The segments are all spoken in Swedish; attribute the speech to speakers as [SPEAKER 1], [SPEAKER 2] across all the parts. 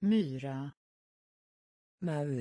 [SPEAKER 1] myra,
[SPEAKER 2] maur,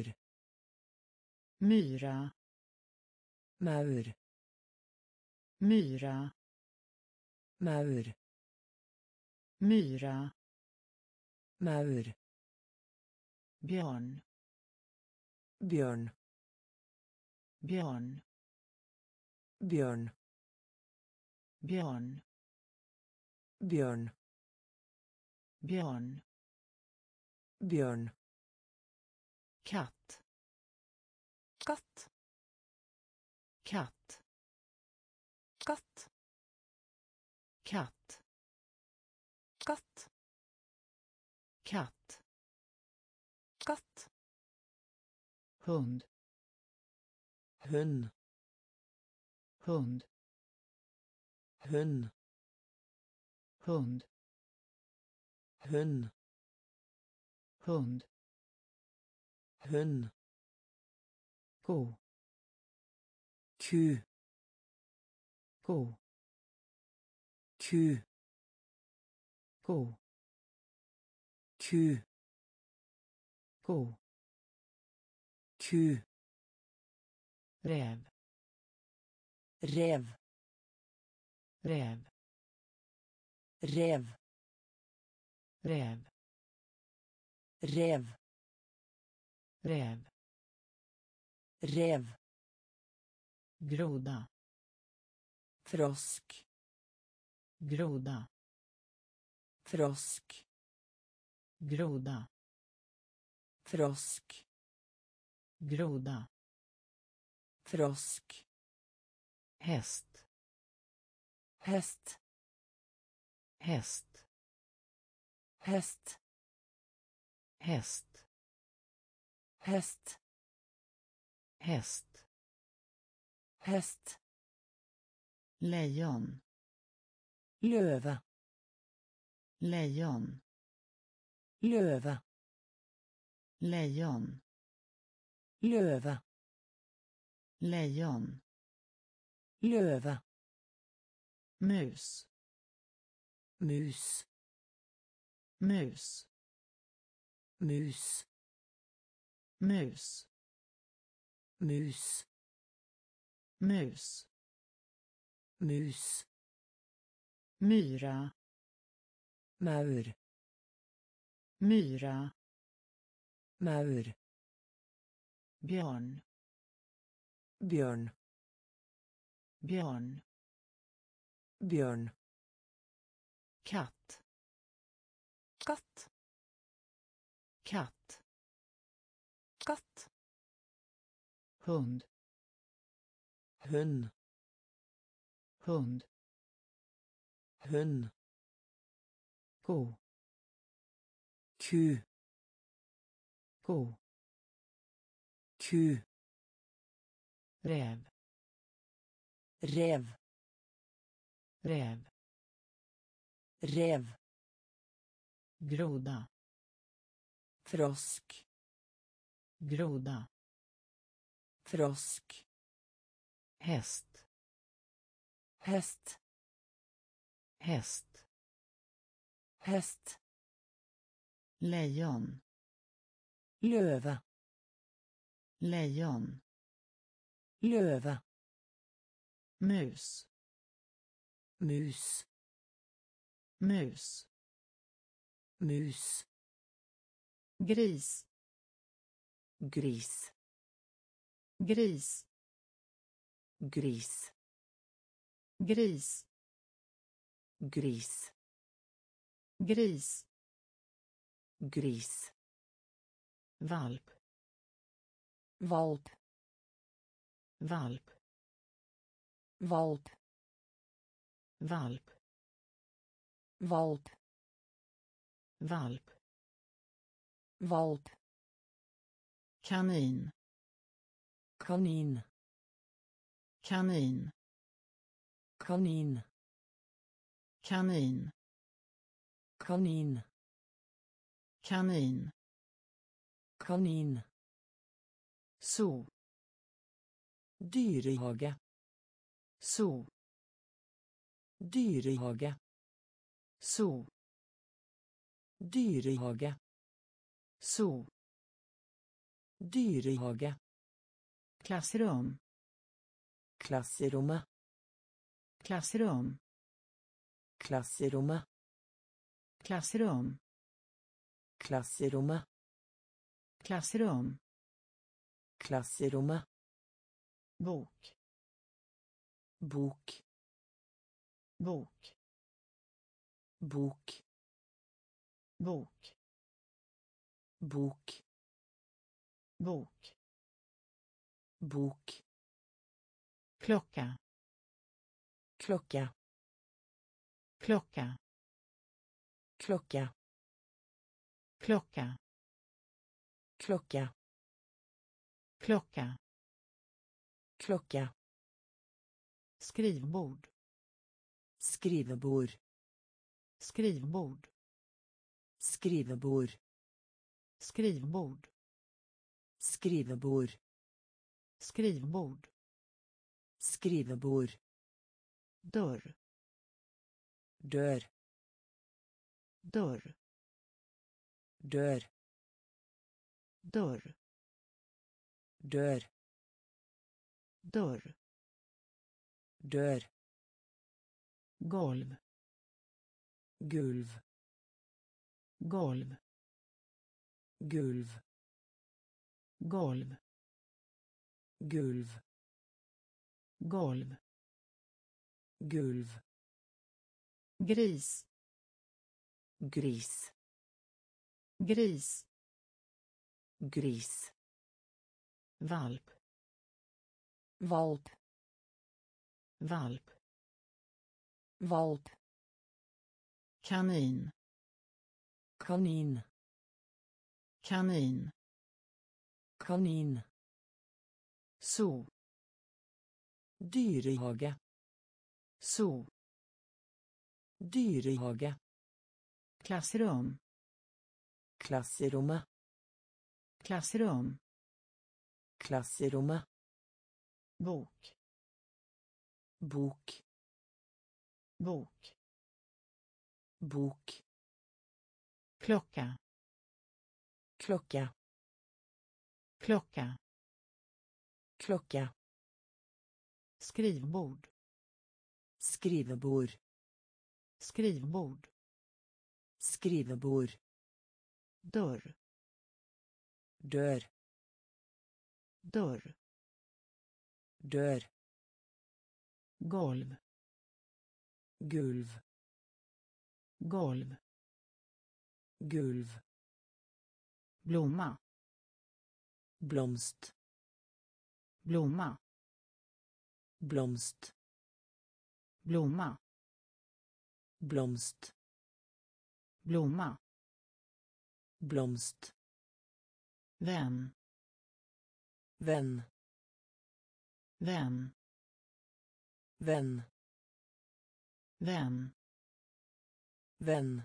[SPEAKER 1] myra,
[SPEAKER 2] maur,
[SPEAKER 1] myra,
[SPEAKER 2] maur,
[SPEAKER 1] myra,
[SPEAKER 2] maur,
[SPEAKER 1] björn,
[SPEAKER 2] björn,
[SPEAKER 1] björn,
[SPEAKER 2] björn,
[SPEAKER 1] björn,
[SPEAKER 2] björn,
[SPEAKER 1] björn,
[SPEAKER 2] björn,
[SPEAKER 1] katt,
[SPEAKER 2] katt,
[SPEAKER 1] katt,
[SPEAKER 2] katt,
[SPEAKER 1] katt,
[SPEAKER 2] katt,
[SPEAKER 1] katt,
[SPEAKER 2] katt,
[SPEAKER 1] hund,
[SPEAKER 2] hund,
[SPEAKER 1] hund,
[SPEAKER 2] hund,
[SPEAKER 1] hund,
[SPEAKER 2] hund,
[SPEAKER 1] hund,
[SPEAKER 2] hund,
[SPEAKER 1] ko,
[SPEAKER 2] ku,
[SPEAKER 1] ko,
[SPEAKER 2] ku,
[SPEAKER 1] ko,
[SPEAKER 2] ku,
[SPEAKER 1] ko,
[SPEAKER 2] ku,
[SPEAKER 1] räv,
[SPEAKER 2] rev,
[SPEAKER 1] räv,
[SPEAKER 2] rev,
[SPEAKER 1] räv,
[SPEAKER 2] rev,
[SPEAKER 1] räv,
[SPEAKER 2] rev,
[SPEAKER 1] groda,
[SPEAKER 2] frosk,
[SPEAKER 1] groda,
[SPEAKER 2] frosk,
[SPEAKER 1] groda,
[SPEAKER 2] frosk,
[SPEAKER 1] groda,
[SPEAKER 2] frosk,
[SPEAKER 1] häst,
[SPEAKER 2] häst,
[SPEAKER 1] häst,
[SPEAKER 2] häst,
[SPEAKER 1] häst,
[SPEAKER 2] häst,
[SPEAKER 1] häst,
[SPEAKER 2] häst,
[SPEAKER 1] lejon,
[SPEAKER 2] löve,
[SPEAKER 1] lejon,
[SPEAKER 2] löve,
[SPEAKER 1] lejon,
[SPEAKER 2] löve,
[SPEAKER 1] lejon,
[SPEAKER 2] löve,
[SPEAKER 1] mus,
[SPEAKER 2] mus,
[SPEAKER 1] mus,
[SPEAKER 2] mus,
[SPEAKER 1] mus,
[SPEAKER 2] mus,
[SPEAKER 1] mus,
[SPEAKER 2] mus,
[SPEAKER 1] myra,
[SPEAKER 2] maur,
[SPEAKER 1] myra,
[SPEAKER 2] maur,
[SPEAKER 1] björn,
[SPEAKER 2] björn,
[SPEAKER 1] björn,
[SPEAKER 2] björn,
[SPEAKER 1] katt,
[SPEAKER 2] katt,
[SPEAKER 1] katt,
[SPEAKER 2] katt,
[SPEAKER 1] hund,
[SPEAKER 2] hund,
[SPEAKER 1] hund,
[SPEAKER 2] hund,
[SPEAKER 1] ko,
[SPEAKER 2] ku,
[SPEAKER 1] ko,
[SPEAKER 2] ku,
[SPEAKER 1] räv,
[SPEAKER 2] rev,
[SPEAKER 1] räv,
[SPEAKER 2] rev,
[SPEAKER 1] groda,
[SPEAKER 2] frosk,
[SPEAKER 1] groda,
[SPEAKER 2] frosk,
[SPEAKER 1] häst,
[SPEAKER 2] häst,
[SPEAKER 1] häst,
[SPEAKER 2] häst,
[SPEAKER 1] lejon,
[SPEAKER 2] löve,
[SPEAKER 1] lejon,
[SPEAKER 2] löve,
[SPEAKER 1] mus,
[SPEAKER 2] mus,
[SPEAKER 1] mus,
[SPEAKER 2] mus,
[SPEAKER 1] gris,
[SPEAKER 2] gris,
[SPEAKER 1] gris,
[SPEAKER 2] gris,
[SPEAKER 1] gris,
[SPEAKER 2] gris,
[SPEAKER 1] gris,
[SPEAKER 2] gris,
[SPEAKER 1] valp,
[SPEAKER 2] valp,
[SPEAKER 1] valp,
[SPEAKER 2] valp,
[SPEAKER 1] valp,
[SPEAKER 2] valp,
[SPEAKER 1] valp,
[SPEAKER 2] valp,
[SPEAKER 1] kanin,
[SPEAKER 2] kanin,
[SPEAKER 1] kanin,
[SPEAKER 2] kanin,
[SPEAKER 1] kanin,
[SPEAKER 2] kanin,
[SPEAKER 1] kanin,
[SPEAKER 2] kanin,
[SPEAKER 1] so,
[SPEAKER 2] dyrehage,
[SPEAKER 1] so,
[SPEAKER 2] dyrehage,
[SPEAKER 1] so,
[SPEAKER 2] dyrehage,
[SPEAKER 1] Zoo.
[SPEAKER 2] Dyrehage.
[SPEAKER 1] Klassrum.
[SPEAKER 2] Klasserommet.
[SPEAKER 1] Klassrum.
[SPEAKER 2] Klasserommet.
[SPEAKER 1] Klassrum.
[SPEAKER 2] Klasserommet.
[SPEAKER 1] Klassrum.
[SPEAKER 2] Klasserommet.
[SPEAKER 1] Bok.
[SPEAKER 2] Bok.
[SPEAKER 1] Bok.
[SPEAKER 2] Bok.
[SPEAKER 1] Bok.
[SPEAKER 2] Bok.
[SPEAKER 1] Bok.
[SPEAKER 2] Bok.
[SPEAKER 1] Klocka.
[SPEAKER 2] Klocka.
[SPEAKER 1] Klocka.
[SPEAKER 2] Klocka.
[SPEAKER 1] Klocka.
[SPEAKER 2] Klocka.
[SPEAKER 1] Klocka.
[SPEAKER 2] Klocka.
[SPEAKER 1] Skrivbord.
[SPEAKER 2] Skrivebord.
[SPEAKER 1] Skrivbord.
[SPEAKER 2] Skrivebord.
[SPEAKER 1] Skrivbord.
[SPEAKER 2] Skrivebord.
[SPEAKER 1] Skrivbord.
[SPEAKER 2] Skrivebord.
[SPEAKER 1] Dörr.
[SPEAKER 2] Dörr.
[SPEAKER 1] Dörr.
[SPEAKER 2] Dörr.
[SPEAKER 1] Dörr.
[SPEAKER 2] Dörr.
[SPEAKER 1] Dörr.
[SPEAKER 2] Dörr.
[SPEAKER 1] Golv.
[SPEAKER 2] Gulv.
[SPEAKER 1] Golv.
[SPEAKER 2] Gulv.
[SPEAKER 1] Golv.
[SPEAKER 2] Gulv.
[SPEAKER 1] Golv.
[SPEAKER 2] Gulv.
[SPEAKER 1] Gris.
[SPEAKER 2] Gris.
[SPEAKER 1] Gris.
[SPEAKER 2] Gris.
[SPEAKER 1] Valp.
[SPEAKER 2] Valp.
[SPEAKER 1] Valp.
[SPEAKER 2] Valp.
[SPEAKER 1] Kanin.
[SPEAKER 2] Kanin.
[SPEAKER 1] Kanin.
[SPEAKER 2] Kanin.
[SPEAKER 1] Zoo.
[SPEAKER 2] Dyrehage.
[SPEAKER 1] Zoo.
[SPEAKER 2] Dyrehage.
[SPEAKER 1] Klassrum.
[SPEAKER 2] Klasserommet.
[SPEAKER 1] Klassrum.
[SPEAKER 2] Klasserommet.
[SPEAKER 1] Bok.
[SPEAKER 2] Bok.
[SPEAKER 1] Bok.
[SPEAKER 2] Bok.
[SPEAKER 1] Klocka.
[SPEAKER 2] Klocka.
[SPEAKER 1] Klocka.
[SPEAKER 2] Klocka.
[SPEAKER 1] Skrivbord.
[SPEAKER 2] Skrivebord.
[SPEAKER 1] Skrivbord.
[SPEAKER 2] Skrivebord.
[SPEAKER 1] Dörr.
[SPEAKER 2] Dörr.
[SPEAKER 1] Dörr.
[SPEAKER 2] Dörr.
[SPEAKER 1] Golv.
[SPEAKER 2] Gulv.
[SPEAKER 1] Golv.
[SPEAKER 2] Gulv.
[SPEAKER 1] Blomma.
[SPEAKER 2] Blomst.
[SPEAKER 1] Blomma.
[SPEAKER 2] Blomst.
[SPEAKER 1] Blomma.
[SPEAKER 2] Blomst.
[SPEAKER 1] Blomma.
[SPEAKER 2] Blomst.
[SPEAKER 1] Vän.
[SPEAKER 2] Vän.
[SPEAKER 1] Vän.
[SPEAKER 2] Vän.
[SPEAKER 1] Vän.
[SPEAKER 2] Vän.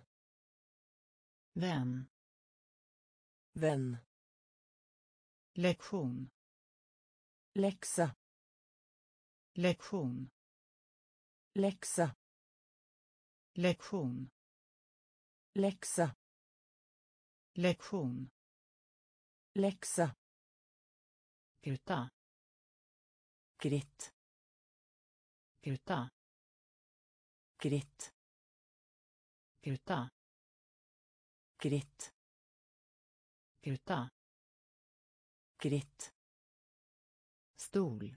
[SPEAKER 1] Vän.
[SPEAKER 2] Vän.
[SPEAKER 1] Lektion.
[SPEAKER 2] Läxa.
[SPEAKER 1] Lektion.
[SPEAKER 2] Läxa.
[SPEAKER 1] Lektion.
[SPEAKER 2] Läxa.
[SPEAKER 1] Lektion.
[SPEAKER 2] Läxa.
[SPEAKER 1] Gruta.
[SPEAKER 2] Gritt.
[SPEAKER 1] Gruta.
[SPEAKER 2] Gritt.
[SPEAKER 1] Gruta.
[SPEAKER 2] Gritt.
[SPEAKER 1] Gruta.
[SPEAKER 2] Gritt.
[SPEAKER 1] Stol.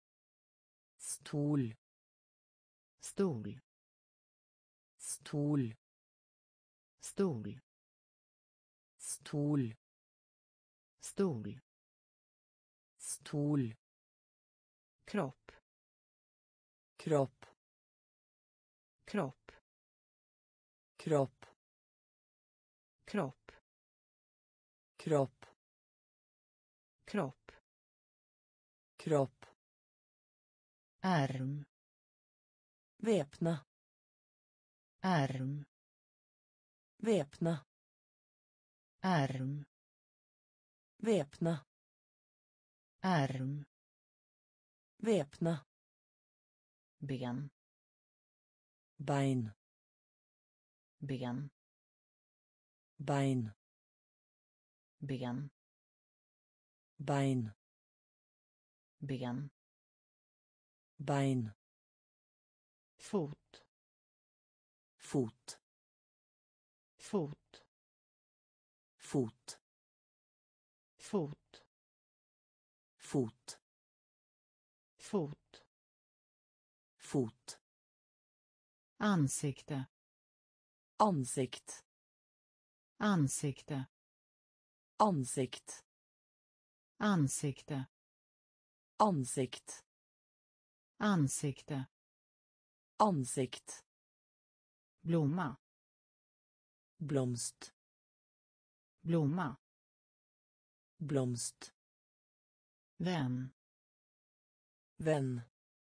[SPEAKER 2] Stol.
[SPEAKER 1] Stol.
[SPEAKER 2] Stol.
[SPEAKER 1] Stol.
[SPEAKER 2] Stol.
[SPEAKER 1] Stol.
[SPEAKER 2] Stol.
[SPEAKER 1] Kropp.
[SPEAKER 2] Kropp.
[SPEAKER 1] Kropp.
[SPEAKER 2] Kropp.
[SPEAKER 1] Kropp.
[SPEAKER 2] Kropp.
[SPEAKER 1] Kropp.
[SPEAKER 2] Kropp.
[SPEAKER 1] Ärm.
[SPEAKER 2] Väpna.
[SPEAKER 1] Ärm.
[SPEAKER 2] Väpna.
[SPEAKER 1] Ärm.
[SPEAKER 2] Väpna.
[SPEAKER 1] Ärm.
[SPEAKER 2] Väpna.
[SPEAKER 1] Ben.
[SPEAKER 2] Bein.
[SPEAKER 1] Ben.
[SPEAKER 2] Bein.
[SPEAKER 1] ben,
[SPEAKER 2] bein,
[SPEAKER 1] ben,
[SPEAKER 2] bein,
[SPEAKER 1] fot,
[SPEAKER 2] fot,
[SPEAKER 1] fot,
[SPEAKER 2] fot,
[SPEAKER 1] fot,
[SPEAKER 2] fot,
[SPEAKER 1] fot,
[SPEAKER 2] fot,
[SPEAKER 1] ansikte,
[SPEAKER 2] ansikt,
[SPEAKER 1] ansikte,
[SPEAKER 2] ansikt,
[SPEAKER 1] ansikte,
[SPEAKER 2] ansikt,
[SPEAKER 1] ansikte,
[SPEAKER 2] ansikt,
[SPEAKER 1] blomma,
[SPEAKER 2] blomst,
[SPEAKER 1] blomma,
[SPEAKER 2] blomst,
[SPEAKER 1] vän,
[SPEAKER 2] vän,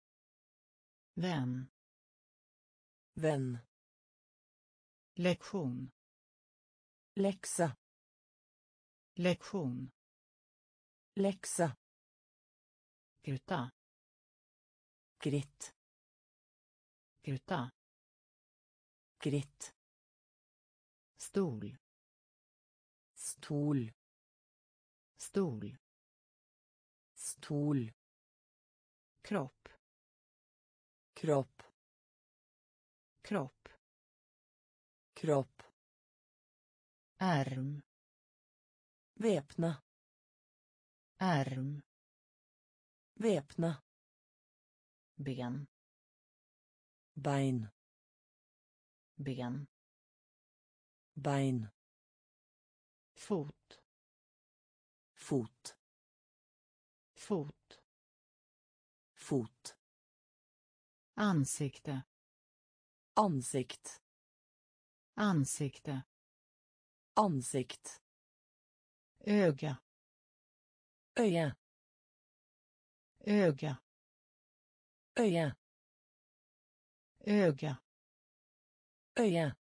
[SPEAKER 1] vän,
[SPEAKER 2] vän,
[SPEAKER 1] lektion,
[SPEAKER 2] läxa,
[SPEAKER 1] lektion,
[SPEAKER 2] läxa,
[SPEAKER 1] gruta,
[SPEAKER 2] gritt,
[SPEAKER 1] gruta,
[SPEAKER 2] gritt,
[SPEAKER 1] stol,
[SPEAKER 2] stol,
[SPEAKER 1] stol,
[SPEAKER 2] stol,
[SPEAKER 1] kropp,
[SPEAKER 2] kropp,
[SPEAKER 1] kropp,
[SPEAKER 2] kropp,
[SPEAKER 1] arm,
[SPEAKER 2] väpna,
[SPEAKER 1] arm,
[SPEAKER 2] väpna,
[SPEAKER 1] ben,
[SPEAKER 2] bein,
[SPEAKER 1] ben,
[SPEAKER 2] bein,
[SPEAKER 1] fot,
[SPEAKER 2] fot,
[SPEAKER 1] fot,
[SPEAKER 2] fot,
[SPEAKER 1] ansikte,
[SPEAKER 2] ansikt,
[SPEAKER 1] ansikte,
[SPEAKER 2] ansikt,
[SPEAKER 1] öga,
[SPEAKER 2] öga,
[SPEAKER 1] öga,
[SPEAKER 2] öga,
[SPEAKER 1] öga,
[SPEAKER 2] öga,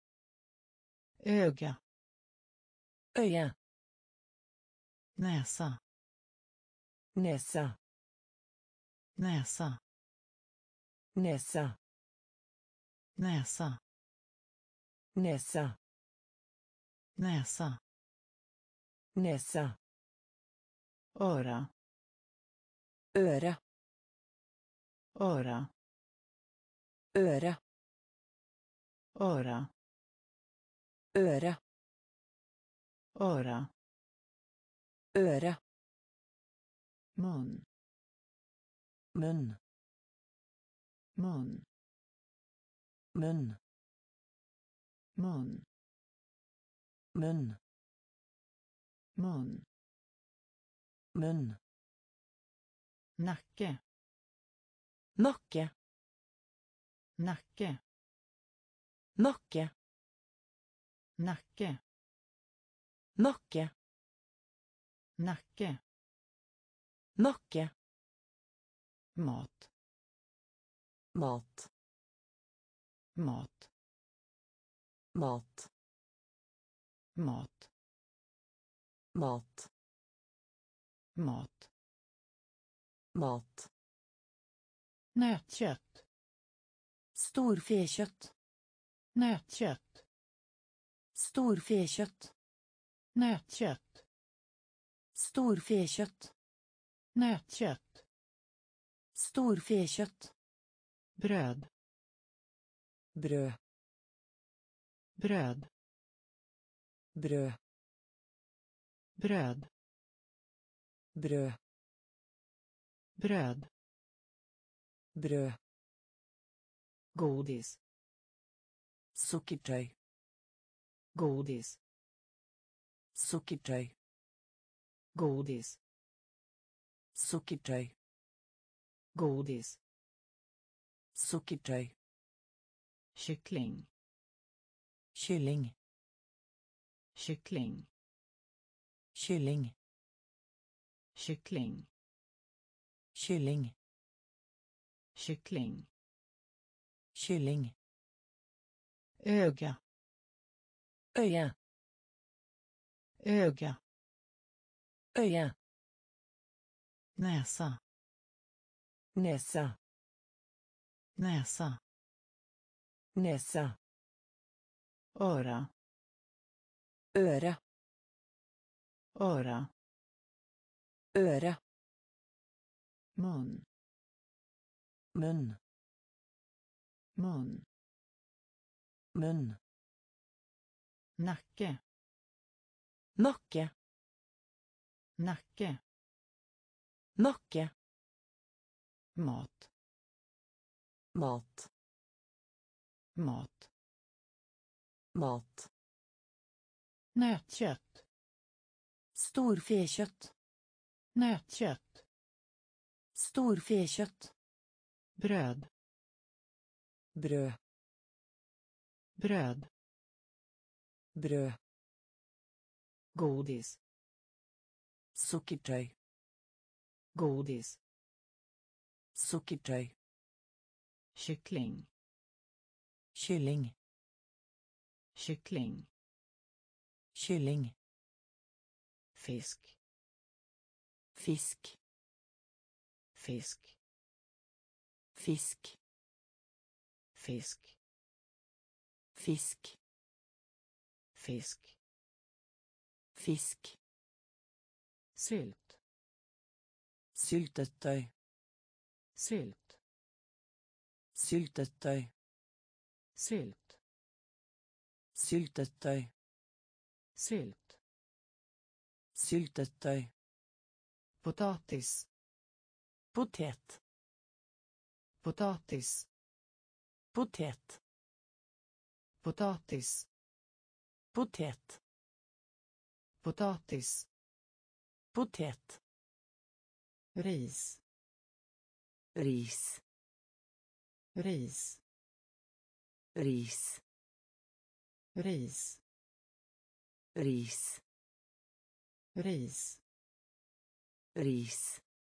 [SPEAKER 1] öga,
[SPEAKER 2] öga,
[SPEAKER 1] näsa,
[SPEAKER 2] näsa,
[SPEAKER 1] näsa,
[SPEAKER 2] näsa,
[SPEAKER 1] näsa,
[SPEAKER 2] näsa,
[SPEAKER 1] näsa,
[SPEAKER 2] näsa,
[SPEAKER 1] öra,
[SPEAKER 2] öra,
[SPEAKER 1] öra,
[SPEAKER 2] öra,
[SPEAKER 1] öra,
[SPEAKER 2] öra,
[SPEAKER 1] öra,
[SPEAKER 2] öra,
[SPEAKER 1] mun,
[SPEAKER 2] mun,
[SPEAKER 1] mun,
[SPEAKER 2] mun,
[SPEAKER 1] mun,
[SPEAKER 2] mun,
[SPEAKER 1] mun,
[SPEAKER 2] mun,
[SPEAKER 1] nacke,
[SPEAKER 2] nacke,
[SPEAKER 1] nacke,
[SPEAKER 2] nacke,
[SPEAKER 1] nacke,
[SPEAKER 2] nacke,
[SPEAKER 1] nacke,
[SPEAKER 2] nacke,
[SPEAKER 1] mat,
[SPEAKER 2] mat,
[SPEAKER 1] mat,
[SPEAKER 2] mat,
[SPEAKER 1] mat,
[SPEAKER 2] mat,
[SPEAKER 1] mat,
[SPEAKER 2] mat,
[SPEAKER 1] nötkött,
[SPEAKER 2] storfekött,
[SPEAKER 1] nötkött,
[SPEAKER 2] storfekött,
[SPEAKER 1] nötkött,
[SPEAKER 2] storfekött,
[SPEAKER 1] nötkött,
[SPEAKER 2] storfekött,
[SPEAKER 1] bröd,
[SPEAKER 2] bröd,
[SPEAKER 1] bröd,
[SPEAKER 2] bröd,
[SPEAKER 1] bröd,
[SPEAKER 2] bröd,
[SPEAKER 1] bröd,
[SPEAKER 2] bröd,
[SPEAKER 1] godis,
[SPEAKER 2] sockertøy,
[SPEAKER 1] godis,
[SPEAKER 2] sockertøy,
[SPEAKER 1] godis,
[SPEAKER 2] sockertøy,
[SPEAKER 1] godis,
[SPEAKER 2] sockertøy,
[SPEAKER 1] kyckling,
[SPEAKER 2] kylling,
[SPEAKER 1] kyckling,
[SPEAKER 2] kylling,
[SPEAKER 1] kyckling,
[SPEAKER 2] kylling,
[SPEAKER 1] kyckling,
[SPEAKER 2] kylling,
[SPEAKER 1] öga,
[SPEAKER 2] öga,
[SPEAKER 1] öga,
[SPEAKER 2] öga,
[SPEAKER 1] näsa,
[SPEAKER 2] näsa,
[SPEAKER 1] näsa,
[SPEAKER 2] näsa,
[SPEAKER 1] öra,
[SPEAKER 2] öra,
[SPEAKER 1] öra,
[SPEAKER 2] Öra.
[SPEAKER 1] mun,
[SPEAKER 2] Mun.
[SPEAKER 1] mun,
[SPEAKER 2] Mun.
[SPEAKER 1] nacke,
[SPEAKER 2] Nacke.
[SPEAKER 1] nacke,
[SPEAKER 2] Nacke.
[SPEAKER 1] mat,
[SPEAKER 2] Mat.
[SPEAKER 1] mat,
[SPEAKER 2] Mat.
[SPEAKER 1] nötkött,
[SPEAKER 2] Storfekött.
[SPEAKER 1] nötkött,
[SPEAKER 2] Storfekött.
[SPEAKER 1] bröd,
[SPEAKER 2] Bröd.
[SPEAKER 1] bröd,
[SPEAKER 2] Bröd.
[SPEAKER 1] godis,
[SPEAKER 2] Sockertøy.
[SPEAKER 1] godis,
[SPEAKER 2] Sockertøy.
[SPEAKER 1] kyckling,
[SPEAKER 2] Kylling.
[SPEAKER 1] kyckling,
[SPEAKER 2] Kylling.
[SPEAKER 1] fisk,
[SPEAKER 2] Fisk.
[SPEAKER 1] fisk,
[SPEAKER 2] Fisk.
[SPEAKER 1] fisk,
[SPEAKER 2] Fisk.
[SPEAKER 1] fisk,
[SPEAKER 2] Fisk.
[SPEAKER 1] sylt,
[SPEAKER 2] Syltetøy.
[SPEAKER 1] sylt,
[SPEAKER 2] Syltetøy.
[SPEAKER 1] sylt,
[SPEAKER 2] Syltetøy.
[SPEAKER 1] sylt,
[SPEAKER 2] Syltetøy.
[SPEAKER 1] potatis,
[SPEAKER 2] Potet.
[SPEAKER 1] potatis,
[SPEAKER 2] Potet.
[SPEAKER 1] potatis,
[SPEAKER 2] Potet.
[SPEAKER 1] potatis,
[SPEAKER 2] Potet.
[SPEAKER 1] ris,
[SPEAKER 2] Ris.
[SPEAKER 1] ris,
[SPEAKER 2] Ris.
[SPEAKER 1] ris,
[SPEAKER 2] Ris.
[SPEAKER 1] ris,
[SPEAKER 2] Ris.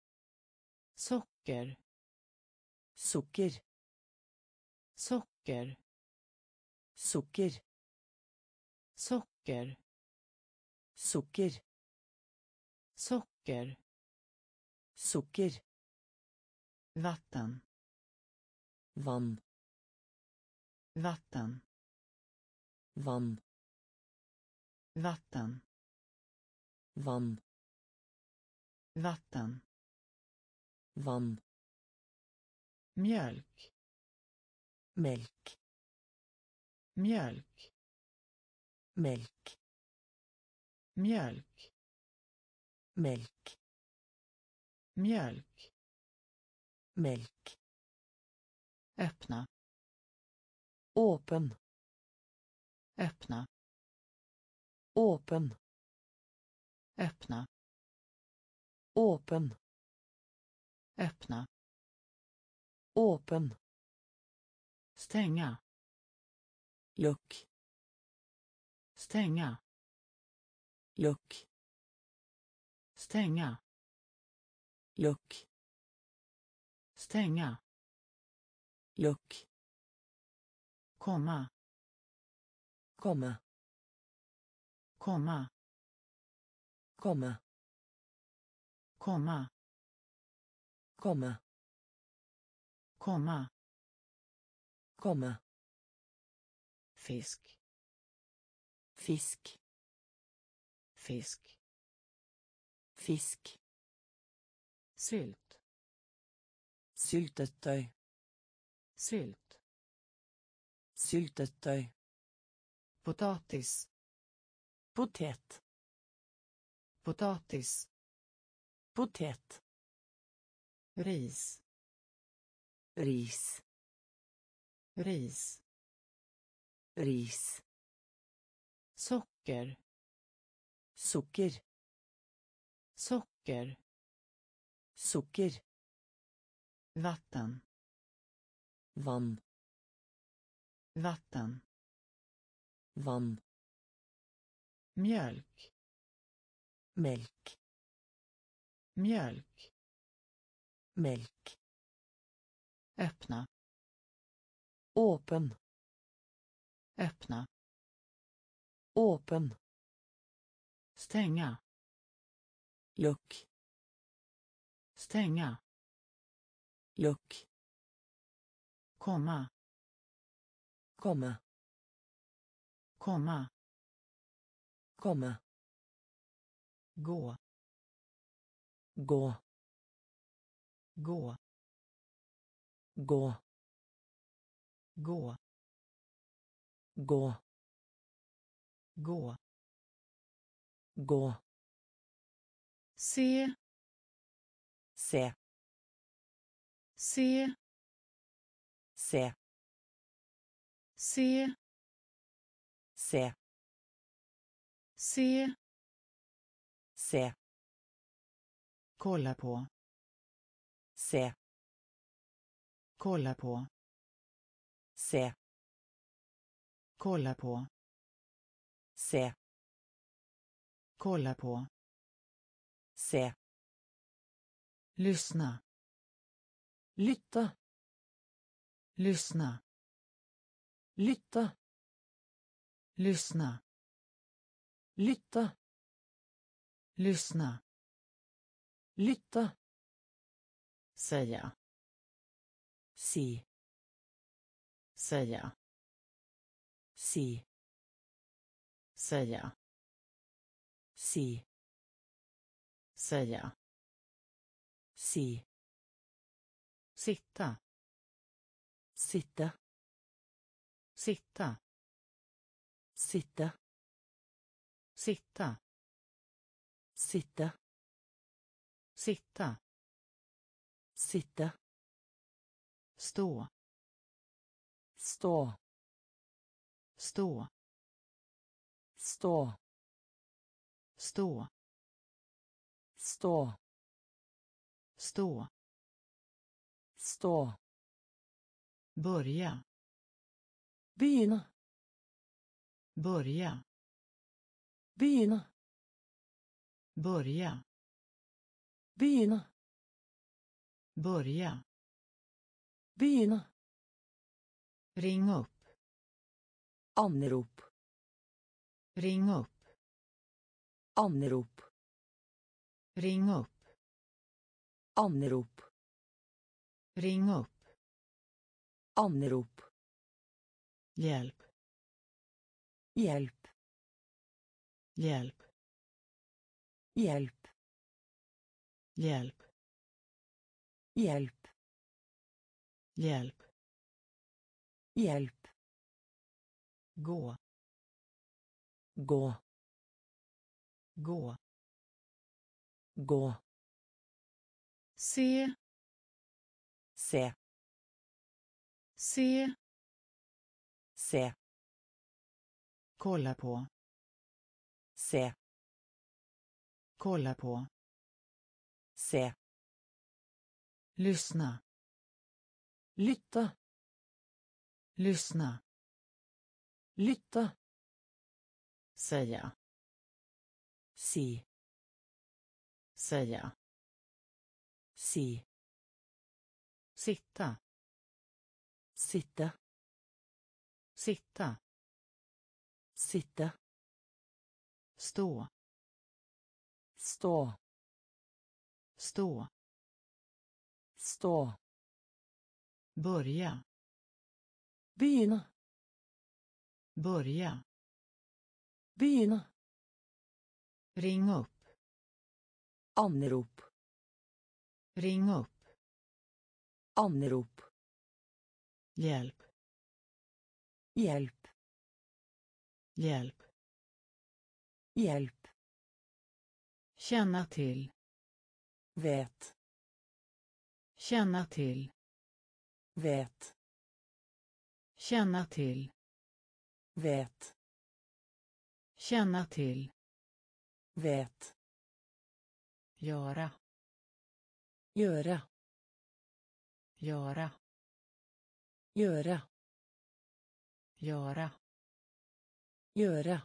[SPEAKER 1] socker,
[SPEAKER 2] Socker.
[SPEAKER 1] socker,
[SPEAKER 2] Socker.
[SPEAKER 1] socker,
[SPEAKER 2] Socker.
[SPEAKER 1] socker,
[SPEAKER 2] Socker.
[SPEAKER 1] vatten,
[SPEAKER 2] Vann.
[SPEAKER 1] vatten,
[SPEAKER 2] Vann.
[SPEAKER 1] vatten,
[SPEAKER 2] Vann.
[SPEAKER 1] vatten,
[SPEAKER 2] Vann.
[SPEAKER 1] mjölk,
[SPEAKER 2] Melk.
[SPEAKER 1] mjölk,
[SPEAKER 2] Melk.
[SPEAKER 1] mjölk,
[SPEAKER 2] Melk.
[SPEAKER 1] mjölk,
[SPEAKER 2] Melk.
[SPEAKER 1] öppna,
[SPEAKER 2] Åpen.
[SPEAKER 1] öppna,
[SPEAKER 2] Åpen.
[SPEAKER 1] öppna,
[SPEAKER 2] Åpen.
[SPEAKER 1] öppna,
[SPEAKER 2] Åpen.
[SPEAKER 1] stänga,
[SPEAKER 2] Luck.
[SPEAKER 1] stänga,
[SPEAKER 2] Luck.
[SPEAKER 1] stänga,
[SPEAKER 2] Luck.
[SPEAKER 1] stänga,
[SPEAKER 2] Luck.
[SPEAKER 1] komma,
[SPEAKER 2] Komma.
[SPEAKER 1] komma,
[SPEAKER 2] Komma.
[SPEAKER 1] komma,
[SPEAKER 2] Komma.
[SPEAKER 1] komma,
[SPEAKER 2] Komma.
[SPEAKER 1] fisk,
[SPEAKER 2] Fisk.
[SPEAKER 1] fisk,
[SPEAKER 2] Fisk.
[SPEAKER 1] sylt,
[SPEAKER 2] Syltetøy.
[SPEAKER 1] sylt,
[SPEAKER 2] Syltetøy.
[SPEAKER 1] potatis,
[SPEAKER 2] Potet.
[SPEAKER 1] potatis,
[SPEAKER 2] Potet.
[SPEAKER 1] ris,
[SPEAKER 2] Ris.
[SPEAKER 1] ris,
[SPEAKER 2] Ris.
[SPEAKER 1] socker,
[SPEAKER 2] Socker.
[SPEAKER 1] socker,
[SPEAKER 2] Socker.
[SPEAKER 1] vatten,
[SPEAKER 2] Vann.
[SPEAKER 1] vatten,
[SPEAKER 2] Vann.
[SPEAKER 1] mjölk,
[SPEAKER 2] Melk.
[SPEAKER 1] mjölk,
[SPEAKER 2] Melk.
[SPEAKER 1] öppna,
[SPEAKER 2] Åpen.
[SPEAKER 1] öppna,
[SPEAKER 2] Åpen.
[SPEAKER 1] stänga,
[SPEAKER 2] Luck.
[SPEAKER 1] stänga,
[SPEAKER 2] Luck.
[SPEAKER 1] komma,
[SPEAKER 2] Komma.
[SPEAKER 1] komma,
[SPEAKER 2] Komma.
[SPEAKER 1] gå,
[SPEAKER 2] gå,
[SPEAKER 1] gå,
[SPEAKER 2] gå,
[SPEAKER 1] gå,
[SPEAKER 2] gå,
[SPEAKER 1] gå,
[SPEAKER 2] gå,
[SPEAKER 1] se,
[SPEAKER 2] se,
[SPEAKER 1] se,
[SPEAKER 2] se,
[SPEAKER 1] se,
[SPEAKER 2] se,
[SPEAKER 1] se,
[SPEAKER 2] se,
[SPEAKER 1] kolla på,
[SPEAKER 2] se,
[SPEAKER 1] kolla på,
[SPEAKER 2] se,
[SPEAKER 1] kolla på,
[SPEAKER 2] se,
[SPEAKER 1] kolla på,
[SPEAKER 2] se,
[SPEAKER 1] lyssna,
[SPEAKER 2] lytta,
[SPEAKER 1] lyssna,
[SPEAKER 2] lytta,
[SPEAKER 1] lyssna,
[SPEAKER 2] lytta,
[SPEAKER 1] lyssna,
[SPEAKER 2] lytta,
[SPEAKER 1] säga,
[SPEAKER 2] si,
[SPEAKER 1] säga,
[SPEAKER 2] si,
[SPEAKER 1] säga,
[SPEAKER 2] si,
[SPEAKER 1] säga,
[SPEAKER 2] si,
[SPEAKER 1] sitta,
[SPEAKER 2] sitta,
[SPEAKER 1] sitta,
[SPEAKER 2] sitta,
[SPEAKER 1] sitta,
[SPEAKER 2] sitta,
[SPEAKER 1] sitta,
[SPEAKER 2] sitta,
[SPEAKER 1] stå,
[SPEAKER 2] stå,
[SPEAKER 1] stå,
[SPEAKER 2] stå,
[SPEAKER 1] stå,
[SPEAKER 2] stå,
[SPEAKER 1] stå,
[SPEAKER 2] stå,
[SPEAKER 1] börja,
[SPEAKER 2] begynne,
[SPEAKER 1] börja,
[SPEAKER 2] begynne,
[SPEAKER 1] börja,
[SPEAKER 2] begynne,
[SPEAKER 1] börja,
[SPEAKER 2] begynne,
[SPEAKER 1] ring upp,
[SPEAKER 2] anrop,
[SPEAKER 1] ring upp,
[SPEAKER 2] anrop,
[SPEAKER 1] ring upp,
[SPEAKER 2] anrop,
[SPEAKER 1] ring upp,
[SPEAKER 2] anrop,
[SPEAKER 1] hjälp,
[SPEAKER 2] hjälp,
[SPEAKER 1] hjälp,
[SPEAKER 2] hjälp,
[SPEAKER 1] hjälp,
[SPEAKER 2] hjälp,
[SPEAKER 1] hjälp,
[SPEAKER 2] hjälp,
[SPEAKER 1] gå,
[SPEAKER 2] gå,
[SPEAKER 1] gå,
[SPEAKER 2] gå,
[SPEAKER 1] se,
[SPEAKER 2] se,
[SPEAKER 1] se,
[SPEAKER 2] se,
[SPEAKER 1] kolla på,
[SPEAKER 2] se,
[SPEAKER 1] kolla på,
[SPEAKER 2] se,
[SPEAKER 1] lyssna,
[SPEAKER 2] lytta,
[SPEAKER 1] lyssna,
[SPEAKER 2] lytta,
[SPEAKER 1] säga,
[SPEAKER 2] si,
[SPEAKER 1] säga,
[SPEAKER 2] si,
[SPEAKER 1] sitta,
[SPEAKER 2] sitta,
[SPEAKER 1] sitta,
[SPEAKER 2] sitta,
[SPEAKER 1] stå,
[SPEAKER 2] stå,
[SPEAKER 1] stå,
[SPEAKER 2] stå,
[SPEAKER 1] börja,
[SPEAKER 2] begynne,
[SPEAKER 1] börja,
[SPEAKER 2] begynne,
[SPEAKER 1] ring upp,
[SPEAKER 2] anrop,
[SPEAKER 1] ring upp,
[SPEAKER 2] anrop,
[SPEAKER 1] hjälp,
[SPEAKER 2] hjälp,
[SPEAKER 1] hjälp,
[SPEAKER 2] hjälp,
[SPEAKER 1] känna till,
[SPEAKER 2] vet,
[SPEAKER 1] känna till,
[SPEAKER 2] vet,
[SPEAKER 1] känna till,
[SPEAKER 2] vet,
[SPEAKER 1] känna till,
[SPEAKER 2] vet,
[SPEAKER 1] göra,
[SPEAKER 2] göra,
[SPEAKER 1] göra,
[SPEAKER 2] göra,
[SPEAKER 1] göra,
[SPEAKER 2] göra,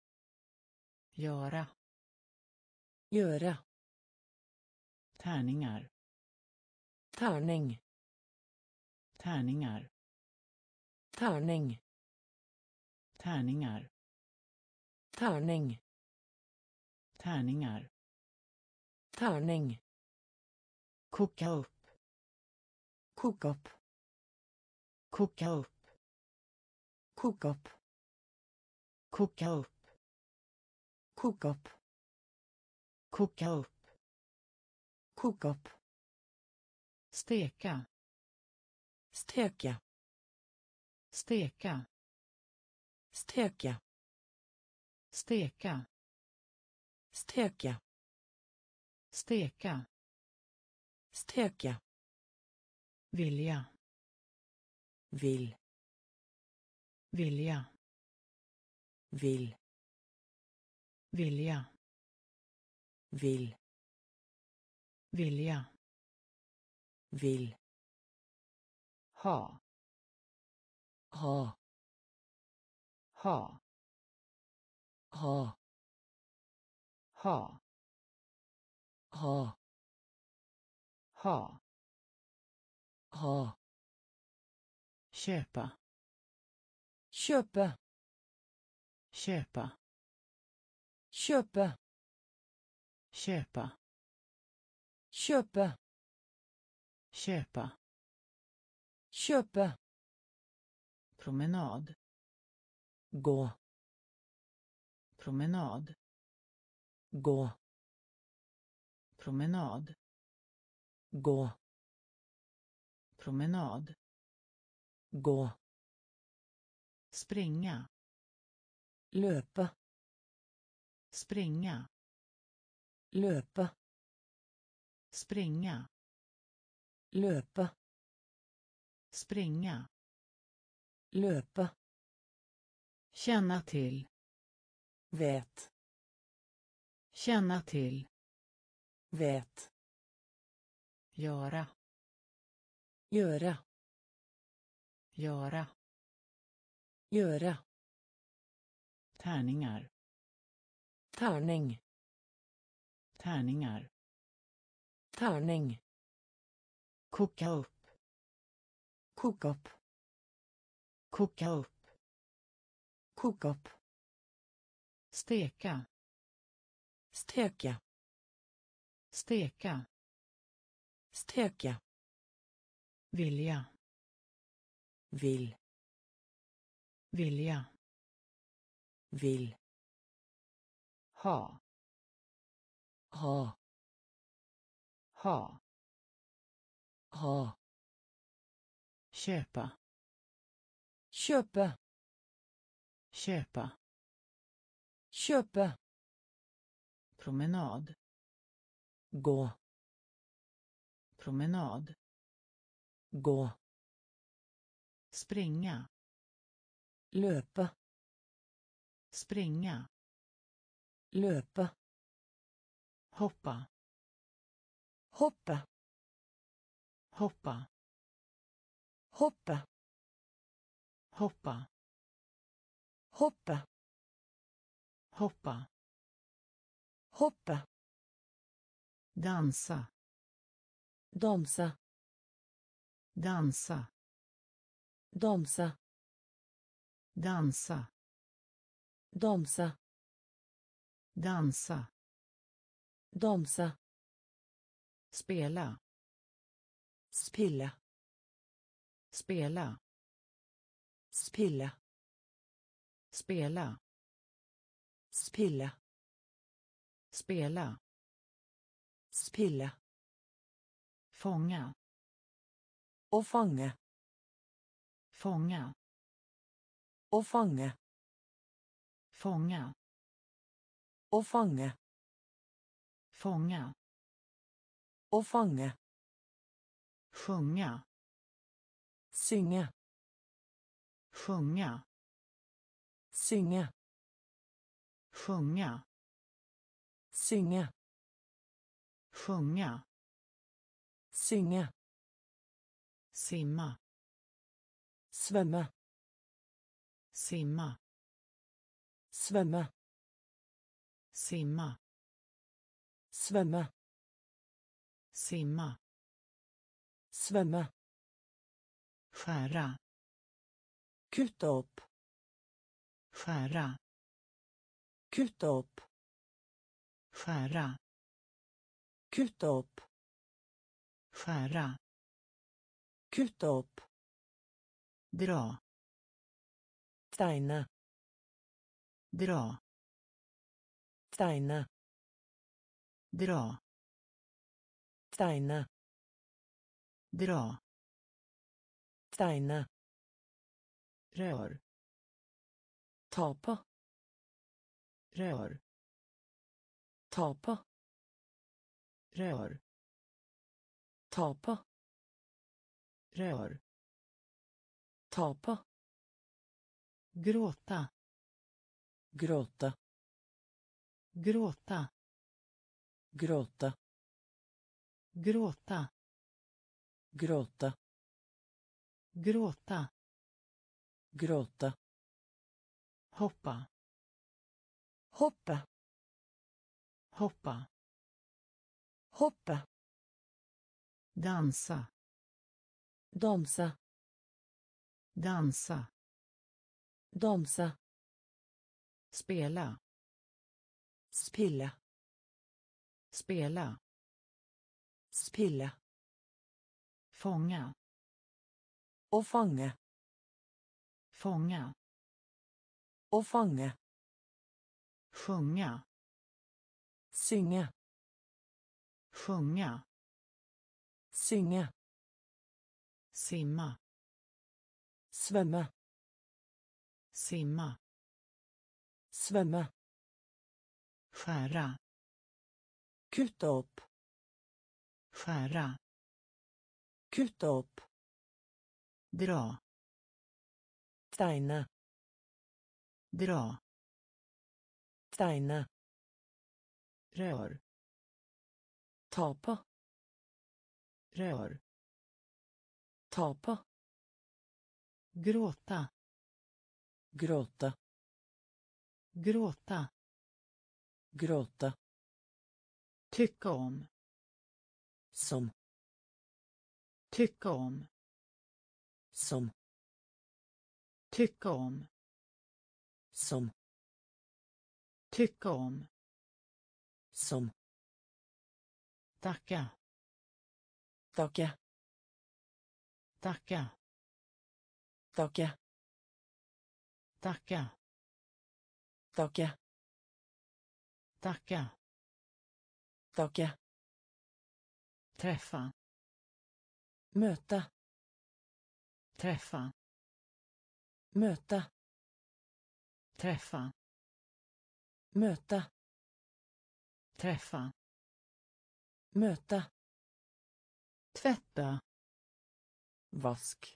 [SPEAKER 1] göra,
[SPEAKER 2] göra,
[SPEAKER 1] tärningar,
[SPEAKER 2] tärning,
[SPEAKER 1] tärningar,
[SPEAKER 2] tärning,
[SPEAKER 1] tärningar,
[SPEAKER 2] tärning,
[SPEAKER 1] tärningar,
[SPEAKER 2] tärning,
[SPEAKER 1] koka upp,
[SPEAKER 2] koka upp,
[SPEAKER 1] koka upp,
[SPEAKER 2] koka upp,
[SPEAKER 1] koka upp,
[SPEAKER 2] koka upp,
[SPEAKER 1] Koka upp.
[SPEAKER 2] Koka upp.
[SPEAKER 1] Steka.
[SPEAKER 2] Steka.
[SPEAKER 1] Steka.
[SPEAKER 2] Steka.
[SPEAKER 1] Steka.
[SPEAKER 2] Steka.
[SPEAKER 1] Steka.
[SPEAKER 2] Steka.
[SPEAKER 1] Vilja.
[SPEAKER 2] Vill.
[SPEAKER 1] Vilja.
[SPEAKER 2] Vill.
[SPEAKER 1] Vilja.
[SPEAKER 2] Vill.
[SPEAKER 1] Vilja.
[SPEAKER 2] Vill.
[SPEAKER 1] Ha.
[SPEAKER 2] Ha.
[SPEAKER 1] Ha.
[SPEAKER 2] Ha.
[SPEAKER 1] Ha.
[SPEAKER 2] Ha.
[SPEAKER 1] Ha.
[SPEAKER 2] Ha.
[SPEAKER 1] Köpa.
[SPEAKER 2] Köpa.
[SPEAKER 1] Köpa.
[SPEAKER 2] Köpa.
[SPEAKER 1] Köpa.
[SPEAKER 2] Köpa.
[SPEAKER 1] Köpa.
[SPEAKER 2] Köpa.
[SPEAKER 1] Promenad.
[SPEAKER 2] Gå.
[SPEAKER 1] Promenad.
[SPEAKER 2] Gå.
[SPEAKER 1] Promenad.
[SPEAKER 2] Gå.
[SPEAKER 1] Promenad.
[SPEAKER 2] Gå.
[SPEAKER 1] Springa.
[SPEAKER 2] Löpa.
[SPEAKER 1] Springa.
[SPEAKER 2] Löpa.
[SPEAKER 1] Springa.
[SPEAKER 2] Löpa.
[SPEAKER 1] Springa.
[SPEAKER 2] Löpa.
[SPEAKER 1] Känna till.
[SPEAKER 2] Vet.
[SPEAKER 1] Känna till.
[SPEAKER 2] Vet.
[SPEAKER 1] Göra.
[SPEAKER 2] Göra.
[SPEAKER 1] Göra.
[SPEAKER 2] Göra.
[SPEAKER 1] Tärningar.
[SPEAKER 2] Tärning.
[SPEAKER 1] Tärningar.
[SPEAKER 2] Tärning.
[SPEAKER 1] Koka upp.
[SPEAKER 2] Koka upp.
[SPEAKER 1] Koka upp.
[SPEAKER 2] Koka upp.
[SPEAKER 1] Steka.
[SPEAKER 2] Steka.
[SPEAKER 1] Steka.
[SPEAKER 2] Steka.
[SPEAKER 1] Vilja.
[SPEAKER 2] Vill.
[SPEAKER 1] Vilja.
[SPEAKER 2] Vill.
[SPEAKER 1] Ha.
[SPEAKER 2] Ha.
[SPEAKER 1] Ha.
[SPEAKER 2] Ha.
[SPEAKER 1] Köpa.
[SPEAKER 2] Köpa.
[SPEAKER 1] Köpa.
[SPEAKER 2] Köpa.
[SPEAKER 1] Promenad.
[SPEAKER 2] Gå.
[SPEAKER 1] Promenad.
[SPEAKER 2] Gå.
[SPEAKER 1] Springa.
[SPEAKER 2] Löpa.
[SPEAKER 1] Springa.
[SPEAKER 2] Löpa.
[SPEAKER 1] Hoppa.
[SPEAKER 2] Hoppa.
[SPEAKER 1] Hoppa.
[SPEAKER 2] Hoppa.
[SPEAKER 1] Hoppa.
[SPEAKER 2] Hoppa.
[SPEAKER 1] Hoppa.
[SPEAKER 2] Hoppa.
[SPEAKER 1] Dansa.
[SPEAKER 2] Dansa.
[SPEAKER 1] Dansa.
[SPEAKER 2] Dansa.
[SPEAKER 1] Dansa.
[SPEAKER 2] Dansa.
[SPEAKER 1] Dansa.
[SPEAKER 2] Dansa.
[SPEAKER 1] Spela.
[SPEAKER 2] Spilla.
[SPEAKER 1] Spela.
[SPEAKER 2] Spilla.
[SPEAKER 1] Spela.
[SPEAKER 2] Spilla.
[SPEAKER 1] Spela.
[SPEAKER 2] Spilla.
[SPEAKER 1] Fånga.
[SPEAKER 2] Och fånga.
[SPEAKER 1] Fånga.
[SPEAKER 2] Och fånga.
[SPEAKER 1] Fånga.
[SPEAKER 2] Och fånga.
[SPEAKER 1] Fånga.
[SPEAKER 2] Och fånga.
[SPEAKER 1] Sjunga.
[SPEAKER 2] Synga.
[SPEAKER 1] Sjunga.
[SPEAKER 2] Synga.
[SPEAKER 1] Sjunga.
[SPEAKER 2] Synga.
[SPEAKER 1] Sjunga.
[SPEAKER 2] Synga.
[SPEAKER 1] Simma.
[SPEAKER 2] Svömma.
[SPEAKER 1] Simma.
[SPEAKER 2] Svömma.
[SPEAKER 1] Simma.
[SPEAKER 2] Svömma.
[SPEAKER 1] Simma.
[SPEAKER 2] Svömma.
[SPEAKER 1] Skära.
[SPEAKER 2] Kuta upp.
[SPEAKER 1] Skära.
[SPEAKER 2] Kuta upp.
[SPEAKER 1] Skära.
[SPEAKER 2] Kuta upp.
[SPEAKER 1] Skära.
[SPEAKER 2] Kuta upp.
[SPEAKER 1] Dra.
[SPEAKER 2] Steina.
[SPEAKER 1] Dra.
[SPEAKER 2] Steina.
[SPEAKER 1] Dra.
[SPEAKER 2] Tegne.
[SPEAKER 1] Dra.
[SPEAKER 2] Tegne.
[SPEAKER 1] Rör.
[SPEAKER 2] Ta på.
[SPEAKER 1] Rör.
[SPEAKER 2] Ta på.
[SPEAKER 1] Rör.
[SPEAKER 2] Ta på.
[SPEAKER 1] Rör.
[SPEAKER 2] Ta på.
[SPEAKER 1] Gråta.
[SPEAKER 2] Gråta.
[SPEAKER 1] Gråta.
[SPEAKER 2] Gråta.
[SPEAKER 1] Gråta.
[SPEAKER 2] Gråta.
[SPEAKER 1] Gråta.
[SPEAKER 2] Gråta.
[SPEAKER 1] Hoppa.
[SPEAKER 2] Hoppa.
[SPEAKER 1] Hoppa.
[SPEAKER 2] Hoppa.
[SPEAKER 1] Dansa.
[SPEAKER 2] Dansa.
[SPEAKER 1] Dansa.
[SPEAKER 2] Dansa.
[SPEAKER 1] Spela.
[SPEAKER 2] Spilla.
[SPEAKER 1] Spela.
[SPEAKER 2] Spilla.
[SPEAKER 1] Fånga.
[SPEAKER 2] Och fånga.
[SPEAKER 1] Fånga.
[SPEAKER 2] Och fånga.
[SPEAKER 1] Sjunga.
[SPEAKER 2] Synga.
[SPEAKER 1] Sjunga.
[SPEAKER 2] Synga.
[SPEAKER 1] Simma.
[SPEAKER 2] Svömma.
[SPEAKER 1] Simma.
[SPEAKER 2] Svömma.
[SPEAKER 1] Skära.
[SPEAKER 2] Kutta upp.
[SPEAKER 1] Skära.
[SPEAKER 2] Kutta upp.
[SPEAKER 1] Dra.
[SPEAKER 2] Tegne.
[SPEAKER 1] Dra.
[SPEAKER 2] Tegne.
[SPEAKER 1] Rör.
[SPEAKER 2] Ta på.
[SPEAKER 1] Rör.
[SPEAKER 2] Ta på.
[SPEAKER 1] Gråta.
[SPEAKER 2] Gråta.
[SPEAKER 1] Gråta.
[SPEAKER 2] Gråta.
[SPEAKER 1] Tycka om.
[SPEAKER 2] Som.
[SPEAKER 1] Tycka om.
[SPEAKER 2] Som.
[SPEAKER 1] Tycka om.
[SPEAKER 2] Som.
[SPEAKER 1] Tycka om.
[SPEAKER 2] Som.
[SPEAKER 1] Tacka.
[SPEAKER 2] Tacka.
[SPEAKER 1] Tacka.
[SPEAKER 2] Tacka.
[SPEAKER 1] Tacka.
[SPEAKER 2] Tacka.
[SPEAKER 1] Tacka.
[SPEAKER 2] Tacka.
[SPEAKER 1] Träffa.
[SPEAKER 2] Möta.
[SPEAKER 1] Träffa.
[SPEAKER 2] Möta.
[SPEAKER 1] Träffa.
[SPEAKER 2] Möta.
[SPEAKER 1] Träffa.
[SPEAKER 2] Möta.
[SPEAKER 1] Tvätta.
[SPEAKER 2] Vask.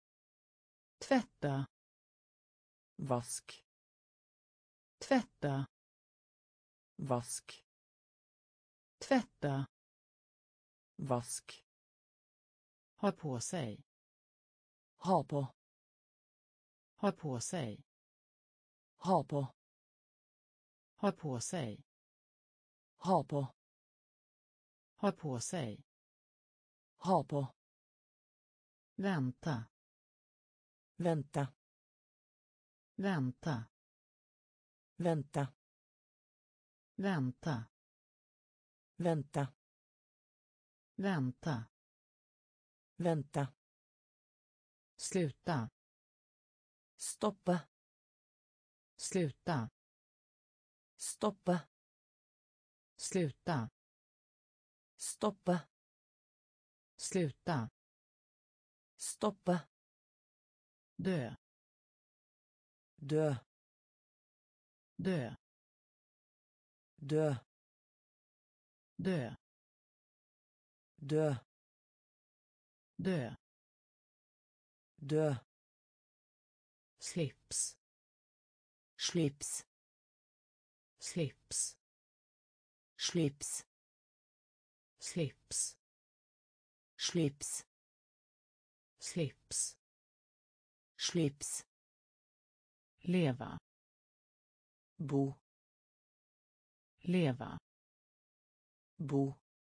[SPEAKER 1] Tvätta.
[SPEAKER 2] Vask.
[SPEAKER 1] Tvätta.
[SPEAKER 2] Vask.
[SPEAKER 1] Tvätta.
[SPEAKER 2] Vask.
[SPEAKER 1] Ha på sig.
[SPEAKER 2] Ha på.
[SPEAKER 1] Ha på sig.
[SPEAKER 2] Ha på.
[SPEAKER 1] Ha på sig.
[SPEAKER 2] Ha på.
[SPEAKER 1] Ha på sig.
[SPEAKER 2] Ha på.
[SPEAKER 1] Vänta.
[SPEAKER 2] Vänta.
[SPEAKER 1] Vänta.
[SPEAKER 2] Vänta.
[SPEAKER 1] Vänta.
[SPEAKER 2] Vänta.
[SPEAKER 1] Vänta.
[SPEAKER 2] Vänta.
[SPEAKER 1] Sluta.
[SPEAKER 2] Stoppa.
[SPEAKER 1] Sluta.
[SPEAKER 2] Stoppa.
[SPEAKER 1] Sluta.
[SPEAKER 2] Stoppa.
[SPEAKER 1] Sluta.
[SPEAKER 2] Stoppa.
[SPEAKER 1] Dö.
[SPEAKER 2] Dö.
[SPEAKER 1] Dö.
[SPEAKER 2] Dö.
[SPEAKER 1] Dö.
[SPEAKER 2] Dö.
[SPEAKER 1] Dö.
[SPEAKER 2] Dö.
[SPEAKER 1] Slips.
[SPEAKER 2] Slips.
[SPEAKER 1] Slips.
[SPEAKER 2] Slips.
[SPEAKER 1] Slips.
[SPEAKER 2] Slips.
[SPEAKER 1] Slips.
[SPEAKER 2] Slips.
[SPEAKER 1] Leva.
[SPEAKER 2] Bo.
[SPEAKER 1] Leva.
[SPEAKER 2] Bo.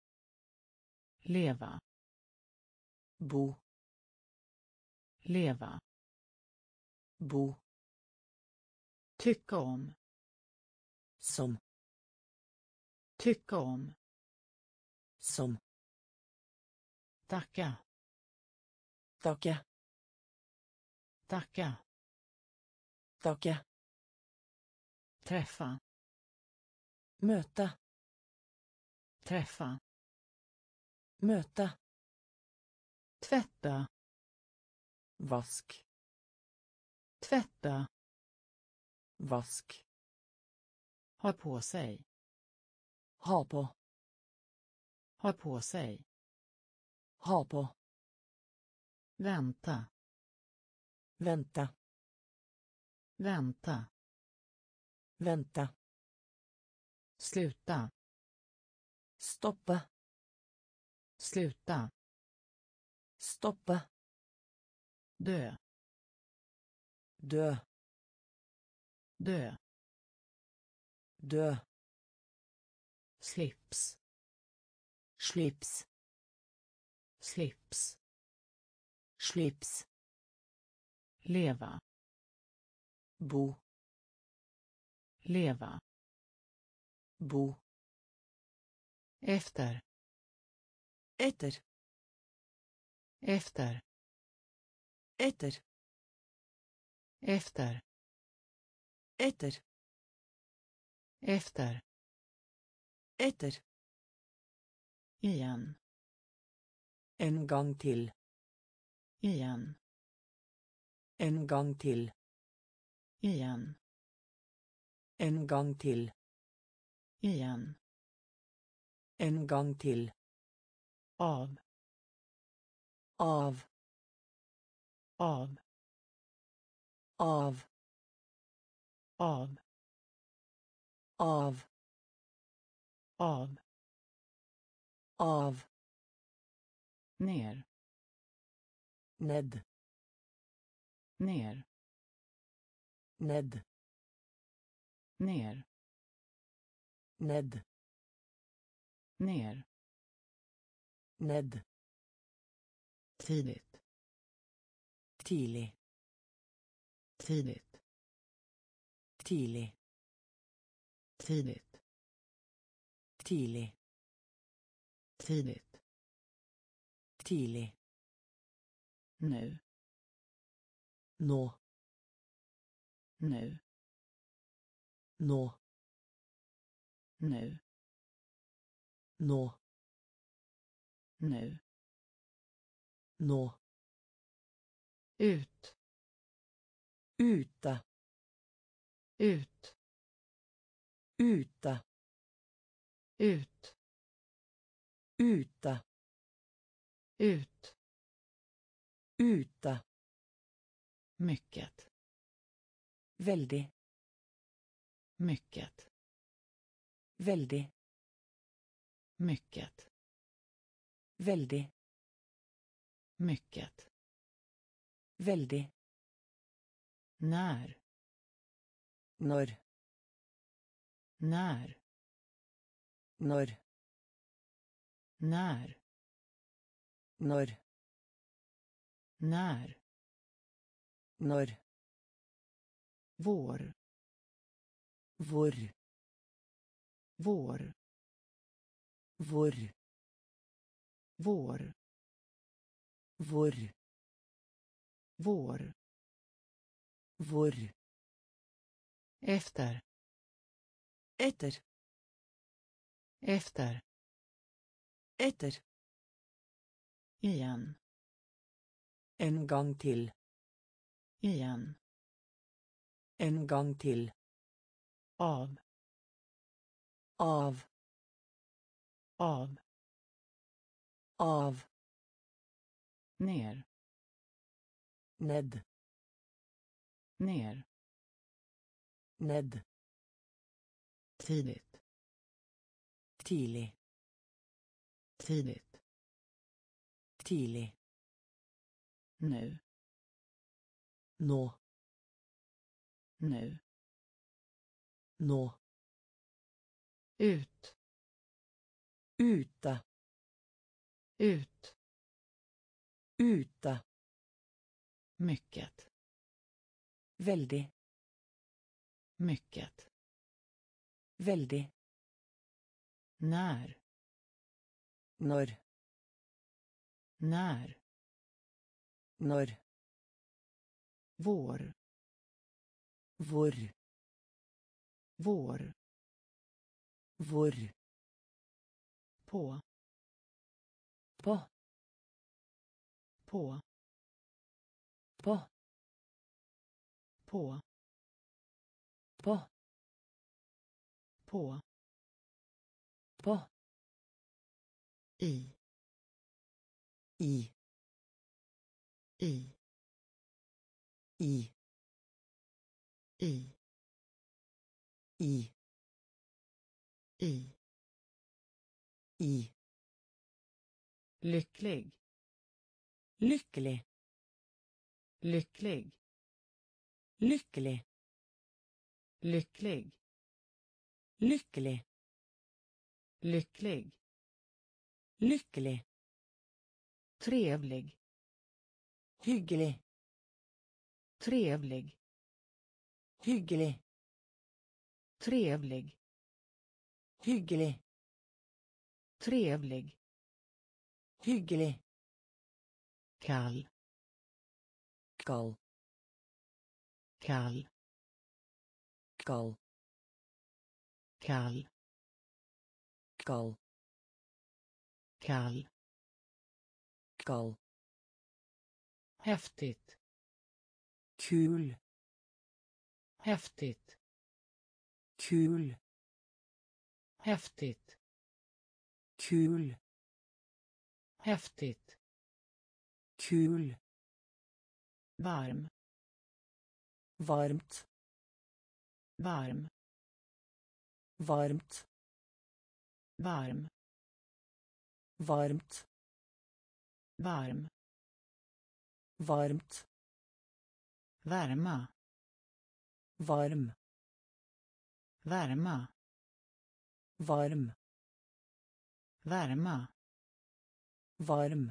[SPEAKER 1] Leva.
[SPEAKER 2] Bo.
[SPEAKER 1] Leva.
[SPEAKER 2] Bo.
[SPEAKER 1] Tycka om.
[SPEAKER 2] Som.
[SPEAKER 1] Tycka om.
[SPEAKER 2] Som.
[SPEAKER 1] Tacka.
[SPEAKER 2] Tacka.
[SPEAKER 1] Tacka.
[SPEAKER 2] Tacka.
[SPEAKER 1] Träffa.
[SPEAKER 2] Möta.
[SPEAKER 1] Träffa.
[SPEAKER 2] Möta.
[SPEAKER 1] Tvätta.
[SPEAKER 2] Vask.
[SPEAKER 1] Tvätta.
[SPEAKER 2] Vask.
[SPEAKER 1] Ha på sig.
[SPEAKER 2] Ha på.
[SPEAKER 1] Ha på sig.
[SPEAKER 2] Ha på.
[SPEAKER 1] Vänta.
[SPEAKER 2] Vänta.
[SPEAKER 1] Vänta.
[SPEAKER 2] Vänta.
[SPEAKER 1] Sluta.
[SPEAKER 2] Stoppa.
[SPEAKER 1] Sluta.
[SPEAKER 2] Stoppa.
[SPEAKER 1] Dö.
[SPEAKER 2] Dö.
[SPEAKER 1] Dö.
[SPEAKER 2] Dö.
[SPEAKER 1] Slips.
[SPEAKER 2] Slips.
[SPEAKER 1] Slips.
[SPEAKER 2] Slips.
[SPEAKER 1] Leva.
[SPEAKER 2] Bo.
[SPEAKER 1] Leva.
[SPEAKER 2] Bo.
[SPEAKER 1] Efter.
[SPEAKER 2] Efter.
[SPEAKER 1] Efter.
[SPEAKER 2] Efter.
[SPEAKER 1] Efter.
[SPEAKER 2] Efter.
[SPEAKER 1] Efter.
[SPEAKER 2] Efter.
[SPEAKER 1] Igen.
[SPEAKER 2] En gång till.
[SPEAKER 1] Igen.
[SPEAKER 2] En gång till.
[SPEAKER 1] Igen.
[SPEAKER 2] En gång till.
[SPEAKER 1] Igen.
[SPEAKER 2] En gång till.
[SPEAKER 1] Av.
[SPEAKER 2] Av.
[SPEAKER 1] Av.
[SPEAKER 2] Av.
[SPEAKER 1] Av.
[SPEAKER 2] Av.
[SPEAKER 1] Av.
[SPEAKER 2] Av.
[SPEAKER 1] Ner.
[SPEAKER 2] Ned.
[SPEAKER 1] Ner.
[SPEAKER 2] Ned.
[SPEAKER 1] Ner.
[SPEAKER 2] Ned.
[SPEAKER 1] Ner.
[SPEAKER 2] Ned.
[SPEAKER 1] Tidigt.
[SPEAKER 2] Tidig.
[SPEAKER 1] Tidigt.
[SPEAKER 2] Tidig.
[SPEAKER 1] Tidigt.
[SPEAKER 2] Tidig.
[SPEAKER 1] Tidigt.
[SPEAKER 2] Tidig.
[SPEAKER 1] Nu.
[SPEAKER 2] Nå.
[SPEAKER 1] Nu.
[SPEAKER 2] Nå.
[SPEAKER 1] Nu.
[SPEAKER 2] Nå.
[SPEAKER 1] Nu.
[SPEAKER 2] Nå.
[SPEAKER 1] Ut.
[SPEAKER 2] Uta.
[SPEAKER 1] Ut.
[SPEAKER 2] Uta.
[SPEAKER 1] Ut.
[SPEAKER 2] Uta.
[SPEAKER 1] Ut.
[SPEAKER 2] Uta.
[SPEAKER 1] Mycket.
[SPEAKER 2] Väldigt.
[SPEAKER 1] Mycket.
[SPEAKER 2] Väldigt.
[SPEAKER 1] Mycket.
[SPEAKER 2] Väldigt.
[SPEAKER 1] Mycket.
[SPEAKER 2] Väldigt.
[SPEAKER 1] När.
[SPEAKER 2] Norr.
[SPEAKER 1] När.
[SPEAKER 2] Norr.
[SPEAKER 1] När.
[SPEAKER 2] Norr.
[SPEAKER 1] När.
[SPEAKER 2] Norr.
[SPEAKER 1] Vår.
[SPEAKER 2] Vår.
[SPEAKER 1] Vår.
[SPEAKER 2] Vår.
[SPEAKER 1] Vår.
[SPEAKER 2] Vår.
[SPEAKER 1] Vår.
[SPEAKER 2] Vår.
[SPEAKER 1] Efter.
[SPEAKER 2] Efter.
[SPEAKER 1] Efter.
[SPEAKER 2] Efter.
[SPEAKER 1] Igen.
[SPEAKER 2] En gång till.
[SPEAKER 1] Igen.
[SPEAKER 2] En gång till.
[SPEAKER 1] Av.
[SPEAKER 2] Av.
[SPEAKER 1] Av.
[SPEAKER 2] Av.
[SPEAKER 1] Ner.
[SPEAKER 2] Ned.
[SPEAKER 1] Ner.
[SPEAKER 2] Ned.
[SPEAKER 1] Tidigt.
[SPEAKER 2] Tidig.
[SPEAKER 1] Tidigt.
[SPEAKER 2] Tidig.
[SPEAKER 1] Nu.
[SPEAKER 2] Nå.
[SPEAKER 1] Nu.
[SPEAKER 2] Nå.
[SPEAKER 1] Ut.
[SPEAKER 2] Uta.
[SPEAKER 1] Ut.
[SPEAKER 2] Uta.
[SPEAKER 1] Mycket.
[SPEAKER 2] Väldigt.
[SPEAKER 1] Mycket.
[SPEAKER 2] Väldigt.
[SPEAKER 1] När.
[SPEAKER 2] Norr.
[SPEAKER 1] När.
[SPEAKER 2] Norr.
[SPEAKER 1] Vår.
[SPEAKER 2] Vår.
[SPEAKER 1] Vår.
[SPEAKER 2] Vår.
[SPEAKER 1] på
[SPEAKER 2] På.
[SPEAKER 1] på
[SPEAKER 2] På.
[SPEAKER 1] på
[SPEAKER 2] På.
[SPEAKER 1] på
[SPEAKER 2] På.
[SPEAKER 1] i
[SPEAKER 2] I.
[SPEAKER 1] i
[SPEAKER 2] I.
[SPEAKER 1] i
[SPEAKER 2] I.
[SPEAKER 1] i
[SPEAKER 2] I.
[SPEAKER 1] lycklig
[SPEAKER 2] Lycklig.
[SPEAKER 1] lycklig
[SPEAKER 2] Lycklig.
[SPEAKER 1] lycklig
[SPEAKER 2] Lycklig.
[SPEAKER 1] lycklig
[SPEAKER 2] Lycklig.
[SPEAKER 1] trevlig
[SPEAKER 2] Hyggelig.
[SPEAKER 1] trevlig
[SPEAKER 2] Hyggelig.
[SPEAKER 1] trevlig
[SPEAKER 2] Hyggelig.
[SPEAKER 1] trevlig
[SPEAKER 2] Hyggelig.
[SPEAKER 1] kall
[SPEAKER 2] Kall.
[SPEAKER 1] kall
[SPEAKER 2] Kall.
[SPEAKER 1] kall
[SPEAKER 2] Kall.
[SPEAKER 1] kall
[SPEAKER 2] Kall.
[SPEAKER 1] häftigt
[SPEAKER 2] Kul.
[SPEAKER 1] häftigt
[SPEAKER 2] Kul.
[SPEAKER 1] häftigt
[SPEAKER 2] Kul.
[SPEAKER 1] häftigt
[SPEAKER 2] Kul.
[SPEAKER 1] varm
[SPEAKER 2] Varmt.
[SPEAKER 1] varm
[SPEAKER 2] Varmt.
[SPEAKER 1] varm
[SPEAKER 2] Varmt.
[SPEAKER 1] varm
[SPEAKER 2] Varmt.
[SPEAKER 1] värma
[SPEAKER 2] Varm.
[SPEAKER 1] värma
[SPEAKER 2] Varm.
[SPEAKER 1] värma
[SPEAKER 2] Varm.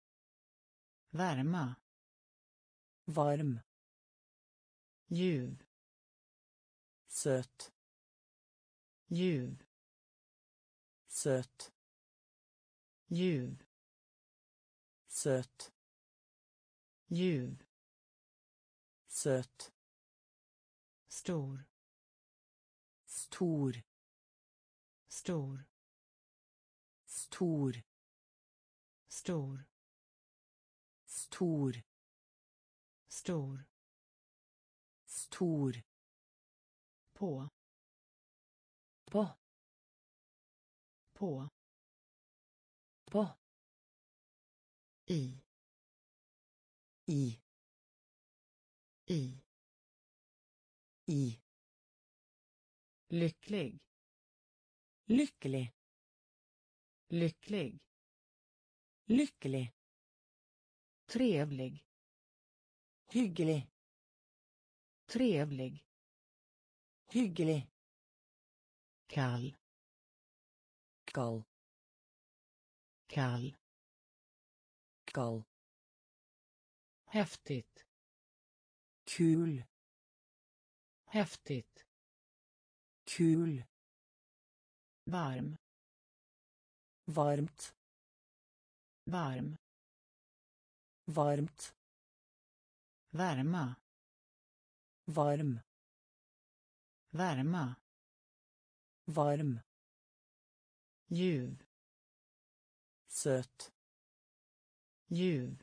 [SPEAKER 1] värma
[SPEAKER 2] Varm.
[SPEAKER 1] ljuv
[SPEAKER 2] Söt.
[SPEAKER 1] ljuv
[SPEAKER 2] Söt.
[SPEAKER 1] ljuv
[SPEAKER 2] Söt.
[SPEAKER 1] ljuv
[SPEAKER 2] Söt.
[SPEAKER 1] stor
[SPEAKER 2] Stor.
[SPEAKER 1] stor
[SPEAKER 2] Stor.
[SPEAKER 1] stor
[SPEAKER 2] Stor.
[SPEAKER 1] stor
[SPEAKER 2] Stor.
[SPEAKER 1] på
[SPEAKER 2] På.
[SPEAKER 1] på
[SPEAKER 2] På.
[SPEAKER 1] i
[SPEAKER 2] I.
[SPEAKER 1] i
[SPEAKER 2] I.
[SPEAKER 1] lycklig
[SPEAKER 2] Lycklig.
[SPEAKER 1] lycklig
[SPEAKER 2] Lycklig.
[SPEAKER 1] trevlig
[SPEAKER 2] Hyggelig.
[SPEAKER 1] trevlig
[SPEAKER 2] Hyggelig.
[SPEAKER 1] kall
[SPEAKER 2] Kall.
[SPEAKER 1] kall
[SPEAKER 2] Kall.
[SPEAKER 1] häftigt
[SPEAKER 2] Kul.
[SPEAKER 1] häftigt
[SPEAKER 2] Kul.
[SPEAKER 1] varm
[SPEAKER 2] Varmt.
[SPEAKER 1] varm
[SPEAKER 2] Varmt.
[SPEAKER 1] värma
[SPEAKER 2] Varm.
[SPEAKER 1] värma
[SPEAKER 2] Varm.
[SPEAKER 1] ljuv
[SPEAKER 2] Söt.
[SPEAKER 1] ljuv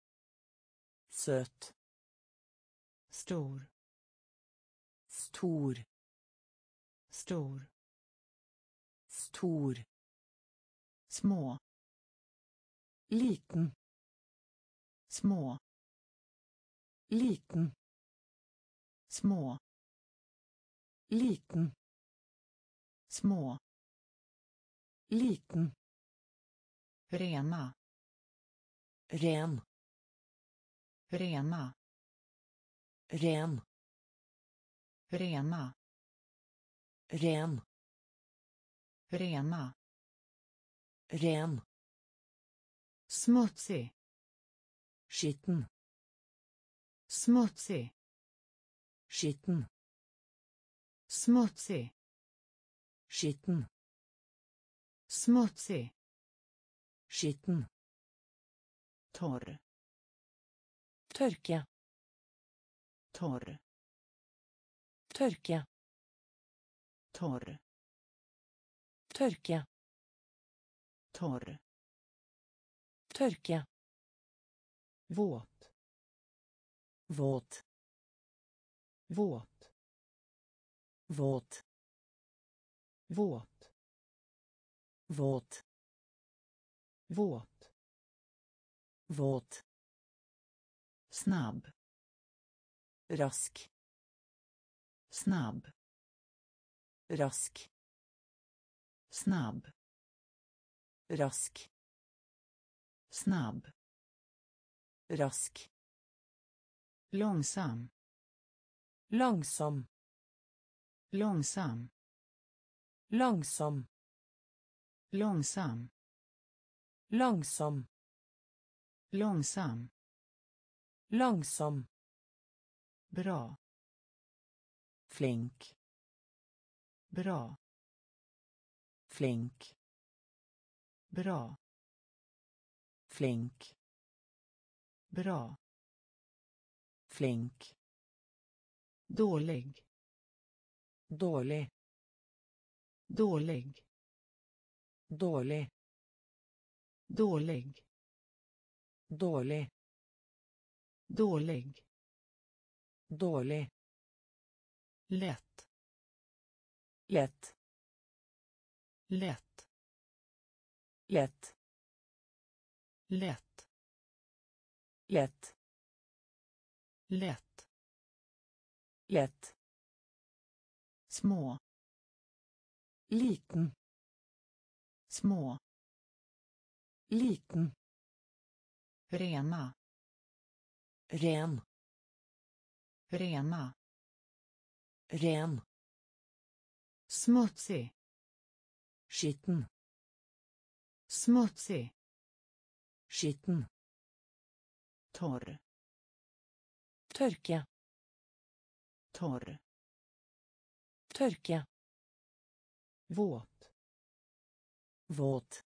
[SPEAKER 2] Söt.
[SPEAKER 1] stor
[SPEAKER 2] Stor.
[SPEAKER 1] stor
[SPEAKER 2] Stor.
[SPEAKER 1] små
[SPEAKER 2] Liten.
[SPEAKER 1] små
[SPEAKER 2] Liten.
[SPEAKER 1] små
[SPEAKER 2] Liten.
[SPEAKER 1] små
[SPEAKER 2] Liten.
[SPEAKER 1] rena
[SPEAKER 2] Ren.
[SPEAKER 1] rena
[SPEAKER 2] Ren.
[SPEAKER 1] rena
[SPEAKER 2] Ren.
[SPEAKER 1] rena
[SPEAKER 2] Ren.
[SPEAKER 1] smutsig
[SPEAKER 2] Skitten.
[SPEAKER 1] smutsig
[SPEAKER 2] Skitten.
[SPEAKER 1] smutsig
[SPEAKER 2] Skitten.
[SPEAKER 1] smutsig
[SPEAKER 2] Skitten.
[SPEAKER 1] torr
[SPEAKER 2] Tørke.
[SPEAKER 1] torr
[SPEAKER 2] Tørke.
[SPEAKER 1] torr
[SPEAKER 2] Tørke.
[SPEAKER 1] torr,
[SPEAKER 2] Tørke.
[SPEAKER 1] våt,
[SPEAKER 2] Våt.
[SPEAKER 1] våt,
[SPEAKER 2] Våt.
[SPEAKER 1] våt,
[SPEAKER 2] Våt.
[SPEAKER 1] våt,
[SPEAKER 2] Våt.
[SPEAKER 1] snabb,
[SPEAKER 2] Rask.
[SPEAKER 1] snabb,
[SPEAKER 2] Rask.
[SPEAKER 1] snabb,
[SPEAKER 2] Rask.
[SPEAKER 1] snabb,
[SPEAKER 2] Rask.
[SPEAKER 1] långsam,
[SPEAKER 2] Langsom.
[SPEAKER 1] långsam,
[SPEAKER 2] Langsom.
[SPEAKER 1] långsam,
[SPEAKER 2] Langsom.
[SPEAKER 1] långsam,
[SPEAKER 2] Langsom.
[SPEAKER 1] bra,
[SPEAKER 2] Flink.
[SPEAKER 1] bra,
[SPEAKER 2] Flink.
[SPEAKER 1] bra,
[SPEAKER 2] Flink.
[SPEAKER 1] bra,
[SPEAKER 2] Flink.
[SPEAKER 1] dålig,
[SPEAKER 2] Dårlig.
[SPEAKER 1] dålig,
[SPEAKER 2] Dårlig.
[SPEAKER 1] dålig,
[SPEAKER 2] Dårlig.
[SPEAKER 1] dålig,
[SPEAKER 2] Dårlig.
[SPEAKER 1] lätt,
[SPEAKER 2] Lett.
[SPEAKER 1] lätt,
[SPEAKER 2] Lett.
[SPEAKER 1] lätt,
[SPEAKER 2] Lett.
[SPEAKER 1] lätt,
[SPEAKER 2] Lett.
[SPEAKER 1] små,
[SPEAKER 2] Liten.
[SPEAKER 1] små,
[SPEAKER 2] Liten.
[SPEAKER 1] rena,
[SPEAKER 2] Ren.
[SPEAKER 1] rena,
[SPEAKER 2] Ren.
[SPEAKER 1] smutsig,
[SPEAKER 2] Skitten.
[SPEAKER 1] smutsig,
[SPEAKER 2] Skitten.
[SPEAKER 1] torr,
[SPEAKER 2] Tørke.
[SPEAKER 1] torr,
[SPEAKER 2] Tørke.
[SPEAKER 1] våt,
[SPEAKER 2] Våt.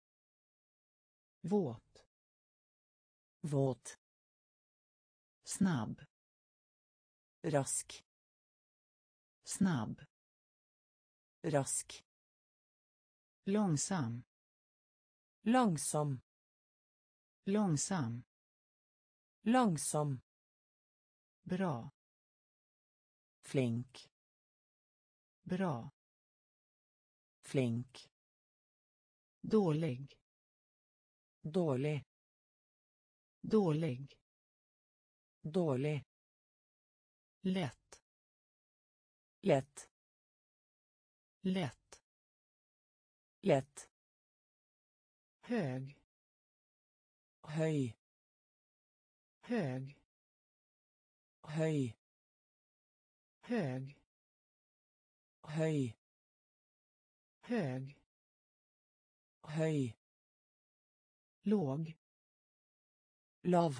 [SPEAKER 1] våt,
[SPEAKER 2] Våt.
[SPEAKER 1] snabb,
[SPEAKER 2] Rask.
[SPEAKER 1] snabb,
[SPEAKER 2] Rask.
[SPEAKER 1] långsam,
[SPEAKER 2] Langsom.
[SPEAKER 1] långsam,
[SPEAKER 2] Langsom.
[SPEAKER 1] bra,
[SPEAKER 2] Flink.
[SPEAKER 1] bra,
[SPEAKER 2] Flink.
[SPEAKER 1] dålig,
[SPEAKER 2] Dårlig.
[SPEAKER 1] dålig,
[SPEAKER 2] Dårlig.
[SPEAKER 1] lätt,
[SPEAKER 2] Lett.
[SPEAKER 1] lätt,
[SPEAKER 2] Lett.
[SPEAKER 1] hög,
[SPEAKER 2] Høy.
[SPEAKER 1] hög,
[SPEAKER 2] Høy.
[SPEAKER 1] hög,
[SPEAKER 2] Høy.
[SPEAKER 1] hög,
[SPEAKER 2] Høy.
[SPEAKER 1] låg,
[SPEAKER 2] Lav.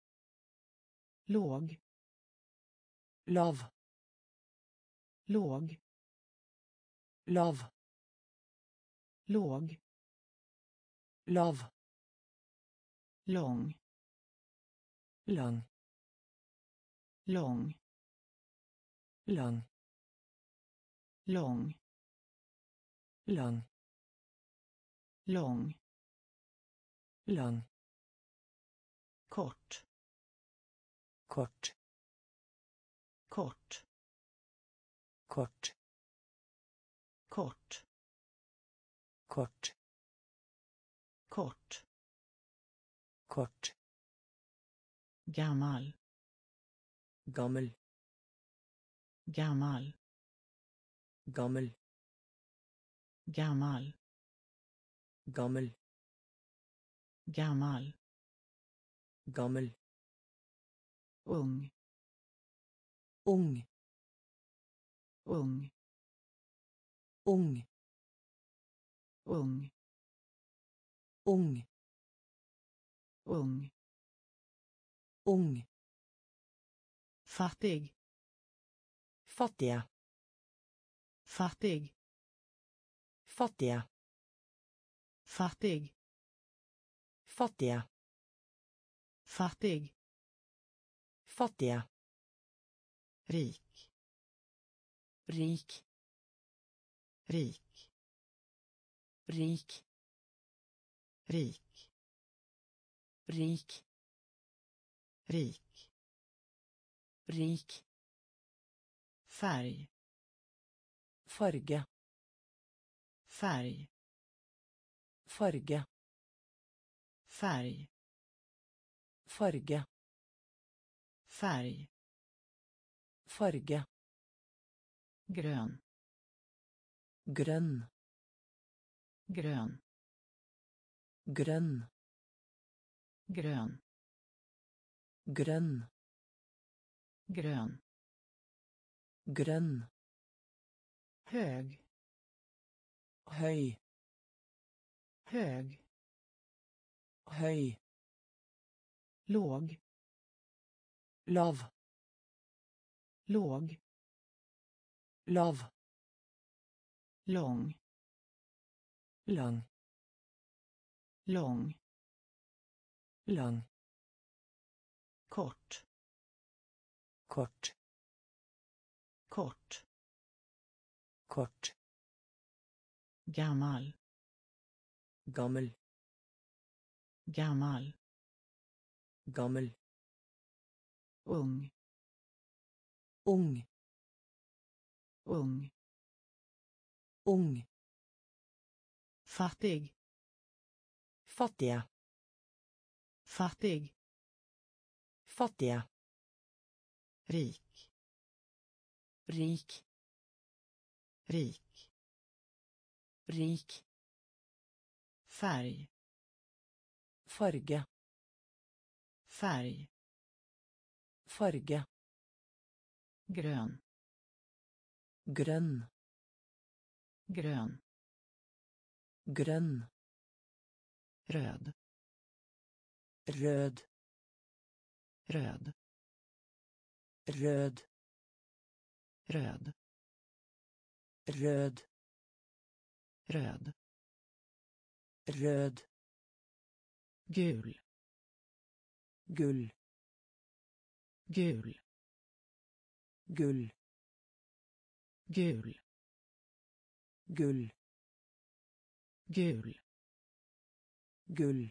[SPEAKER 1] låg,
[SPEAKER 2] Lav.
[SPEAKER 1] låg,
[SPEAKER 2] Lav.
[SPEAKER 1] låg,
[SPEAKER 2] Lav.
[SPEAKER 1] lång,
[SPEAKER 2] Lang.
[SPEAKER 1] lång,
[SPEAKER 2] Lang.
[SPEAKER 1] lång,
[SPEAKER 2] Lang.
[SPEAKER 1] lång,
[SPEAKER 2] Lang.
[SPEAKER 1] kort,
[SPEAKER 2] Kort.
[SPEAKER 1] kort,
[SPEAKER 2] Kort.
[SPEAKER 1] kort,
[SPEAKER 2] Kort.
[SPEAKER 1] kort,
[SPEAKER 2] Kort.
[SPEAKER 1] gammal,
[SPEAKER 2] Gammel.
[SPEAKER 1] gammal,
[SPEAKER 2] Gammel.
[SPEAKER 1] gammal,
[SPEAKER 2] Gammel.
[SPEAKER 1] gammal,
[SPEAKER 2] Gammel.
[SPEAKER 1] ung,
[SPEAKER 2] Ung.
[SPEAKER 1] ung,
[SPEAKER 2] Ung.
[SPEAKER 1] ung,
[SPEAKER 2] Ung.
[SPEAKER 1] ung,
[SPEAKER 2] Ung.
[SPEAKER 1] fattig,
[SPEAKER 2] Fattiga.
[SPEAKER 1] fattig,
[SPEAKER 2] Fattiga.
[SPEAKER 1] fattig,
[SPEAKER 2] Fattiga.
[SPEAKER 1] fattig,
[SPEAKER 2] Fattiga.
[SPEAKER 1] rik,
[SPEAKER 2] Rik.
[SPEAKER 1] rik,
[SPEAKER 2] Rik.
[SPEAKER 1] rik,
[SPEAKER 2] rik,
[SPEAKER 1] rik,
[SPEAKER 2] rik,
[SPEAKER 1] färg,
[SPEAKER 2] farge,
[SPEAKER 1] färg,
[SPEAKER 2] farge,
[SPEAKER 1] färg,
[SPEAKER 2] farge,
[SPEAKER 1] färg,
[SPEAKER 2] farge,
[SPEAKER 1] grön,
[SPEAKER 2] grønn,
[SPEAKER 1] grön,
[SPEAKER 2] grønn,
[SPEAKER 1] grön,
[SPEAKER 2] grønn,
[SPEAKER 1] grön,
[SPEAKER 2] grønn,
[SPEAKER 1] hög,
[SPEAKER 2] høy,
[SPEAKER 1] hög,
[SPEAKER 2] høy,
[SPEAKER 1] låg,
[SPEAKER 2] lav,
[SPEAKER 1] låg,
[SPEAKER 2] lav,
[SPEAKER 1] lång,
[SPEAKER 2] lang,
[SPEAKER 1] lång,
[SPEAKER 2] lang,
[SPEAKER 1] kort,
[SPEAKER 2] kort,
[SPEAKER 1] kort,
[SPEAKER 2] kort,
[SPEAKER 1] gammal,
[SPEAKER 2] gammel,
[SPEAKER 1] gammal,
[SPEAKER 2] gammel,
[SPEAKER 1] ung,
[SPEAKER 2] ung,
[SPEAKER 1] ung,
[SPEAKER 2] ung,
[SPEAKER 1] fattig,
[SPEAKER 2] fattige,
[SPEAKER 1] fattig,
[SPEAKER 2] fattige,
[SPEAKER 1] rik,
[SPEAKER 2] rik,
[SPEAKER 1] rik,
[SPEAKER 2] rik,
[SPEAKER 1] färg,
[SPEAKER 2] farge,
[SPEAKER 1] färg,
[SPEAKER 2] farge,
[SPEAKER 1] grön,
[SPEAKER 2] grønn,
[SPEAKER 1] grön,
[SPEAKER 2] grønn,
[SPEAKER 1] röd,
[SPEAKER 2] rød,
[SPEAKER 1] röd,
[SPEAKER 2] rød,
[SPEAKER 1] röd,
[SPEAKER 2] rød,
[SPEAKER 1] röd,
[SPEAKER 2] rød,
[SPEAKER 1] gul,
[SPEAKER 2] gull,
[SPEAKER 1] gul,
[SPEAKER 2] gull,
[SPEAKER 1] gul,
[SPEAKER 2] gull,
[SPEAKER 1] gul,
[SPEAKER 2] gull,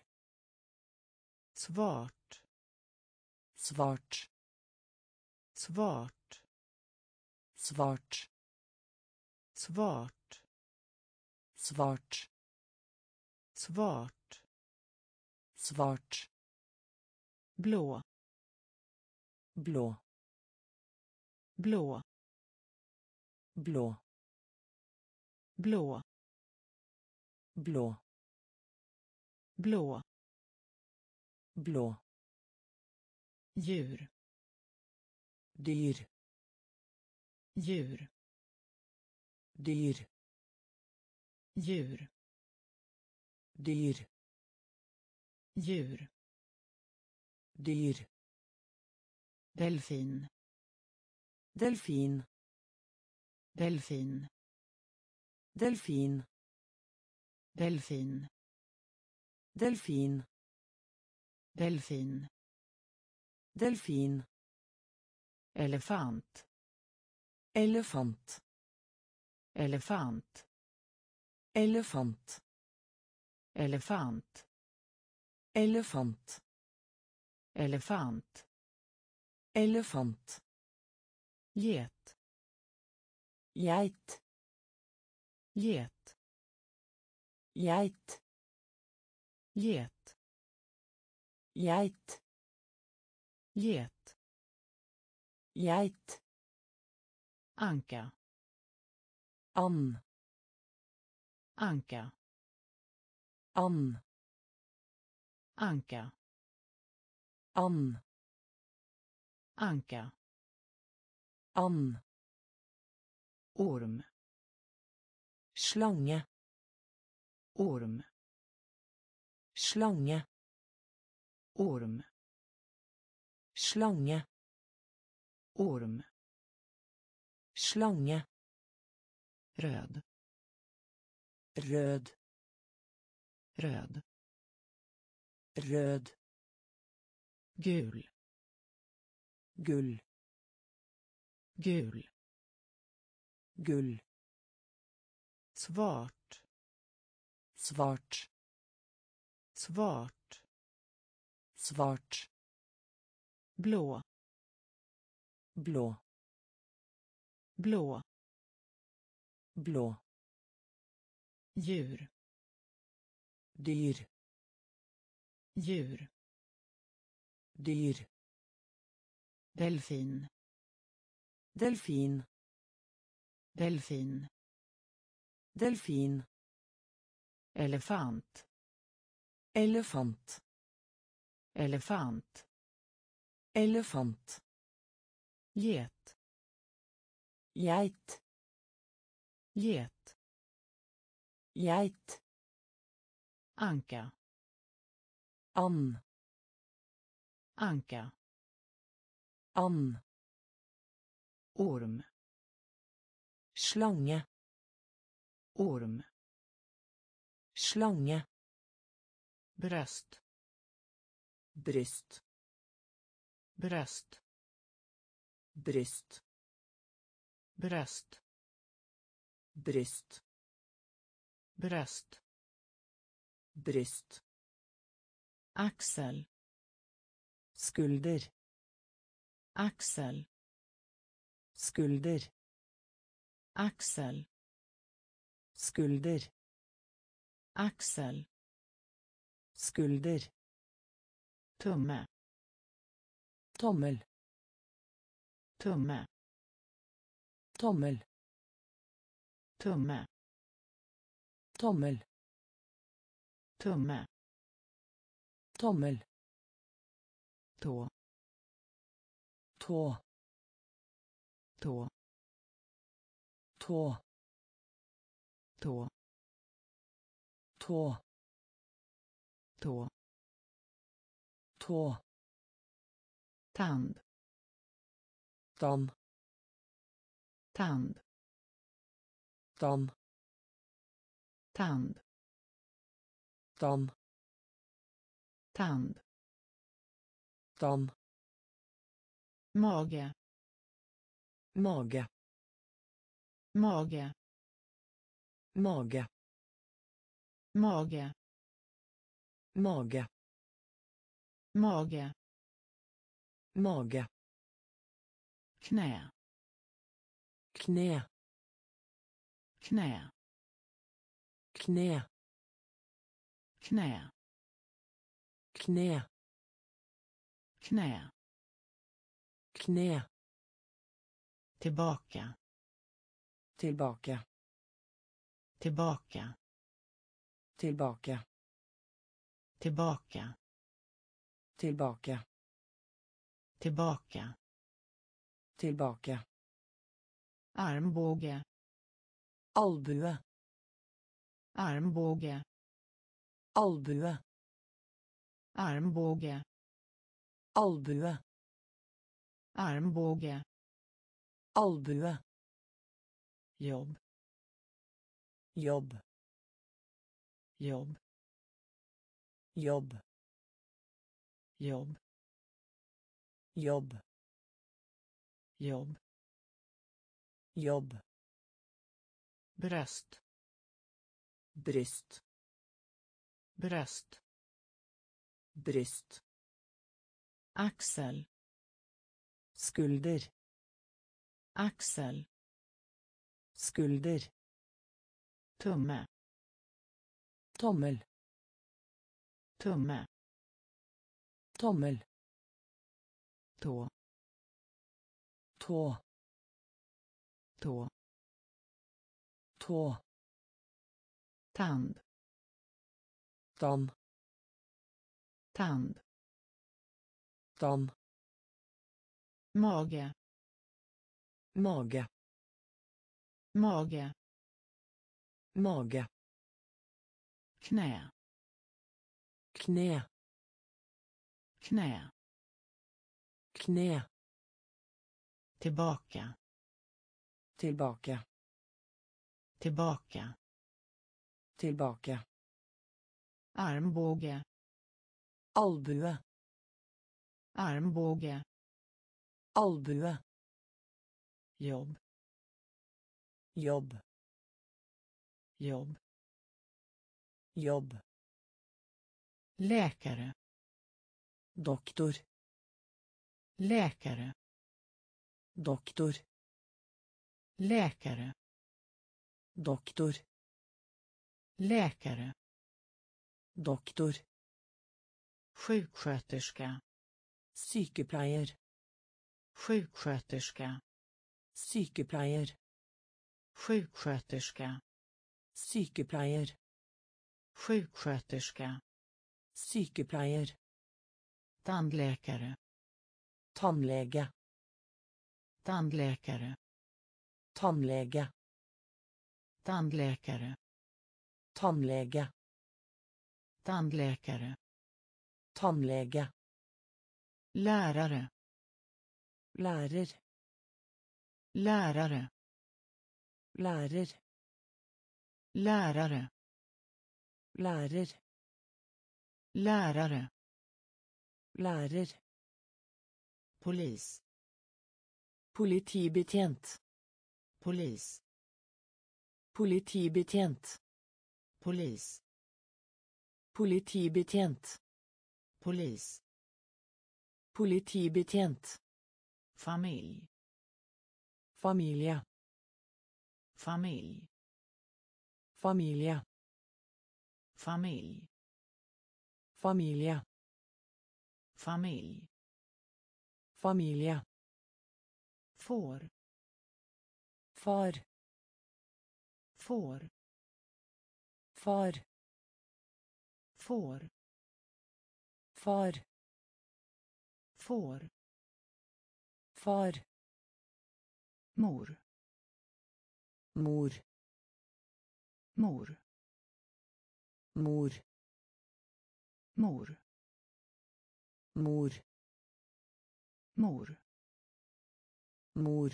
[SPEAKER 1] svart,
[SPEAKER 2] svart,
[SPEAKER 1] svart,
[SPEAKER 2] svart,
[SPEAKER 1] svart,
[SPEAKER 2] svart,
[SPEAKER 1] svart,
[SPEAKER 2] svart,
[SPEAKER 1] blå,
[SPEAKER 2] blå,
[SPEAKER 1] blå,
[SPEAKER 2] blå,
[SPEAKER 1] blå,
[SPEAKER 2] blå,
[SPEAKER 1] blå,
[SPEAKER 2] blå,
[SPEAKER 1] djur,
[SPEAKER 2] dyr,
[SPEAKER 1] djur,
[SPEAKER 2] dyr,
[SPEAKER 1] djur,
[SPEAKER 2] dyr,
[SPEAKER 1] djur,
[SPEAKER 2] dyr,
[SPEAKER 1] delfin,
[SPEAKER 2] delfin,
[SPEAKER 1] delfin,
[SPEAKER 2] delfin,
[SPEAKER 1] delfin,
[SPEAKER 2] delfin,
[SPEAKER 1] delfin,
[SPEAKER 2] delfin,
[SPEAKER 1] elefant,
[SPEAKER 2] elefant,
[SPEAKER 1] elefant,
[SPEAKER 2] elefant,
[SPEAKER 1] elefant,
[SPEAKER 2] elefant,
[SPEAKER 1] elefant,
[SPEAKER 2] elefant,
[SPEAKER 1] get,
[SPEAKER 2] geit,
[SPEAKER 1] get,
[SPEAKER 2] geit,
[SPEAKER 1] get,
[SPEAKER 2] geit,
[SPEAKER 1] get,
[SPEAKER 2] geit,
[SPEAKER 1] anka,
[SPEAKER 2] and,
[SPEAKER 1] anka,
[SPEAKER 2] and,
[SPEAKER 1] anka,
[SPEAKER 2] and,
[SPEAKER 1] anka,
[SPEAKER 2] and,
[SPEAKER 1] orm,
[SPEAKER 2] slange,
[SPEAKER 1] orm,
[SPEAKER 2] slange,
[SPEAKER 1] orm,
[SPEAKER 2] slange,
[SPEAKER 1] orm,
[SPEAKER 2] slange,
[SPEAKER 1] röd,
[SPEAKER 2] röd,
[SPEAKER 1] röd,
[SPEAKER 2] röd,
[SPEAKER 1] gul,
[SPEAKER 2] gull,
[SPEAKER 1] gul,
[SPEAKER 2] gull,
[SPEAKER 1] svart,
[SPEAKER 2] svart,
[SPEAKER 1] svart,
[SPEAKER 2] svart,
[SPEAKER 1] blå,
[SPEAKER 2] blå,
[SPEAKER 1] blå,
[SPEAKER 2] blå,
[SPEAKER 1] djur,
[SPEAKER 2] dyr,
[SPEAKER 1] djur,
[SPEAKER 2] dyr,
[SPEAKER 1] delfin,
[SPEAKER 2] delfin,
[SPEAKER 1] delfin,
[SPEAKER 2] delfin,
[SPEAKER 1] elefant,
[SPEAKER 2] elefant,
[SPEAKER 1] elefant,
[SPEAKER 2] elefant,
[SPEAKER 1] get,
[SPEAKER 2] geit,
[SPEAKER 1] get,
[SPEAKER 2] geit,
[SPEAKER 1] anka,
[SPEAKER 2] and,
[SPEAKER 1] anka,
[SPEAKER 2] and,
[SPEAKER 1] orm,
[SPEAKER 2] slange,
[SPEAKER 1] orm,
[SPEAKER 2] slange,
[SPEAKER 1] bröst,
[SPEAKER 2] bryst,
[SPEAKER 1] bröst,
[SPEAKER 2] bryst,
[SPEAKER 1] bröst,
[SPEAKER 2] bryst,
[SPEAKER 1] bröst,
[SPEAKER 2] bryst,
[SPEAKER 1] axel,
[SPEAKER 2] skulder,
[SPEAKER 1] axel,
[SPEAKER 2] skulder,
[SPEAKER 1] axel,
[SPEAKER 2] skulder,
[SPEAKER 1] axel,
[SPEAKER 2] skulder,
[SPEAKER 1] tumme,
[SPEAKER 2] tommel,
[SPEAKER 1] tumme,
[SPEAKER 2] tommel,
[SPEAKER 1] tumme,
[SPEAKER 2] tommel,
[SPEAKER 1] tumme,
[SPEAKER 2] tommel,
[SPEAKER 1] tå,
[SPEAKER 2] tå,
[SPEAKER 1] tå,
[SPEAKER 2] tå,
[SPEAKER 1] tå,
[SPEAKER 2] tå,
[SPEAKER 1] tå,
[SPEAKER 2] tå,
[SPEAKER 1] tand,
[SPEAKER 2] dam,
[SPEAKER 1] tand,
[SPEAKER 2] dam,
[SPEAKER 1] tand,
[SPEAKER 2] dam,
[SPEAKER 1] tand,
[SPEAKER 2] dam,
[SPEAKER 1] mage,
[SPEAKER 2] mage,
[SPEAKER 1] mage,
[SPEAKER 2] mage,
[SPEAKER 1] mage,
[SPEAKER 2] mage,
[SPEAKER 1] mage,
[SPEAKER 2] mage,
[SPEAKER 1] knä,
[SPEAKER 2] knä,
[SPEAKER 1] knä,
[SPEAKER 2] knä,
[SPEAKER 1] knä,
[SPEAKER 2] knä,
[SPEAKER 1] knä,
[SPEAKER 2] knä,
[SPEAKER 1] tillbaka,
[SPEAKER 2] tillbaka,
[SPEAKER 1] tillbaka,
[SPEAKER 2] tillbaka,
[SPEAKER 1] tillbaka,
[SPEAKER 2] tillbaka,
[SPEAKER 1] tillbaka,
[SPEAKER 2] tillbaka,
[SPEAKER 1] armbåge,
[SPEAKER 2] albue,
[SPEAKER 1] armbåge,
[SPEAKER 2] albue,
[SPEAKER 1] armbåge,
[SPEAKER 2] albue,
[SPEAKER 1] armbåge,
[SPEAKER 2] albue,
[SPEAKER 1] jobb,
[SPEAKER 2] jobb,
[SPEAKER 1] jobb,
[SPEAKER 2] jobb,
[SPEAKER 1] jobb,
[SPEAKER 2] jobb,
[SPEAKER 1] jobb,
[SPEAKER 2] jobb,
[SPEAKER 1] bröst,
[SPEAKER 2] bryst,
[SPEAKER 1] bröst,
[SPEAKER 2] bryst,
[SPEAKER 1] axel,
[SPEAKER 2] skulder,
[SPEAKER 1] axel,
[SPEAKER 2] skulder,
[SPEAKER 1] tumme,
[SPEAKER 2] tommel,
[SPEAKER 1] tumme,
[SPEAKER 2] tommel,
[SPEAKER 1] tå,
[SPEAKER 2] tå,
[SPEAKER 1] tå,
[SPEAKER 2] tå,
[SPEAKER 1] tand,
[SPEAKER 2] dam,
[SPEAKER 1] tand,
[SPEAKER 2] dam,
[SPEAKER 1] mage,
[SPEAKER 2] mage,
[SPEAKER 1] mage,
[SPEAKER 2] mage,
[SPEAKER 1] knä,
[SPEAKER 2] knä,
[SPEAKER 1] knä,
[SPEAKER 2] knä,
[SPEAKER 1] tillbaka,
[SPEAKER 2] tillbaka,
[SPEAKER 1] tillbaka,
[SPEAKER 2] tillbaka,
[SPEAKER 1] armbåge,
[SPEAKER 2] albue,
[SPEAKER 1] armbåge,
[SPEAKER 2] albue,
[SPEAKER 1] jobb,
[SPEAKER 2] jobb,
[SPEAKER 1] jobb,
[SPEAKER 2] jobb,
[SPEAKER 1] läkare,
[SPEAKER 2] doktor,
[SPEAKER 1] läkare,
[SPEAKER 2] doktor,
[SPEAKER 1] läkare,
[SPEAKER 2] doktor,
[SPEAKER 1] läkare,
[SPEAKER 2] doktor,
[SPEAKER 1] sjuksköterska,
[SPEAKER 2] sykepleier,
[SPEAKER 1] sjuksköterska,
[SPEAKER 2] sykepleier,
[SPEAKER 1] sjuksköterska,
[SPEAKER 2] sykepleier,
[SPEAKER 1] sjuksköterska,
[SPEAKER 2] sykepleier,
[SPEAKER 1] tandläkare,
[SPEAKER 2] tannlege,
[SPEAKER 1] tandläkare,
[SPEAKER 2] tannlege,
[SPEAKER 1] tandläkare,
[SPEAKER 2] tannlege,
[SPEAKER 1] tandläkare,
[SPEAKER 2] tannlege,
[SPEAKER 1] lärare,
[SPEAKER 2] lærer,
[SPEAKER 1] lärare,
[SPEAKER 2] lærer,
[SPEAKER 1] lärare,
[SPEAKER 2] lærer,
[SPEAKER 1] lärare,
[SPEAKER 2] lærer,
[SPEAKER 1] polis,
[SPEAKER 2] politibetjent,
[SPEAKER 1] polis,
[SPEAKER 2] politibetjent,
[SPEAKER 1] polis,
[SPEAKER 2] politibetjent,
[SPEAKER 1] polis,
[SPEAKER 2] politibetjent,
[SPEAKER 1] familj,
[SPEAKER 2] familie,
[SPEAKER 1] familj,
[SPEAKER 2] familie,
[SPEAKER 1] familj,
[SPEAKER 2] familie,
[SPEAKER 1] familj,
[SPEAKER 2] familie,
[SPEAKER 1] får,
[SPEAKER 2] far,
[SPEAKER 1] får,
[SPEAKER 2] far,
[SPEAKER 1] får,
[SPEAKER 2] far,
[SPEAKER 1] får,
[SPEAKER 2] far,
[SPEAKER 1] mor,
[SPEAKER 2] mor,
[SPEAKER 1] mor,
[SPEAKER 2] mor,
[SPEAKER 1] mor,
[SPEAKER 2] mor,
[SPEAKER 1] mor,
[SPEAKER 2] mor,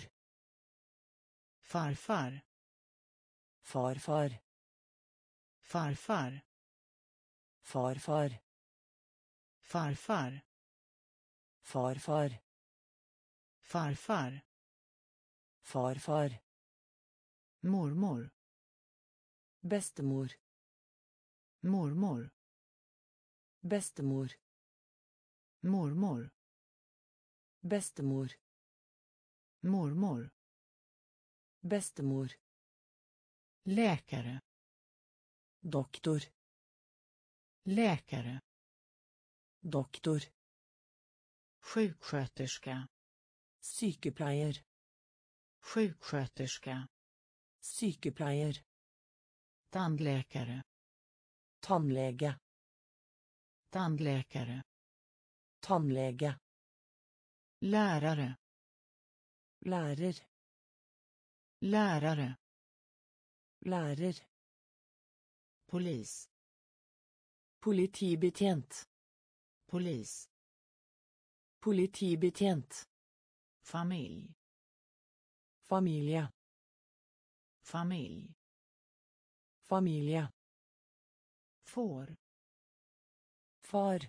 [SPEAKER 1] farfar,
[SPEAKER 2] farfar,
[SPEAKER 1] farfar,
[SPEAKER 2] farfar,
[SPEAKER 1] farfar,
[SPEAKER 2] farfar,
[SPEAKER 1] farfar,
[SPEAKER 2] farfar,
[SPEAKER 1] mormor,
[SPEAKER 2] bestemor,
[SPEAKER 1] mormor,
[SPEAKER 2] bestemor,
[SPEAKER 1] mormor,
[SPEAKER 2] bestemor,
[SPEAKER 1] mormor,
[SPEAKER 2] bestemor,
[SPEAKER 1] läkare,
[SPEAKER 2] doktor,
[SPEAKER 1] läkare,
[SPEAKER 2] doktor,
[SPEAKER 1] sjuksköterska,
[SPEAKER 2] sykepleier,
[SPEAKER 1] sjuksköterska,
[SPEAKER 2] sykepleier,
[SPEAKER 1] tandläkare,
[SPEAKER 2] tannlege,
[SPEAKER 1] tandläkare,
[SPEAKER 2] tannlege,
[SPEAKER 1] lärare,
[SPEAKER 2] lærer,
[SPEAKER 1] lärare,
[SPEAKER 2] lærer,
[SPEAKER 1] polis,
[SPEAKER 2] politibetjent,
[SPEAKER 1] polis,
[SPEAKER 2] politibetjent,
[SPEAKER 1] familj,
[SPEAKER 2] familie,
[SPEAKER 1] familj,
[SPEAKER 2] familie,
[SPEAKER 1] får,
[SPEAKER 2] far,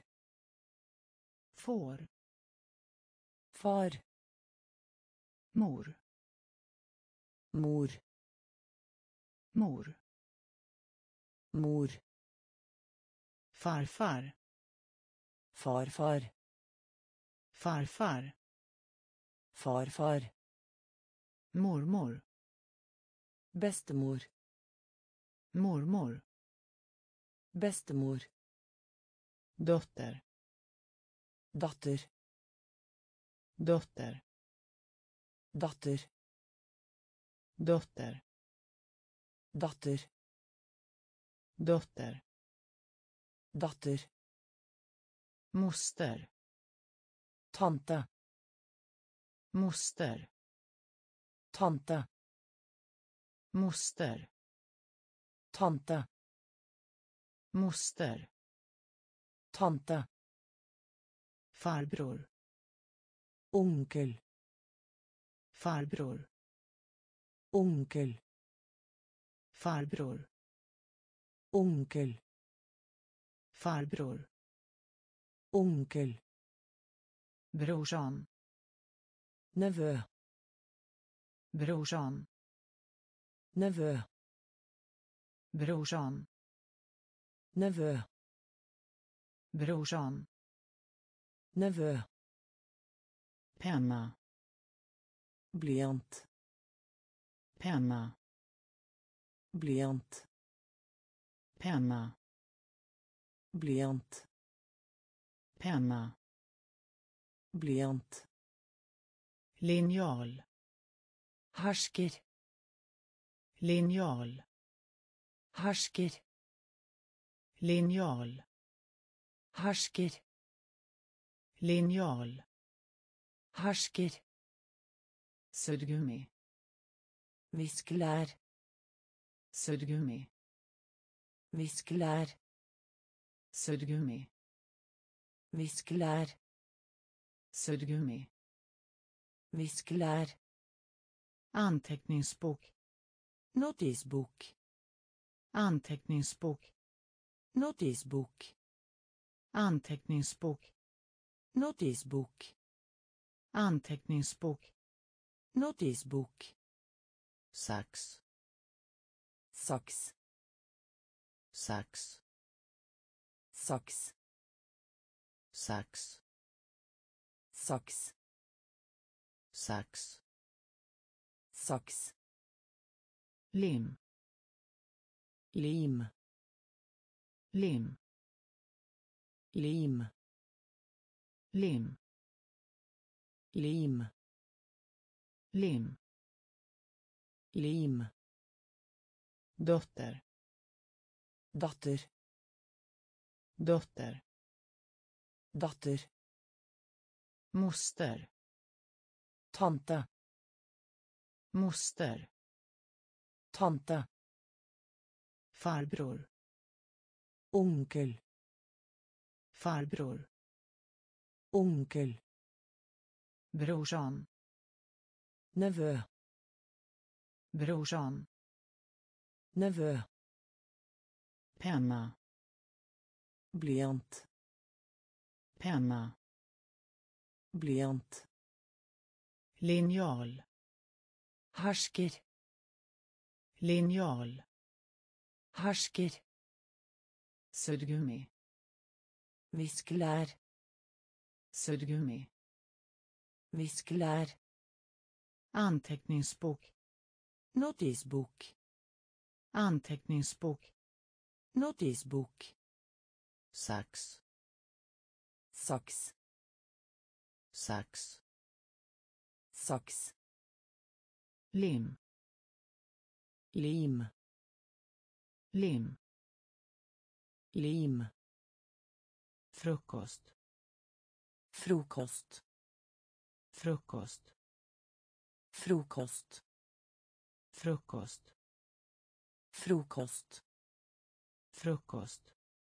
[SPEAKER 1] får,
[SPEAKER 2] far,
[SPEAKER 1] mor,
[SPEAKER 2] mor,
[SPEAKER 1] mor,
[SPEAKER 2] mor,
[SPEAKER 1] farfar,
[SPEAKER 2] farfar,
[SPEAKER 1] farfar,
[SPEAKER 2] farfar,
[SPEAKER 1] mormor,
[SPEAKER 2] bestemor,
[SPEAKER 1] mormor,
[SPEAKER 2] bestemor,
[SPEAKER 1] dotter,
[SPEAKER 2] datter,
[SPEAKER 1] dotter,
[SPEAKER 2] datter,
[SPEAKER 1] dotter,
[SPEAKER 2] datter,
[SPEAKER 1] dotter,
[SPEAKER 2] datter,
[SPEAKER 1] moster,
[SPEAKER 2] tante,
[SPEAKER 1] moster,
[SPEAKER 2] tante,
[SPEAKER 1] moster,
[SPEAKER 2] tante,
[SPEAKER 1] moster,
[SPEAKER 2] tante,
[SPEAKER 1] farbror,
[SPEAKER 2] onkel,
[SPEAKER 1] farbror,
[SPEAKER 2] onkel,
[SPEAKER 1] farbror,
[SPEAKER 2] onkel,
[SPEAKER 1] farbror,
[SPEAKER 2] onkel,
[SPEAKER 1] brorsan,
[SPEAKER 2] nevø,
[SPEAKER 1] brorsan,
[SPEAKER 2] nevø,
[SPEAKER 1] brorsan,
[SPEAKER 2] nevø,
[SPEAKER 1] brorsan,
[SPEAKER 2] Nevø.
[SPEAKER 1] penna,
[SPEAKER 2] Blyant.
[SPEAKER 1] penna,
[SPEAKER 2] Blyant.
[SPEAKER 1] penna,
[SPEAKER 2] Blyant.
[SPEAKER 1] penna,
[SPEAKER 2] Blyant.
[SPEAKER 1] linjal,
[SPEAKER 2] Hersker.
[SPEAKER 1] linjal,
[SPEAKER 2] Hersker.
[SPEAKER 1] linjal,
[SPEAKER 2] Hersker.
[SPEAKER 1] linjal,
[SPEAKER 2] Hersker.
[SPEAKER 1] suddgummi,
[SPEAKER 2] Viskelær.
[SPEAKER 1] suddgummi,
[SPEAKER 2] Viskelær.
[SPEAKER 1] suddgummi,
[SPEAKER 2] Viskelær.
[SPEAKER 1] suddgummi,
[SPEAKER 2] Viskelær.
[SPEAKER 1] anteckningsbok,
[SPEAKER 2] Notisbok.
[SPEAKER 1] anteckningsbok,
[SPEAKER 2] Notisbok.
[SPEAKER 1] anteckningsbok,
[SPEAKER 2] Notisbok.
[SPEAKER 1] anteckningsbok,
[SPEAKER 2] Notisbok.
[SPEAKER 1] sax,
[SPEAKER 2] Saks.
[SPEAKER 1] sax,
[SPEAKER 2] Saks.
[SPEAKER 1] sax,
[SPEAKER 2] Saks.
[SPEAKER 1] sax,
[SPEAKER 2] Saks.
[SPEAKER 1] lim,
[SPEAKER 2] Lim.
[SPEAKER 1] lim,
[SPEAKER 2] Lim.
[SPEAKER 1] lim,
[SPEAKER 2] Lim.
[SPEAKER 1] lim,
[SPEAKER 2] Lim.
[SPEAKER 1] dotter,
[SPEAKER 2] Datter.
[SPEAKER 1] dotter,
[SPEAKER 2] Datter.
[SPEAKER 1] moster,
[SPEAKER 2] Tante.
[SPEAKER 1] moster,
[SPEAKER 2] Tante.
[SPEAKER 1] farbror,
[SPEAKER 2] Onkel.
[SPEAKER 1] farbror,
[SPEAKER 2] Onkel.
[SPEAKER 1] brorsan,
[SPEAKER 2] Nevø.
[SPEAKER 1] brorsan,
[SPEAKER 2] Nevø.
[SPEAKER 1] penna,
[SPEAKER 2] Blyant.
[SPEAKER 1] penna,
[SPEAKER 2] Blyant.
[SPEAKER 1] linjal,
[SPEAKER 2] Hersker.
[SPEAKER 1] linjal,
[SPEAKER 2] Hersker.
[SPEAKER 1] suddgummi,
[SPEAKER 2] Viskelær.
[SPEAKER 1] suddgummi,
[SPEAKER 2] Viskelær.
[SPEAKER 1] anteckningsbok,
[SPEAKER 2] Notisbok.
[SPEAKER 1] anteckningsbok,
[SPEAKER 2] Notisbok.
[SPEAKER 1] sax,
[SPEAKER 2] Saks.
[SPEAKER 1] sax,
[SPEAKER 2] Saks.
[SPEAKER 1] lim,
[SPEAKER 2] Lim.
[SPEAKER 1] lim,
[SPEAKER 2] Lim.
[SPEAKER 1] frukost,
[SPEAKER 2] Frokost.
[SPEAKER 1] frukost,
[SPEAKER 2] Frokost.
[SPEAKER 1] frukost,
[SPEAKER 2] Frokost.
[SPEAKER 1] frukost,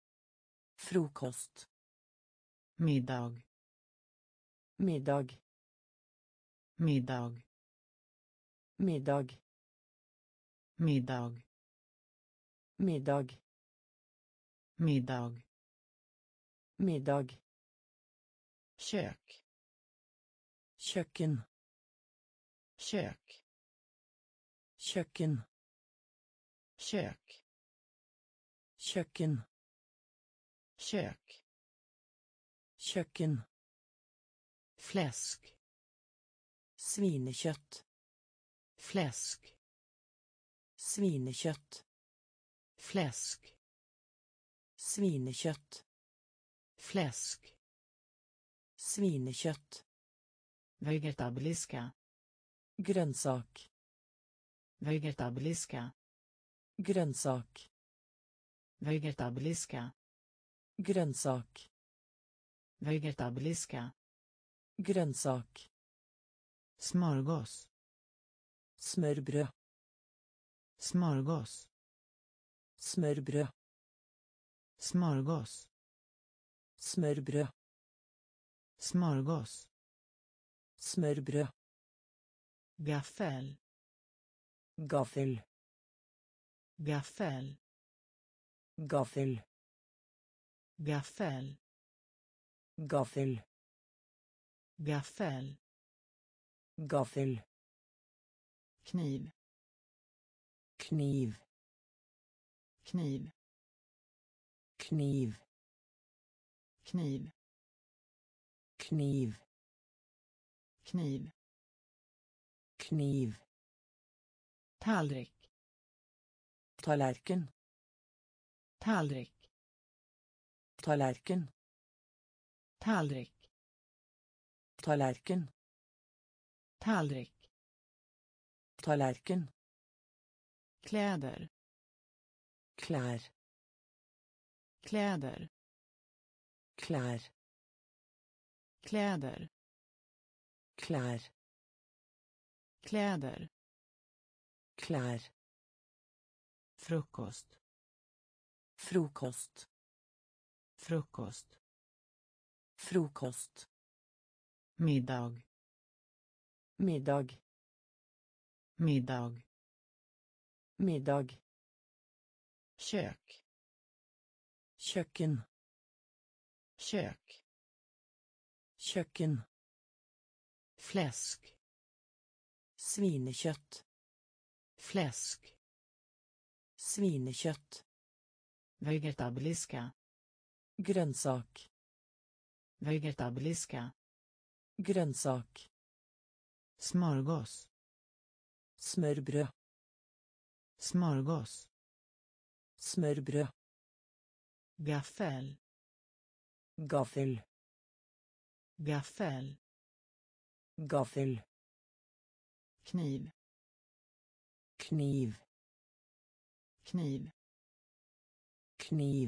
[SPEAKER 2] Frokost.
[SPEAKER 1] middag,
[SPEAKER 2] Middag.
[SPEAKER 1] middag,
[SPEAKER 2] Middag.
[SPEAKER 1] middag,
[SPEAKER 2] Middag.
[SPEAKER 1] middag,
[SPEAKER 2] Middag.
[SPEAKER 1] kök,
[SPEAKER 2] Kjøkken.
[SPEAKER 1] kök,
[SPEAKER 2] Kjøkken.
[SPEAKER 1] kök,
[SPEAKER 2] Kjøkken.
[SPEAKER 1] kök,
[SPEAKER 2] Kjøkken.
[SPEAKER 1] fläsk,
[SPEAKER 2] Svinekjøtt.
[SPEAKER 1] fläsk,
[SPEAKER 2] Svinekjøtt.
[SPEAKER 1] fläsk,
[SPEAKER 2] Svinekjøtt.
[SPEAKER 1] fläsk,
[SPEAKER 2] Svinekjøtt.
[SPEAKER 1] vegetabiliska,
[SPEAKER 2] Grønnsak.
[SPEAKER 1] vegetabiliska,
[SPEAKER 2] Grønnsak.
[SPEAKER 1] vegetabiliska,
[SPEAKER 2] Grønnsak.
[SPEAKER 1] vegetabiliska,
[SPEAKER 2] Grønnsak.
[SPEAKER 1] smörgås,
[SPEAKER 2] Smørbrød.
[SPEAKER 1] smörgås,
[SPEAKER 2] Smørbrød.
[SPEAKER 1] smörgås,
[SPEAKER 2] Smørbrød.
[SPEAKER 1] smörgås,
[SPEAKER 2] Smørbrød.
[SPEAKER 1] gaffel,
[SPEAKER 2] Gaffel.
[SPEAKER 1] gaffel,
[SPEAKER 2] Gaffel.
[SPEAKER 1] gaffel,
[SPEAKER 2] Gaffel.
[SPEAKER 1] gaffel,
[SPEAKER 2] Gaffel.
[SPEAKER 1] kniv,
[SPEAKER 2] Kniv.
[SPEAKER 1] kniv,
[SPEAKER 2] Kniv.
[SPEAKER 1] kniv,
[SPEAKER 2] kniv,
[SPEAKER 1] kniv,
[SPEAKER 2] kniv,
[SPEAKER 1] tallrik,
[SPEAKER 2] tallerken,
[SPEAKER 1] tallrik,
[SPEAKER 2] tallerken,
[SPEAKER 1] tallrik,
[SPEAKER 2] tallerken,
[SPEAKER 1] tallrik,
[SPEAKER 2] tallerken,
[SPEAKER 1] kläder,
[SPEAKER 2] klær,
[SPEAKER 1] kläder,
[SPEAKER 2] klær,
[SPEAKER 1] kläder,
[SPEAKER 2] klær,
[SPEAKER 1] kläder,
[SPEAKER 2] klær,
[SPEAKER 1] frukost,
[SPEAKER 2] frokost,
[SPEAKER 1] frukost,
[SPEAKER 2] frokost,
[SPEAKER 1] middag,
[SPEAKER 2] middag,
[SPEAKER 1] middag,
[SPEAKER 2] middag,
[SPEAKER 1] kök,
[SPEAKER 2] kjøkken,
[SPEAKER 1] kök,
[SPEAKER 2] kjøkken,
[SPEAKER 1] fläsk,
[SPEAKER 2] svinekjøtt,
[SPEAKER 1] fläsk,
[SPEAKER 2] svinekjøtt,
[SPEAKER 1] vegetabiliska,
[SPEAKER 2] grønnsak,
[SPEAKER 1] vegetabiliska,
[SPEAKER 2] grønnsak,
[SPEAKER 1] smörgås,
[SPEAKER 2] smørbrød,
[SPEAKER 1] smörgås,
[SPEAKER 2] smørbrød,
[SPEAKER 1] gaffel,
[SPEAKER 2] gaffel,
[SPEAKER 1] gaffel,
[SPEAKER 2] gaffel,
[SPEAKER 1] kniv,
[SPEAKER 2] kniv,
[SPEAKER 1] kniv,
[SPEAKER 2] kniv,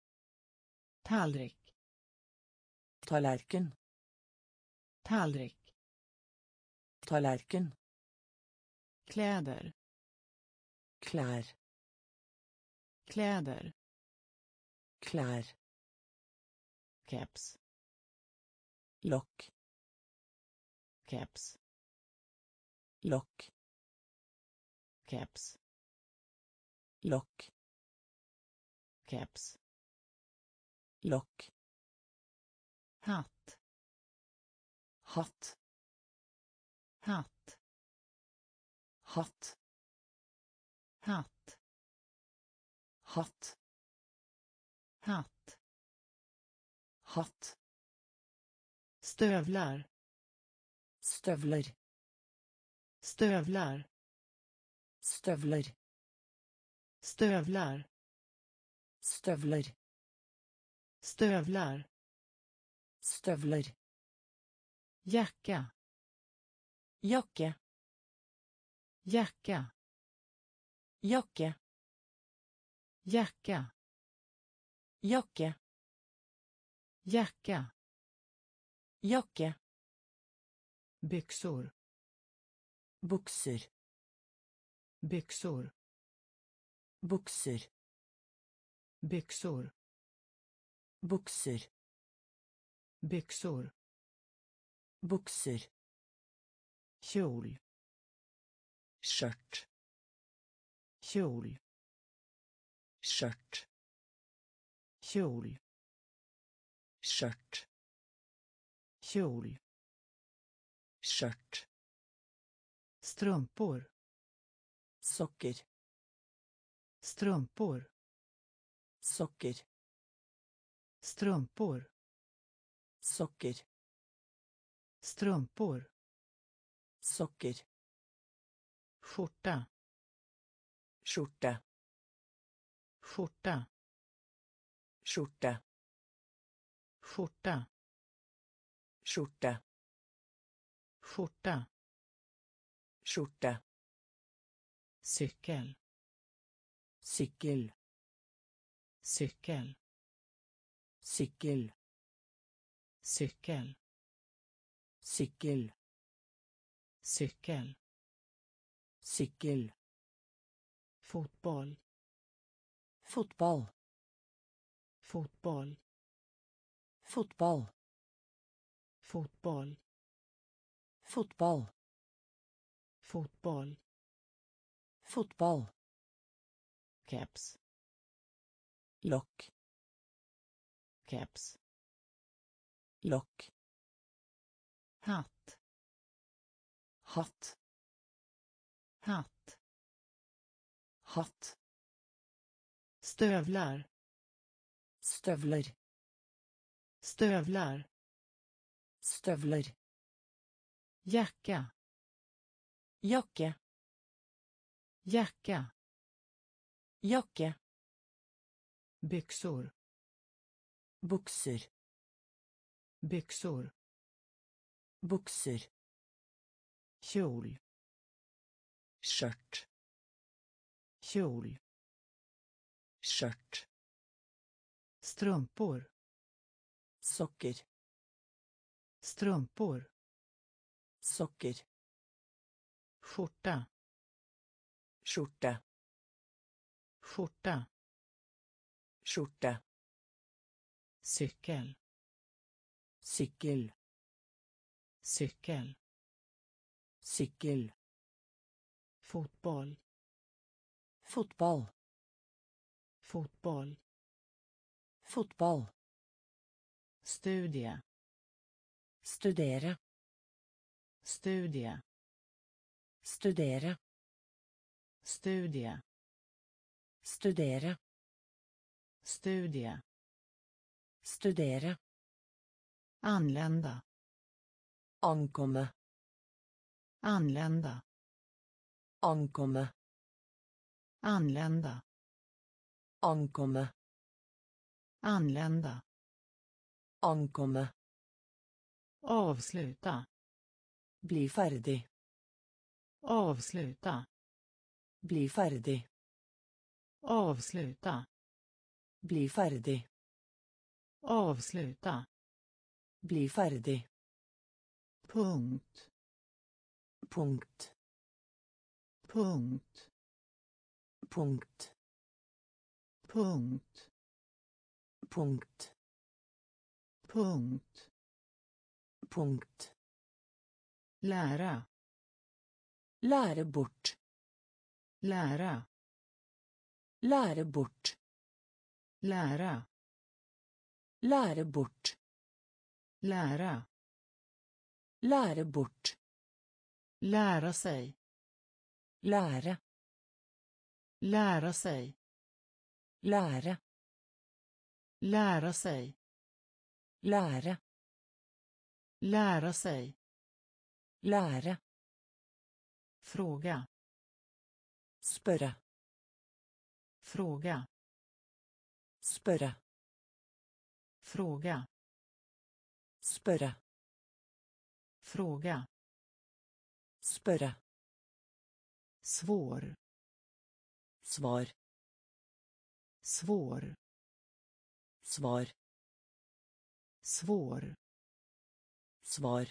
[SPEAKER 1] tallrik,
[SPEAKER 2] tallerken,
[SPEAKER 1] tallrik,
[SPEAKER 2] tallerken,
[SPEAKER 1] kläder,
[SPEAKER 2] klær,
[SPEAKER 1] kläder,
[SPEAKER 2] klær,
[SPEAKER 1] keps,
[SPEAKER 2] lokk,
[SPEAKER 1] keps,
[SPEAKER 2] lokk,
[SPEAKER 1] keps,
[SPEAKER 2] lokk,
[SPEAKER 1] keps,
[SPEAKER 2] lokk,
[SPEAKER 1] hatt,
[SPEAKER 2] hatt,
[SPEAKER 1] hatt,
[SPEAKER 2] hatt,
[SPEAKER 1] hatt,
[SPEAKER 2] hatt,
[SPEAKER 1] hatt,
[SPEAKER 2] hatt,
[SPEAKER 1] stövlar,
[SPEAKER 2] støvler,
[SPEAKER 1] stövlar,
[SPEAKER 2] støvler,
[SPEAKER 1] stövlar,
[SPEAKER 2] støvler,
[SPEAKER 1] stövlar,
[SPEAKER 2] støvler,
[SPEAKER 1] jacka,
[SPEAKER 2] jakke,
[SPEAKER 1] jacka,
[SPEAKER 2] jakke,
[SPEAKER 1] jacka,
[SPEAKER 2] jakke,
[SPEAKER 1] jacka,
[SPEAKER 2] jakke,
[SPEAKER 1] byxor,
[SPEAKER 2] bukser,
[SPEAKER 1] byxor,
[SPEAKER 2] bukser,
[SPEAKER 1] byxor,
[SPEAKER 2] bukser,
[SPEAKER 1] byxor,
[SPEAKER 2] bukser,
[SPEAKER 1] kjol,
[SPEAKER 2] skjørt,
[SPEAKER 1] kjol,
[SPEAKER 2] skjørt,
[SPEAKER 1] kjol,
[SPEAKER 2] skjørt,
[SPEAKER 1] kjol,
[SPEAKER 2] skjørt,
[SPEAKER 1] strumpor,
[SPEAKER 2] sokker,
[SPEAKER 1] strumpor,
[SPEAKER 2] sokker,
[SPEAKER 1] strumpor,
[SPEAKER 2] sokker,
[SPEAKER 1] strumpor,
[SPEAKER 2] sokker,
[SPEAKER 1] skjorta,
[SPEAKER 2] skjorte,
[SPEAKER 1] skjorta,
[SPEAKER 2] skjorte,
[SPEAKER 1] skjorta,
[SPEAKER 2] skjorte,
[SPEAKER 1] skjorta,
[SPEAKER 2] skjorte,
[SPEAKER 1] cykel,
[SPEAKER 2] sykkel,
[SPEAKER 1] cykel,
[SPEAKER 2] sykkel,
[SPEAKER 1] cykel,
[SPEAKER 2] sykkel,
[SPEAKER 1] cykel,
[SPEAKER 2] sykkel,
[SPEAKER 1] fotboll,
[SPEAKER 2] fotball,
[SPEAKER 1] fotboll,
[SPEAKER 2] fotball,
[SPEAKER 1] fotboll,
[SPEAKER 2] fotball,
[SPEAKER 1] fotboll,
[SPEAKER 2] fotball,
[SPEAKER 1] keps,
[SPEAKER 2] lokk,
[SPEAKER 1] keps,
[SPEAKER 2] lokk,
[SPEAKER 1] hatt,
[SPEAKER 2] hatt,
[SPEAKER 1] hatt,
[SPEAKER 2] hatt,
[SPEAKER 1] stövlar,
[SPEAKER 2] støvler,
[SPEAKER 1] stövlar,
[SPEAKER 2] Støvler.
[SPEAKER 1] jacka,
[SPEAKER 2] Jakke.
[SPEAKER 1] jacka,
[SPEAKER 2] Jakke.
[SPEAKER 1] byxor,
[SPEAKER 2] Bukser.
[SPEAKER 1] byxor,
[SPEAKER 2] Bukser.
[SPEAKER 1] kjol,
[SPEAKER 2] Skjørt.
[SPEAKER 1] kjol,
[SPEAKER 2] Skjørt.
[SPEAKER 1] strumpor,
[SPEAKER 2] Sokker.
[SPEAKER 1] strumpor,
[SPEAKER 2] Sokker.
[SPEAKER 1] skjorta,
[SPEAKER 2] Skjorte.
[SPEAKER 1] skjorta,
[SPEAKER 2] Skjorte.
[SPEAKER 1] cykel,
[SPEAKER 2] Sykkel.
[SPEAKER 1] cykel,
[SPEAKER 2] Sykkel.
[SPEAKER 1] fotboll,
[SPEAKER 2] Fotball.
[SPEAKER 1] fotboll,
[SPEAKER 2] Fotball.
[SPEAKER 1] studie,
[SPEAKER 2] Studere.
[SPEAKER 1] studie,
[SPEAKER 2] Studere.
[SPEAKER 1] studie,
[SPEAKER 2] Studere.
[SPEAKER 1] studie,
[SPEAKER 2] Studere.
[SPEAKER 1] anlända,
[SPEAKER 2] Ankomme.
[SPEAKER 1] anlända,
[SPEAKER 2] Ankomme.
[SPEAKER 1] anlända,
[SPEAKER 2] Ankomme.
[SPEAKER 1] anlända,
[SPEAKER 2] Ankomme.
[SPEAKER 1] avsluta,
[SPEAKER 2] Bli ferdig.
[SPEAKER 1] avsluta,
[SPEAKER 2] Bli ferdig.
[SPEAKER 1] avsluta,
[SPEAKER 2] Bli ferdig.
[SPEAKER 1] avsluta,
[SPEAKER 2] Bli ferdig.
[SPEAKER 1] punkt,
[SPEAKER 2] Punkt.
[SPEAKER 1] punkt,
[SPEAKER 2] Punkt.
[SPEAKER 1] punkt,
[SPEAKER 2] Punkt.
[SPEAKER 1] punkt,
[SPEAKER 2] Punkt.
[SPEAKER 1] lära,
[SPEAKER 2] Lære bort.
[SPEAKER 1] lära,
[SPEAKER 2] Lære bort.
[SPEAKER 1] lära,
[SPEAKER 2] Lære bort.
[SPEAKER 1] lära,
[SPEAKER 2] Lære bort.
[SPEAKER 1] lära sig,
[SPEAKER 2] Lære.
[SPEAKER 1] lära sig,
[SPEAKER 2] Lære.
[SPEAKER 1] lära sig,
[SPEAKER 2] Lære.
[SPEAKER 1] lära sig,
[SPEAKER 2] Lære.
[SPEAKER 1] fråga,
[SPEAKER 2] Spørre.
[SPEAKER 1] fråga,
[SPEAKER 2] Spørre.
[SPEAKER 1] fråga,
[SPEAKER 2] Spørre.
[SPEAKER 1] fråga,
[SPEAKER 2] Spørre.
[SPEAKER 1] svår,
[SPEAKER 2] Svar.
[SPEAKER 1] svår,
[SPEAKER 2] Svar.
[SPEAKER 1] svår,
[SPEAKER 2] Svar.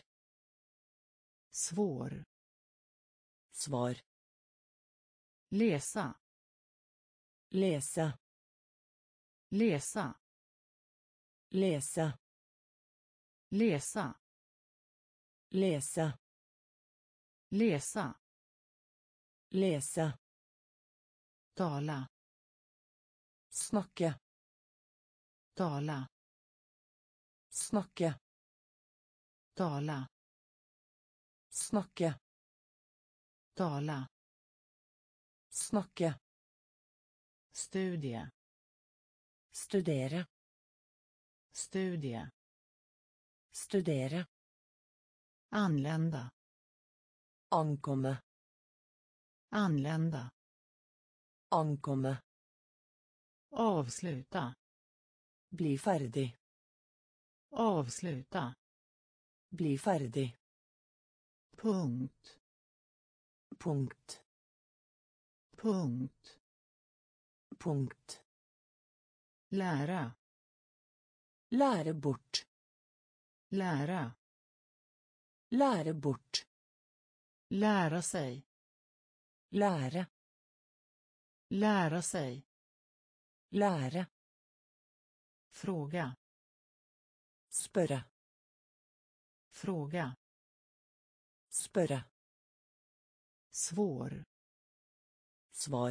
[SPEAKER 1] svår,
[SPEAKER 2] Svar.
[SPEAKER 1] läsa,
[SPEAKER 2] Lese.
[SPEAKER 1] läsa,
[SPEAKER 2] Lese.
[SPEAKER 1] läsa,
[SPEAKER 2] Lese.
[SPEAKER 1] läsa,
[SPEAKER 2] Lese.
[SPEAKER 1] tala,
[SPEAKER 2] Snakke.
[SPEAKER 1] tala,
[SPEAKER 2] Snakke.
[SPEAKER 1] tala,
[SPEAKER 2] Snakke.
[SPEAKER 1] tala,
[SPEAKER 2] Snakke.
[SPEAKER 1] studie,
[SPEAKER 2] Studere.
[SPEAKER 1] studie,
[SPEAKER 2] Studere.
[SPEAKER 1] anlända,
[SPEAKER 2] Ankomme.
[SPEAKER 1] anlända,
[SPEAKER 2] Ankomme.
[SPEAKER 1] avsluta,
[SPEAKER 2] Bli ferdig.
[SPEAKER 1] avsluta,
[SPEAKER 2] Bli ferdig.
[SPEAKER 1] punkt,
[SPEAKER 2] Punkt.
[SPEAKER 1] punkt,
[SPEAKER 2] Punkt.
[SPEAKER 1] lära,
[SPEAKER 2] Lære bort.
[SPEAKER 1] lära,
[SPEAKER 2] Lære bort.
[SPEAKER 1] lära sig,
[SPEAKER 2] Lære.
[SPEAKER 1] lära sig,
[SPEAKER 2] Lære.
[SPEAKER 1] fråga,
[SPEAKER 2] Spørre.
[SPEAKER 1] fråga,
[SPEAKER 2] Spørre.
[SPEAKER 1] svår,
[SPEAKER 2] Svar.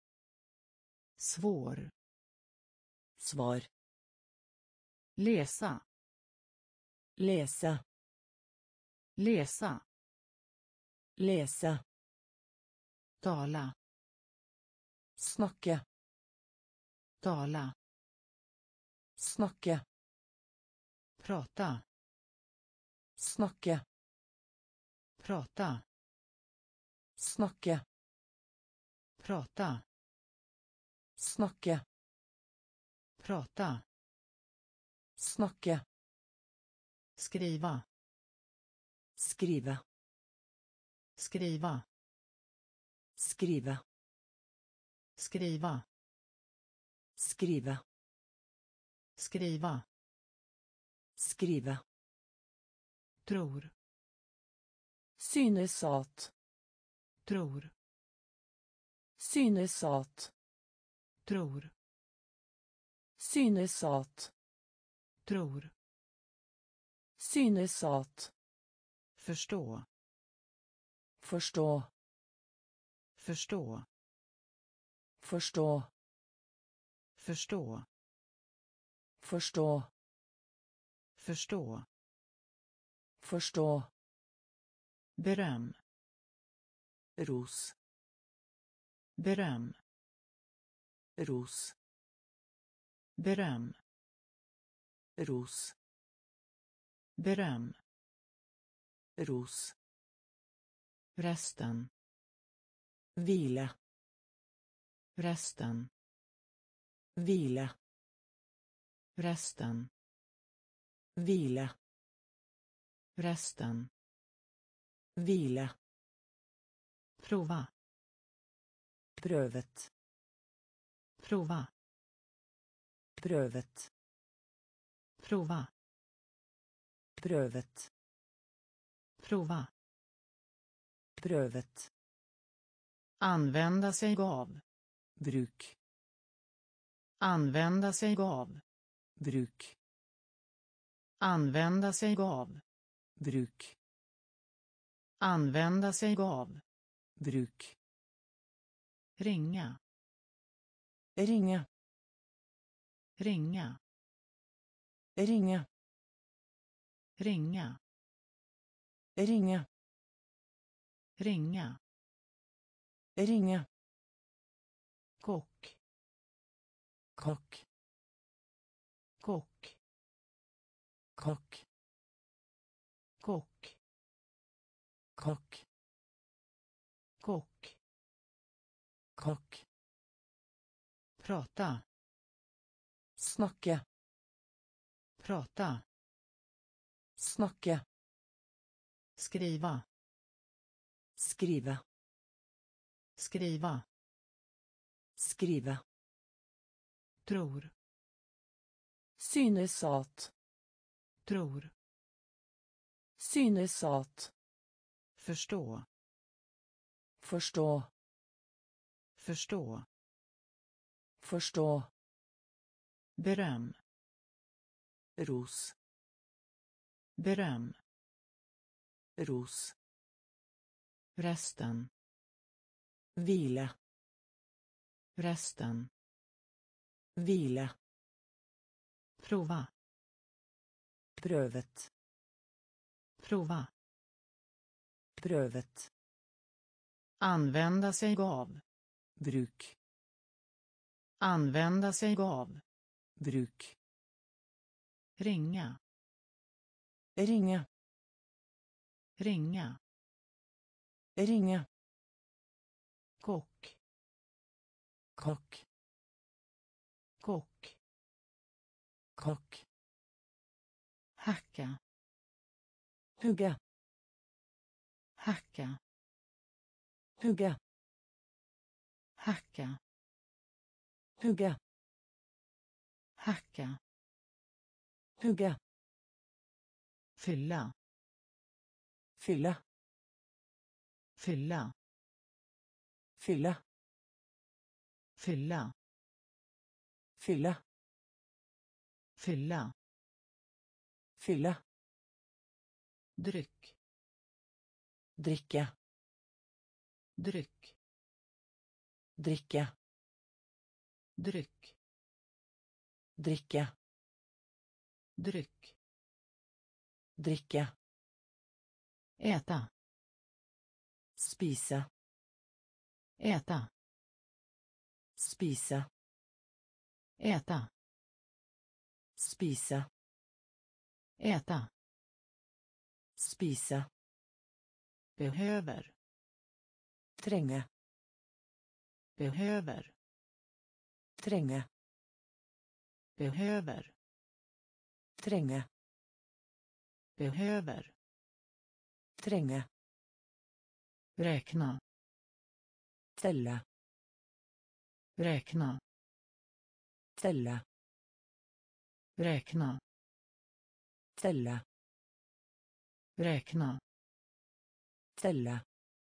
[SPEAKER 1] svår,
[SPEAKER 2] Svar.
[SPEAKER 1] läsa,
[SPEAKER 2] Lese.
[SPEAKER 1] läsa,
[SPEAKER 2] Lese.
[SPEAKER 1] tala,
[SPEAKER 2] Snakke.
[SPEAKER 1] tala,
[SPEAKER 2] Snakke.
[SPEAKER 1] Prata.
[SPEAKER 2] Snakke.
[SPEAKER 1] Prata.
[SPEAKER 2] Snakke.
[SPEAKER 1] Prata.
[SPEAKER 2] Snakke.
[SPEAKER 1] Prata.
[SPEAKER 2] Snakke.
[SPEAKER 1] Skriva.
[SPEAKER 2] Skrive.
[SPEAKER 1] Skriva.
[SPEAKER 2] Skrive.
[SPEAKER 1] Skriva.
[SPEAKER 2] Skrive.
[SPEAKER 1] Skriva.
[SPEAKER 2] Skrive.
[SPEAKER 1] Tror.
[SPEAKER 2] Synes at.
[SPEAKER 1] Tror.
[SPEAKER 2] Synes at.
[SPEAKER 1] Tror.
[SPEAKER 2] Synes at.
[SPEAKER 1] Tror.
[SPEAKER 2] Synes at.
[SPEAKER 1] Förstå.
[SPEAKER 2] Forstå.
[SPEAKER 1] Förstå.
[SPEAKER 2] Forstå.
[SPEAKER 1] Förstå.
[SPEAKER 2] Forstå.
[SPEAKER 1] Förstå.
[SPEAKER 2] Forstå.
[SPEAKER 1] Beröm.
[SPEAKER 2] Ros.
[SPEAKER 1] Beröm.
[SPEAKER 2] Ros.
[SPEAKER 1] Beröm.
[SPEAKER 2] Ros.
[SPEAKER 1] Beröm.
[SPEAKER 2] Ros.
[SPEAKER 1] Resten.
[SPEAKER 2] Hvile.
[SPEAKER 1] Resten.
[SPEAKER 2] Hvile.
[SPEAKER 1] Resten.
[SPEAKER 2] Hvile.
[SPEAKER 1] Resten.
[SPEAKER 2] Hvile.
[SPEAKER 1] Prova.
[SPEAKER 2] Prøvet.
[SPEAKER 1] Prova.
[SPEAKER 2] Prøvet.
[SPEAKER 1] Prova.
[SPEAKER 2] Prøvet.
[SPEAKER 1] Prova.
[SPEAKER 2] Prøvet.
[SPEAKER 1] Använda sig av.
[SPEAKER 2] Bruk.
[SPEAKER 1] Använda sig av.
[SPEAKER 2] Bruk.
[SPEAKER 1] Använda sig av.
[SPEAKER 2] Bruk.
[SPEAKER 1] Använda sig av.
[SPEAKER 2] Bruk.
[SPEAKER 1] Ringa.
[SPEAKER 2] Ringe.
[SPEAKER 1] Ringa.
[SPEAKER 2] Ringe.
[SPEAKER 1] Ringa.
[SPEAKER 2] Ringe.
[SPEAKER 1] Ringa.
[SPEAKER 2] Ringe.
[SPEAKER 1] Kock.
[SPEAKER 2] Kock.
[SPEAKER 1] Kock.
[SPEAKER 2] Kock.
[SPEAKER 1] Kock.
[SPEAKER 2] Kock.
[SPEAKER 1] Kock.
[SPEAKER 2] Kock.
[SPEAKER 1] Prata.
[SPEAKER 2] Snakke.
[SPEAKER 1] Prata.
[SPEAKER 2] Snakke.
[SPEAKER 1] Skriva.
[SPEAKER 2] Skrive.
[SPEAKER 1] Skriva.
[SPEAKER 2] Skrive.
[SPEAKER 1] Tror.
[SPEAKER 2] Synes at.
[SPEAKER 1] Tror.
[SPEAKER 2] Synes at.
[SPEAKER 1] Förstå.
[SPEAKER 2] Forstå.
[SPEAKER 1] Förstå.
[SPEAKER 2] Forstå.
[SPEAKER 1] Beröm.
[SPEAKER 2] Ros.
[SPEAKER 1] Beröm.
[SPEAKER 2] Ros.
[SPEAKER 1] Resten.
[SPEAKER 2] Hvile.
[SPEAKER 1] Resten.
[SPEAKER 2] Hvile.
[SPEAKER 1] Prova.
[SPEAKER 2] Prøvet.
[SPEAKER 1] Prova.
[SPEAKER 2] Prøvet.
[SPEAKER 1] Använda sig av.
[SPEAKER 2] Bruk.
[SPEAKER 1] Använda sig av.
[SPEAKER 2] Bruk.
[SPEAKER 1] Ringa.
[SPEAKER 2] Ringe.
[SPEAKER 1] Ringa.
[SPEAKER 2] Ringe.
[SPEAKER 1] Kock.
[SPEAKER 2] Kock.
[SPEAKER 1] Kock.
[SPEAKER 2] Kock.
[SPEAKER 1] Hacka.
[SPEAKER 2] Hugge.
[SPEAKER 1] Hacka.
[SPEAKER 2] Hugge.
[SPEAKER 1] Hacka.
[SPEAKER 2] Hugge.
[SPEAKER 1] Hacka.
[SPEAKER 2] Hugge.
[SPEAKER 1] Fylla.
[SPEAKER 2] Fylle.
[SPEAKER 1] Fylla.
[SPEAKER 2] Fylle.
[SPEAKER 1] Fylla.
[SPEAKER 2] Fylle.
[SPEAKER 1] Fylla.
[SPEAKER 2] Fylle.
[SPEAKER 1] Dryck.
[SPEAKER 2] Drikke.
[SPEAKER 1] Dryck.
[SPEAKER 2] Drikke.
[SPEAKER 1] Dryck.
[SPEAKER 2] Drikke.
[SPEAKER 1] Dryck.
[SPEAKER 2] Drikke.
[SPEAKER 1] Äta.
[SPEAKER 2] Spise.
[SPEAKER 1] Äta.
[SPEAKER 2] Spise.
[SPEAKER 1] Äta.
[SPEAKER 2] Spise.
[SPEAKER 1] Äta.
[SPEAKER 2] Spise.
[SPEAKER 1] Behöver.
[SPEAKER 2] Trenge.
[SPEAKER 1] Behöver.
[SPEAKER 2] Trenge.
[SPEAKER 1] Behöver.
[SPEAKER 2] Trenge.
[SPEAKER 1] Behöver.
[SPEAKER 2] Trenge.
[SPEAKER 1] Räkna.
[SPEAKER 2] Telle.
[SPEAKER 1] Räkna.
[SPEAKER 2] Telle.
[SPEAKER 1] Räkna.
[SPEAKER 2] Telle.
[SPEAKER 1] Räkna.
[SPEAKER 2] Telle.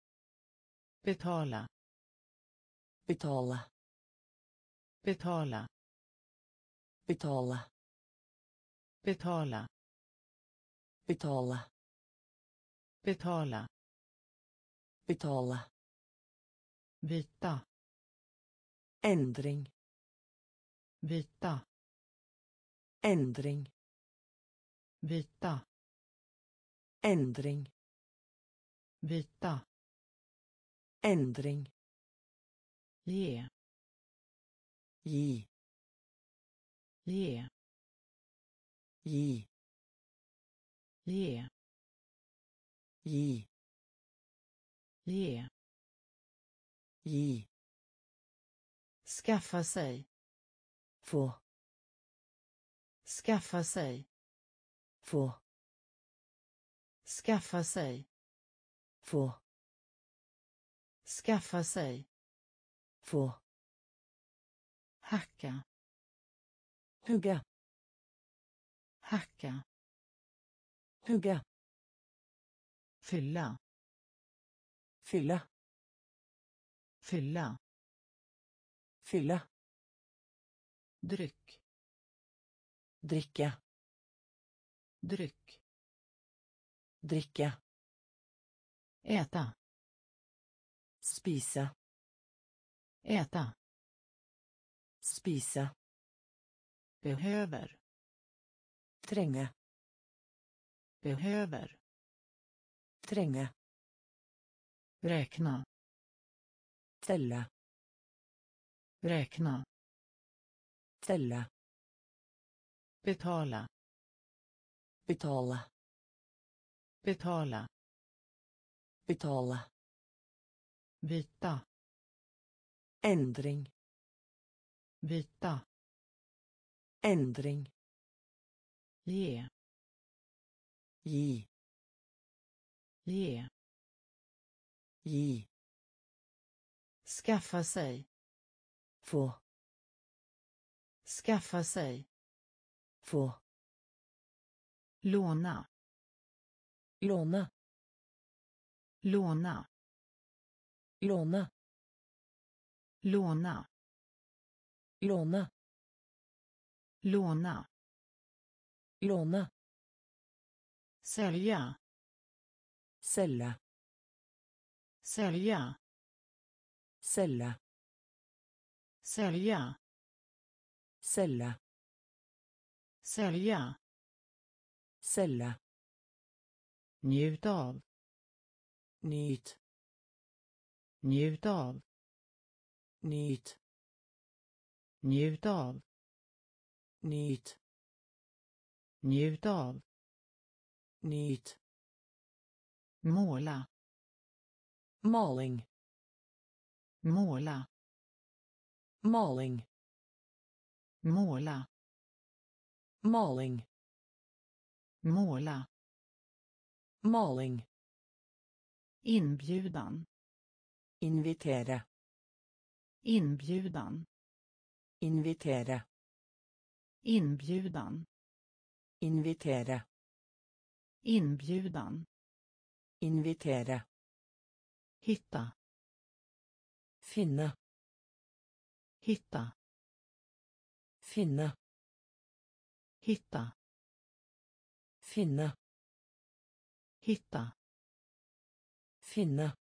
[SPEAKER 1] Betala.
[SPEAKER 2] Betale.
[SPEAKER 1] Betala.
[SPEAKER 2] Betale.
[SPEAKER 1] Betala.
[SPEAKER 2] Betale.
[SPEAKER 1] Betala.
[SPEAKER 2] Betale.
[SPEAKER 1] Byta.
[SPEAKER 2] Ändring.
[SPEAKER 1] Byta.
[SPEAKER 2] Ändring.
[SPEAKER 1] Byta.
[SPEAKER 2] Ändring.
[SPEAKER 1] Byta.
[SPEAKER 2] Ändring.
[SPEAKER 1] Ge.
[SPEAKER 2] Gi.
[SPEAKER 1] Ge.
[SPEAKER 2] Gi.
[SPEAKER 1] Ge.
[SPEAKER 2] Gi.
[SPEAKER 1] Ge.
[SPEAKER 2] Gi.
[SPEAKER 1] Skaffa sig.
[SPEAKER 2] Få.
[SPEAKER 1] Skaffa sig.
[SPEAKER 2] Få.
[SPEAKER 1] Skaffa sig.
[SPEAKER 2] Få.
[SPEAKER 1] Skaffa sig.
[SPEAKER 2] Få.
[SPEAKER 1] Hacka.
[SPEAKER 2] Hugga.
[SPEAKER 1] Hacka.
[SPEAKER 2] Hugga.
[SPEAKER 1] Fylla.
[SPEAKER 2] Fylla.
[SPEAKER 1] Fylla.
[SPEAKER 2] Fylla.
[SPEAKER 1] Dryck.
[SPEAKER 2] Dricka.
[SPEAKER 1] Dryck.
[SPEAKER 2] Dricka.
[SPEAKER 1] Äta.
[SPEAKER 2] Spise.
[SPEAKER 1] Äta.
[SPEAKER 2] Spise.
[SPEAKER 1] Behöver.
[SPEAKER 2] Trenge.
[SPEAKER 1] Behöver.
[SPEAKER 2] Trenge.
[SPEAKER 1] Räkna.
[SPEAKER 2] Telle.
[SPEAKER 1] Räkna.
[SPEAKER 2] Telle.
[SPEAKER 1] Betala.
[SPEAKER 2] Betale.
[SPEAKER 1] Betala.
[SPEAKER 2] Betale.
[SPEAKER 1] Byta.
[SPEAKER 2] Ändring.
[SPEAKER 1] Byta.
[SPEAKER 2] Ändring.
[SPEAKER 1] Ge.
[SPEAKER 2] Gi.
[SPEAKER 1] Ge.
[SPEAKER 2] Gi.
[SPEAKER 1] Skaffa sig.
[SPEAKER 2] Få.
[SPEAKER 1] Skaffa sig.
[SPEAKER 2] Få.
[SPEAKER 1] Låna.
[SPEAKER 2] Låna.
[SPEAKER 1] Låna.
[SPEAKER 2] Låna.
[SPEAKER 1] Låna.
[SPEAKER 2] Låna.
[SPEAKER 1] Låna.
[SPEAKER 2] Låna.
[SPEAKER 1] Sälja.
[SPEAKER 2] Sälja.
[SPEAKER 1] Sälja.
[SPEAKER 2] Sälja.
[SPEAKER 1] Sälja.
[SPEAKER 2] Sälja.
[SPEAKER 1] Sälja.
[SPEAKER 2] Sälja.
[SPEAKER 1] Njut av.
[SPEAKER 2] Nyt.
[SPEAKER 1] Njut av.
[SPEAKER 2] Nyt.
[SPEAKER 1] Njut av.
[SPEAKER 2] Nyt.
[SPEAKER 1] Njut av.
[SPEAKER 2] Nyt.
[SPEAKER 1] Måla.
[SPEAKER 2] Maling.
[SPEAKER 1] Måla.
[SPEAKER 2] Maling.
[SPEAKER 1] Måla.
[SPEAKER 2] Maling.
[SPEAKER 1] Måla.
[SPEAKER 2] Maling.
[SPEAKER 1] Inbjudan.
[SPEAKER 2] Invitera.
[SPEAKER 1] Inbjudan.
[SPEAKER 2] Invitera.
[SPEAKER 1] Inbjudan.
[SPEAKER 2] Invitera.
[SPEAKER 1] Inbjudan.
[SPEAKER 2] Invitera.
[SPEAKER 1] Hitta.
[SPEAKER 2] Finna.
[SPEAKER 1] Hitta.
[SPEAKER 2] Finna.
[SPEAKER 1] Hitta.
[SPEAKER 2] Finna.
[SPEAKER 1] Hitta.
[SPEAKER 2] Finna.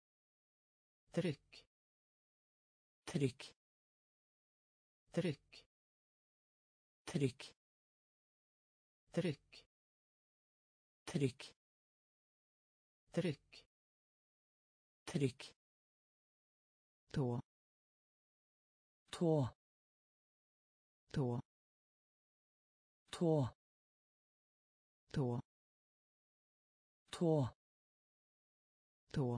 [SPEAKER 1] Tryck.
[SPEAKER 2] Tryck.
[SPEAKER 1] Tryck.
[SPEAKER 2] Tryck.
[SPEAKER 1] Tryck.
[SPEAKER 2] Tryck.
[SPEAKER 1] Tryck.
[SPEAKER 2] Tryck.
[SPEAKER 1] Tå.
[SPEAKER 2] Tå.
[SPEAKER 1] Tå.
[SPEAKER 2] Tå.
[SPEAKER 1] tå,
[SPEAKER 2] tå,
[SPEAKER 1] tå,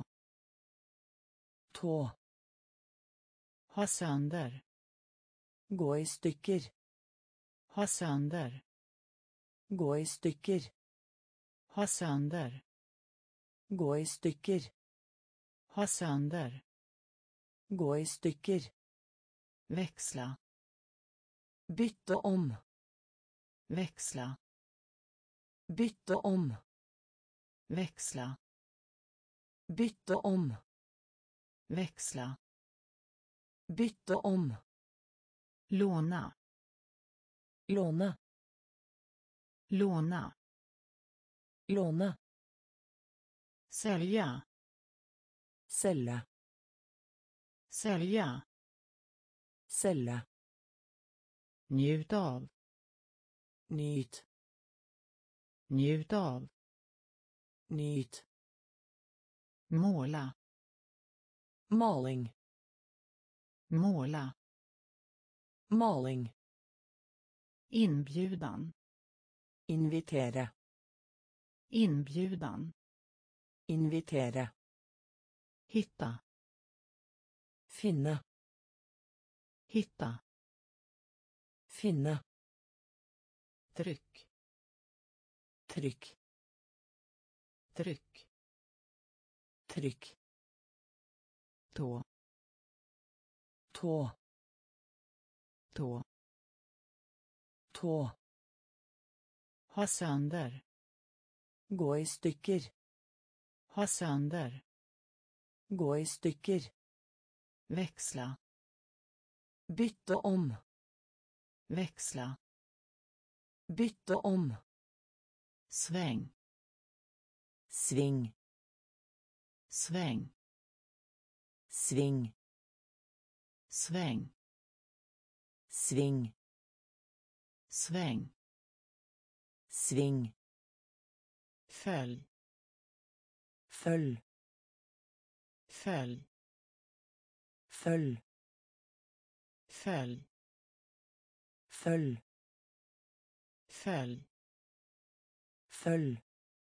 [SPEAKER 2] tå,
[SPEAKER 1] ha sönder,
[SPEAKER 2] gå i stykker,
[SPEAKER 1] ha sönder,
[SPEAKER 2] gå i stykker,
[SPEAKER 1] ha sönder,
[SPEAKER 2] gå i stykker,
[SPEAKER 1] ha sönder,
[SPEAKER 2] gå i stykker,
[SPEAKER 1] växla,
[SPEAKER 2] bytte om,
[SPEAKER 1] växla,
[SPEAKER 2] bytte om,
[SPEAKER 1] växla,
[SPEAKER 2] bytte om,
[SPEAKER 1] växla,
[SPEAKER 2] bytte om,
[SPEAKER 1] låna,
[SPEAKER 2] låna,
[SPEAKER 1] låna,
[SPEAKER 2] låna,
[SPEAKER 1] sälja,
[SPEAKER 2] sälja,
[SPEAKER 1] sälja,
[SPEAKER 2] sälja,
[SPEAKER 1] njut av,
[SPEAKER 2] nyt,
[SPEAKER 1] njut av,
[SPEAKER 2] nyt,
[SPEAKER 1] måla,
[SPEAKER 2] maling,
[SPEAKER 1] måla,
[SPEAKER 2] maling,
[SPEAKER 1] inbjudan,
[SPEAKER 2] invitera,
[SPEAKER 1] inbjudan,
[SPEAKER 2] invitera,
[SPEAKER 1] hitta,
[SPEAKER 2] finna,
[SPEAKER 1] hitta,
[SPEAKER 2] finna,
[SPEAKER 1] tryck,
[SPEAKER 2] tryck,
[SPEAKER 1] tryck,
[SPEAKER 2] tryck,
[SPEAKER 1] tå,
[SPEAKER 2] tå,
[SPEAKER 1] tå,
[SPEAKER 2] tå,
[SPEAKER 1] ha sönder,
[SPEAKER 2] gå i stykker,
[SPEAKER 1] ha sönder,
[SPEAKER 2] gå i stykker,
[SPEAKER 1] växla,
[SPEAKER 2] bytte om,
[SPEAKER 1] växla,
[SPEAKER 2] bytte om,
[SPEAKER 1] sväng,
[SPEAKER 2] sving,
[SPEAKER 1] sväng,
[SPEAKER 2] sving,
[SPEAKER 1] sväng,
[SPEAKER 2] sving,
[SPEAKER 1] sväng,
[SPEAKER 2] sving,
[SPEAKER 1] följ,
[SPEAKER 2] följ,
[SPEAKER 1] följ,
[SPEAKER 2] följ,
[SPEAKER 1] följ,
[SPEAKER 2] följ,
[SPEAKER 1] följ,
[SPEAKER 2] följ,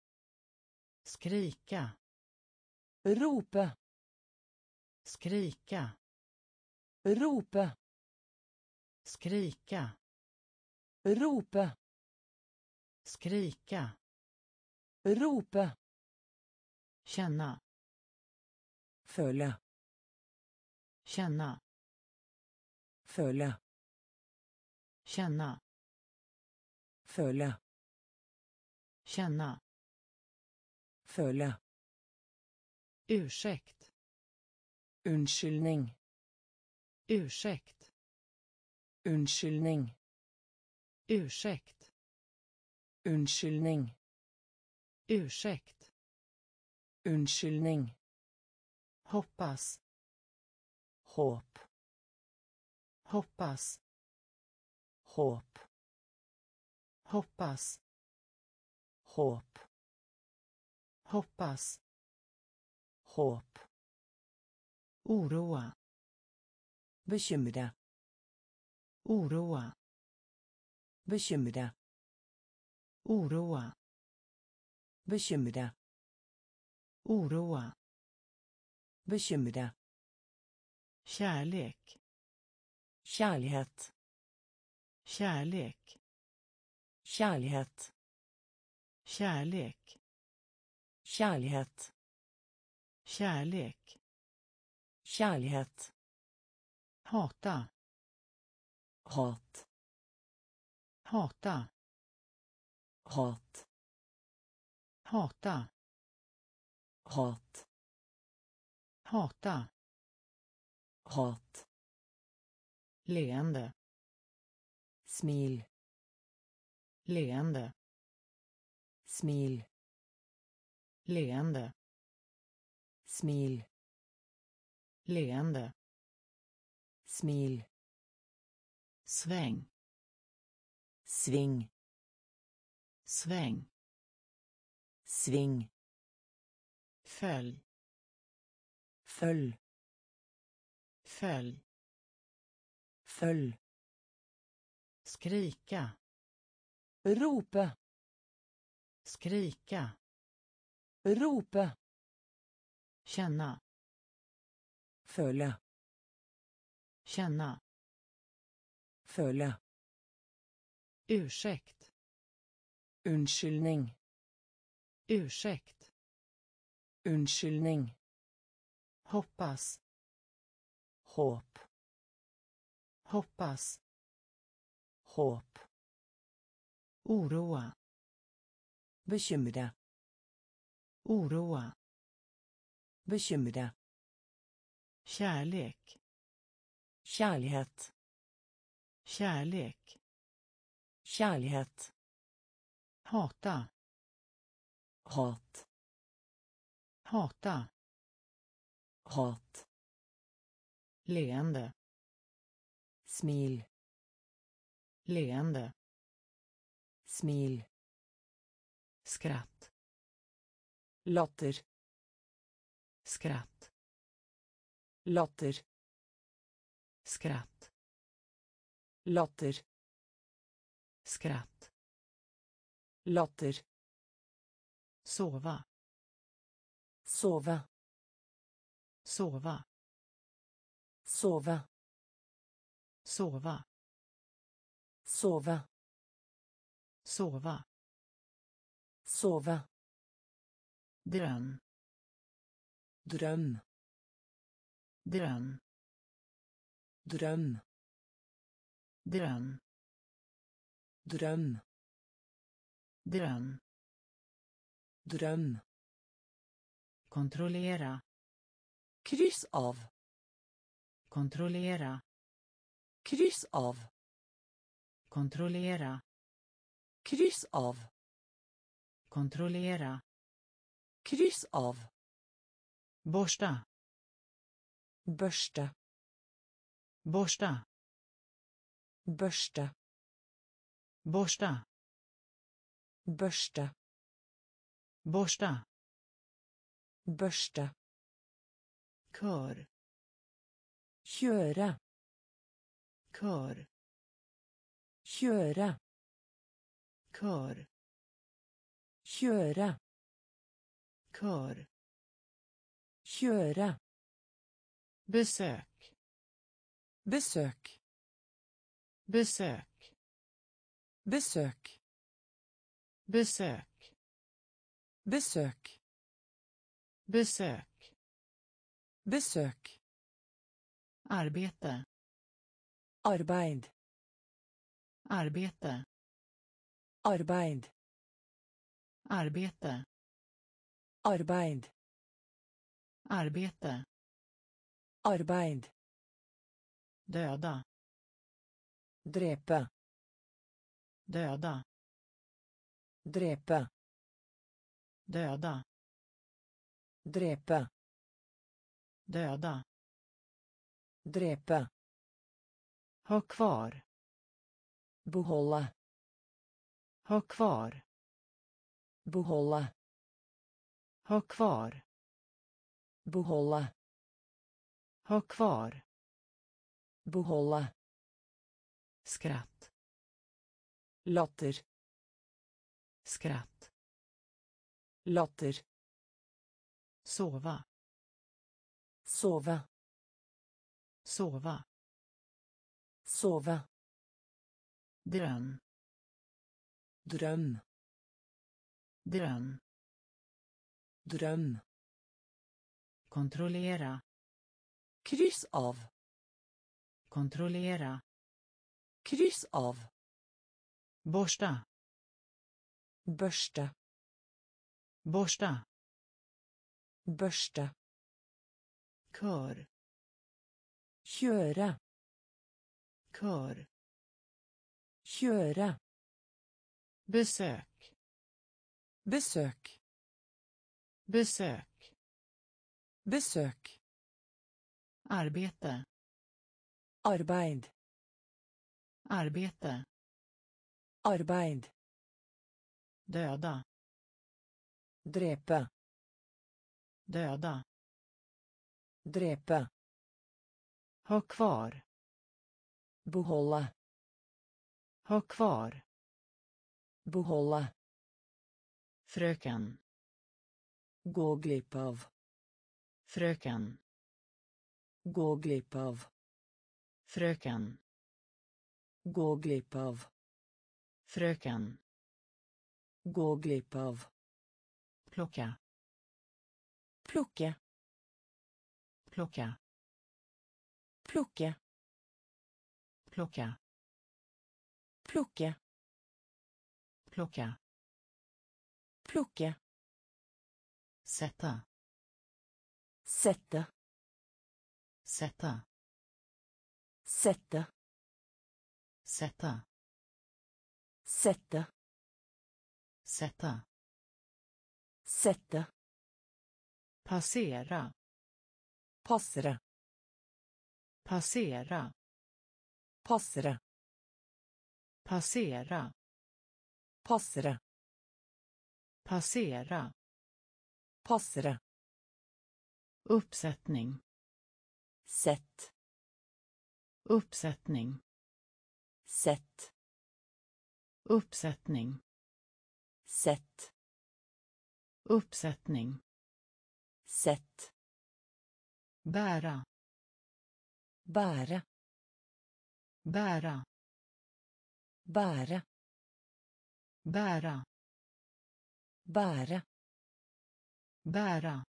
[SPEAKER 1] skrika,
[SPEAKER 2] ropa,
[SPEAKER 1] skrika,
[SPEAKER 2] ropa,
[SPEAKER 1] skrika,
[SPEAKER 2] ropa,
[SPEAKER 1] skrika,
[SPEAKER 2] ropa,
[SPEAKER 1] känna,
[SPEAKER 2] føle,
[SPEAKER 1] känna,
[SPEAKER 2] føle,
[SPEAKER 1] känna,
[SPEAKER 2] føle,
[SPEAKER 1] känna,
[SPEAKER 2] føle,
[SPEAKER 1] ursäkt,
[SPEAKER 2] unnskyldning,
[SPEAKER 1] ursäkt,
[SPEAKER 2] unnskyldning,
[SPEAKER 1] ursäkt,
[SPEAKER 2] unnskyldning,
[SPEAKER 1] ursäkt,
[SPEAKER 2] unnskyldning,
[SPEAKER 1] hoppas,
[SPEAKER 2] håp,
[SPEAKER 1] hoppas,
[SPEAKER 2] håp,
[SPEAKER 1] hoppas,
[SPEAKER 2] håp,
[SPEAKER 1] hoppas,
[SPEAKER 2] håp,
[SPEAKER 1] oroa,
[SPEAKER 2] bekymre,
[SPEAKER 1] oroa,
[SPEAKER 2] bekymre,
[SPEAKER 1] oroa,
[SPEAKER 2] bekymre,
[SPEAKER 1] oroa,
[SPEAKER 2] bekymre,
[SPEAKER 1] kärlek,
[SPEAKER 2] kärlighet,
[SPEAKER 1] kärlek,
[SPEAKER 2] kärlighet,
[SPEAKER 1] kärlek,
[SPEAKER 2] kärlighet,
[SPEAKER 1] kärlek,
[SPEAKER 2] kärlighet,
[SPEAKER 1] hata,
[SPEAKER 2] hat,
[SPEAKER 1] hata,
[SPEAKER 2] hat,
[SPEAKER 1] hata,
[SPEAKER 2] hat,
[SPEAKER 1] hata,
[SPEAKER 2] hat,
[SPEAKER 1] leende,
[SPEAKER 2] smil,
[SPEAKER 1] leende,
[SPEAKER 2] smil,
[SPEAKER 1] leende,
[SPEAKER 2] smil,
[SPEAKER 1] leende,
[SPEAKER 2] smil,
[SPEAKER 1] sväng,
[SPEAKER 2] sving,
[SPEAKER 1] sväng,
[SPEAKER 2] sving,
[SPEAKER 1] följ,
[SPEAKER 2] följ,
[SPEAKER 1] följ,
[SPEAKER 2] följ,
[SPEAKER 1] skrika,
[SPEAKER 2] ropa,
[SPEAKER 1] Skrika.
[SPEAKER 2] Rope.
[SPEAKER 1] Känna.
[SPEAKER 2] Føle.
[SPEAKER 1] Känna.
[SPEAKER 2] Føle.
[SPEAKER 1] Ursäkt.
[SPEAKER 2] Unnskyldning.
[SPEAKER 1] Ursäkt.
[SPEAKER 2] Unnskyldning.
[SPEAKER 1] Hoppas.
[SPEAKER 2] Håp.
[SPEAKER 1] Hoppas.
[SPEAKER 2] Håp.
[SPEAKER 1] Oroa.
[SPEAKER 2] Bekymre.
[SPEAKER 1] Oroa.
[SPEAKER 2] Bekymre.
[SPEAKER 1] Kärlek.
[SPEAKER 2] Kjærlighet.
[SPEAKER 1] Kärlek.
[SPEAKER 2] Kjærlighet.
[SPEAKER 1] Hata.
[SPEAKER 2] Hat.
[SPEAKER 1] Hata.
[SPEAKER 2] Hat.
[SPEAKER 1] Leende.
[SPEAKER 2] Smil.
[SPEAKER 1] Leende.
[SPEAKER 2] Smil.
[SPEAKER 1] Skratt.
[SPEAKER 2] Latter.
[SPEAKER 1] Skratt.
[SPEAKER 2] Latter.
[SPEAKER 1] Skratt.
[SPEAKER 2] Latter.
[SPEAKER 1] Skratt.
[SPEAKER 2] Latter.
[SPEAKER 1] Sova.
[SPEAKER 2] Sove.
[SPEAKER 1] Sova.
[SPEAKER 2] Sove.
[SPEAKER 1] Sova.
[SPEAKER 2] Sove.
[SPEAKER 1] Sova.
[SPEAKER 2] Sove.
[SPEAKER 1] Dröm.
[SPEAKER 2] Drøm.
[SPEAKER 1] Dröm.
[SPEAKER 2] Drøm.
[SPEAKER 1] Dröm.
[SPEAKER 2] Drøm.
[SPEAKER 1] Dröm.
[SPEAKER 2] Drøm.
[SPEAKER 1] Kontrollera.
[SPEAKER 2] Kryss av.
[SPEAKER 1] Kontrollera.
[SPEAKER 2] Kryss av.
[SPEAKER 1] Kontrollera.
[SPEAKER 2] Kryss av.
[SPEAKER 1] Kontrollera.
[SPEAKER 2] Kryss av.
[SPEAKER 1] Borsta.
[SPEAKER 2] Børste.
[SPEAKER 1] Borsta.
[SPEAKER 2] Børste.
[SPEAKER 1] Borsta.
[SPEAKER 2] Børste.
[SPEAKER 1] Borsta.
[SPEAKER 2] Børste.
[SPEAKER 1] Kör.
[SPEAKER 2] Kjøre.
[SPEAKER 1] Kör.
[SPEAKER 2] Kjøre.
[SPEAKER 1] Kör.
[SPEAKER 2] Kjøre.
[SPEAKER 1] Kör.
[SPEAKER 2] Kjøre.
[SPEAKER 1] Besök.
[SPEAKER 2] Besök.
[SPEAKER 1] Besök.
[SPEAKER 2] Besök.
[SPEAKER 1] Besök.
[SPEAKER 2] Besök.
[SPEAKER 1] Besök.
[SPEAKER 2] Besök.
[SPEAKER 1] Arbete.
[SPEAKER 2] Arbeid.
[SPEAKER 1] Arbete.
[SPEAKER 2] Arbeid.
[SPEAKER 1] Arbete.
[SPEAKER 2] Arbeid.
[SPEAKER 1] Arbete.
[SPEAKER 2] Arbeid.
[SPEAKER 1] Döda.
[SPEAKER 2] Drepe.
[SPEAKER 1] Döda.
[SPEAKER 2] Drepe.
[SPEAKER 1] Döda.
[SPEAKER 2] Drepe.
[SPEAKER 1] Döda.
[SPEAKER 2] Drepe.
[SPEAKER 1] Ha kvar.
[SPEAKER 2] Beholde.
[SPEAKER 1] Ha kvar.
[SPEAKER 2] Beholde.
[SPEAKER 1] Ha kvar.
[SPEAKER 2] Beholde.
[SPEAKER 1] Ha kvar.
[SPEAKER 2] Beholde.
[SPEAKER 1] Skratt.
[SPEAKER 2] Latter.
[SPEAKER 1] Skratt.
[SPEAKER 2] Latter.
[SPEAKER 1] Sova.
[SPEAKER 2] Sove.
[SPEAKER 1] Sova.
[SPEAKER 2] Sove.
[SPEAKER 1] Dröm.
[SPEAKER 2] Drøm.
[SPEAKER 1] Dröm.
[SPEAKER 2] Drøm.
[SPEAKER 1] Kontrollera.
[SPEAKER 2] Kryss av.
[SPEAKER 1] Kontrollera.
[SPEAKER 2] Kryss av.
[SPEAKER 1] Borsta.
[SPEAKER 2] Børste.
[SPEAKER 1] Borsta.
[SPEAKER 2] Børste.
[SPEAKER 1] Kör.
[SPEAKER 2] Kjøre.
[SPEAKER 1] Kör.
[SPEAKER 2] Kjøre.
[SPEAKER 1] Besök.
[SPEAKER 2] Besök.
[SPEAKER 1] Besök.
[SPEAKER 2] Besök.
[SPEAKER 1] Arbete.
[SPEAKER 2] Arbeid.
[SPEAKER 1] Arbete.
[SPEAKER 2] Arbeid.
[SPEAKER 1] Döda.
[SPEAKER 2] Drepe.
[SPEAKER 1] Döda.
[SPEAKER 2] Drepe.
[SPEAKER 1] Ha kvar.
[SPEAKER 2] Beholde.
[SPEAKER 1] Ha kvar.
[SPEAKER 2] Beholde.
[SPEAKER 1] Fröken.
[SPEAKER 2] Gå glipp av.
[SPEAKER 1] Fröken.
[SPEAKER 2] Gå glipp av.
[SPEAKER 1] Fröken.
[SPEAKER 2] Gå glipp av.
[SPEAKER 1] Fröken.
[SPEAKER 2] Gå glipp av.
[SPEAKER 1] Plocka.
[SPEAKER 2] Plocka.
[SPEAKER 1] Plocka.
[SPEAKER 2] Plocka.
[SPEAKER 1] Plocka.
[SPEAKER 2] Plocka.
[SPEAKER 1] Plocka.
[SPEAKER 2] Plocka.
[SPEAKER 1] Sätta.
[SPEAKER 2] Sätta.
[SPEAKER 1] Sätta.
[SPEAKER 2] Sätta.
[SPEAKER 1] Sätta.
[SPEAKER 2] Sätta.
[SPEAKER 1] Sätta.
[SPEAKER 2] Sätta.
[SPEAKER 1] Passera.
[SPEAKER 2] Passera.
[SPEAKER 1] Passera.
[SPEAKER 2] Passera.
[SPEAKER 1] Passera.
[SPEAKER 2] Passera.
[SPEAKER 1] Passera.
[SPEAKER 2] Passera.
[SPEAKER 1] Uppsättning.
[SPEAKER 2] Sätt.
[SPEAKER 1] Uppsättning.
[SPEAKER 2] Sätt.
[SPEAKER 1] Uppsättning.
[SPEAKER 2] Sätt.
[SPEAKER 1] Uppsättning.
[SPEAKER 2] Sätt.
[SPEAKER 1] Bära.
[SPEAKER 2] Bära.
[SPEAKER 1] Bära.
[SPEAKER 2] Bära.
[SPEAKER 1] Bära.
[SPEAKER 2] Bära.
[SPEAKER 1] Bära.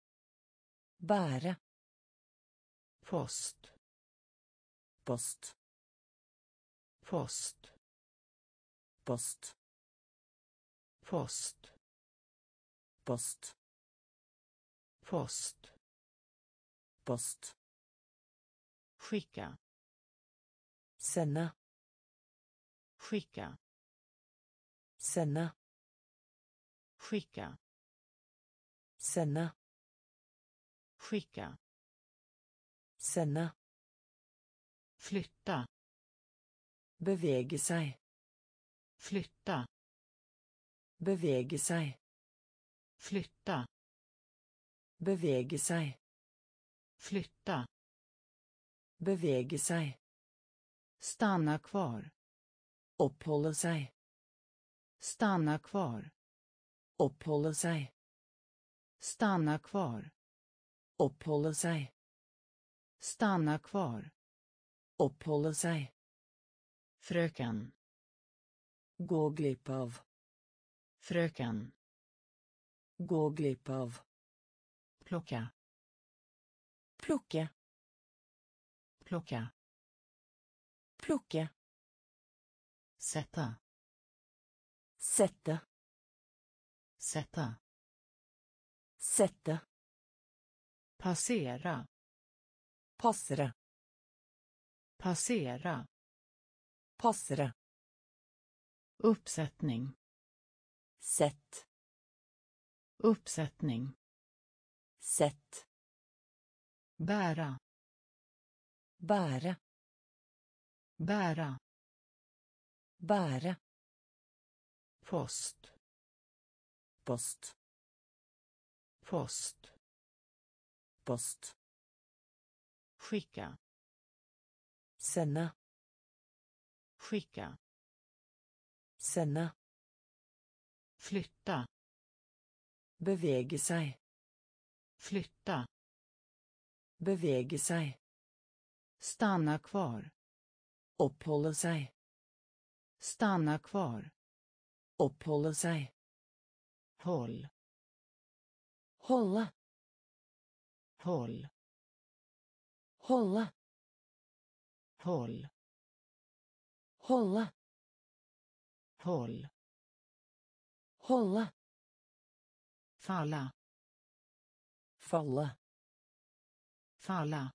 [SPEAKER 2] Bära.
[SPEAKER 1] Post.
[SPEAKER 2] Post.
[SPEAKER 1] Post.
[SPEAKER 2] Post.
[SPEAKER 1] Post.
[SPEAKER 2] Post.
[SPEAKER 1] Post.
[SPEAKER 2] Post.
[SPEAKER 1] Skicka.
[SPEAKER 2] Sända.
[SPEAKER 1] Skicka.
[SPEAKER 2] Sända.
[SPEAKER 1] Skicka.
[SPEAKER 2] Sända.
[SPEAKER 1] Skicka.
[SPEAKER 2] Sända.
[SPEAKER 1] Flytta.
[SPEAKER 2] Bevege sig.
[SPEAKER 1] Flytta.
[SPEAKER 2] Bevege sig.
[SPEAKER 1] Flytta.
[SPEAKER 2] Bevege sig.
[SPEAKER 1] Flytta.
[SPEAKER 2] Bevege sig.
[SPEAKER 1] Stanna kvar.
[SPEAKER 2] Uppehålla sig.
[SPEAKER 1] Stanna kvar.
[SPEAKER 2] Uppehålla sig.
[SPEAKER 1] Stanna kvar.
[SPEAKER 2] Uppehålla sig.
[SPEAKER 1] Stanna kvar.
[SPEAKER 2] Uppehålla sig.
[SPEAKER 1] Fröken.
[SPEAKER 2] Gå glipp av.
[SPEAKER 1] Fröken.
[SPEAKER 2] Gå glipp av.
[SPEAKER 1] Plocka.
[SPEAKER 2] Plocka.
[SPEAKER 1] Plocka.
[SPEAKER 2] Plocka.
[SPEAKER 1] Sätta.
[SPEAKER 2] Sätta.
[SPEAKER 1] Sätta.
[SPEAKER 2] Sätta.
[SPEAKER 1] Passera.
[SPEAKER 2] Passera.
[SPEAKER 1] Passera.
[SPEAKER 2] Passera.
[SPEAKER 1] Uppsättning.
[SPEAKER 2] Sätt.
[SPEAKER 1] Uppsättning.
[SPEAKER 2] Sätt.
[SPEAKER 1] Bära.
[SPEAKER 2] Bära.
[SPEAKER 1] Bära.
[SPEAKER 2] Bära.
[SPEAKER 1] Post.
[SPEAKER 2] Post.
[SPEAKER 1] Post.
[SPEAKER 2] Post.
[SPEAKER 1] Skicka.
[SPEAKER 2] Sända.
[SPEAKER 1] Skicka.
[SPEAKER 2] Sända.
[SPEAKER 1] Flytta.
[SPEAKER 2] Bevege sig.
[SPEAKER 1] Flytta.
[SPEAKER 2] Bevege sig.
[SPEAKER 1] Stanna kvar.
[SPEAKER 2] Uppehålla sig.
[SPEAKER 1] Stanna kvar.
[SPEAKER 2] Uppehålla sig.
[SPEAKER 1] Håll.
[SPEAKER 2] Hålla.
[SPEAKER 1] Håll.
[SPEAKER 2] Hålla.
[SPEAKER 1] Håll.
[SPEAKER 2] Hålla.
[SPEAKER 1] Håll.
[SPEAKER 2] Hålla.
[SPEAKER 1] Falla.
[SPEAKER 2] Falla.
[SPEAKER 1] Falla.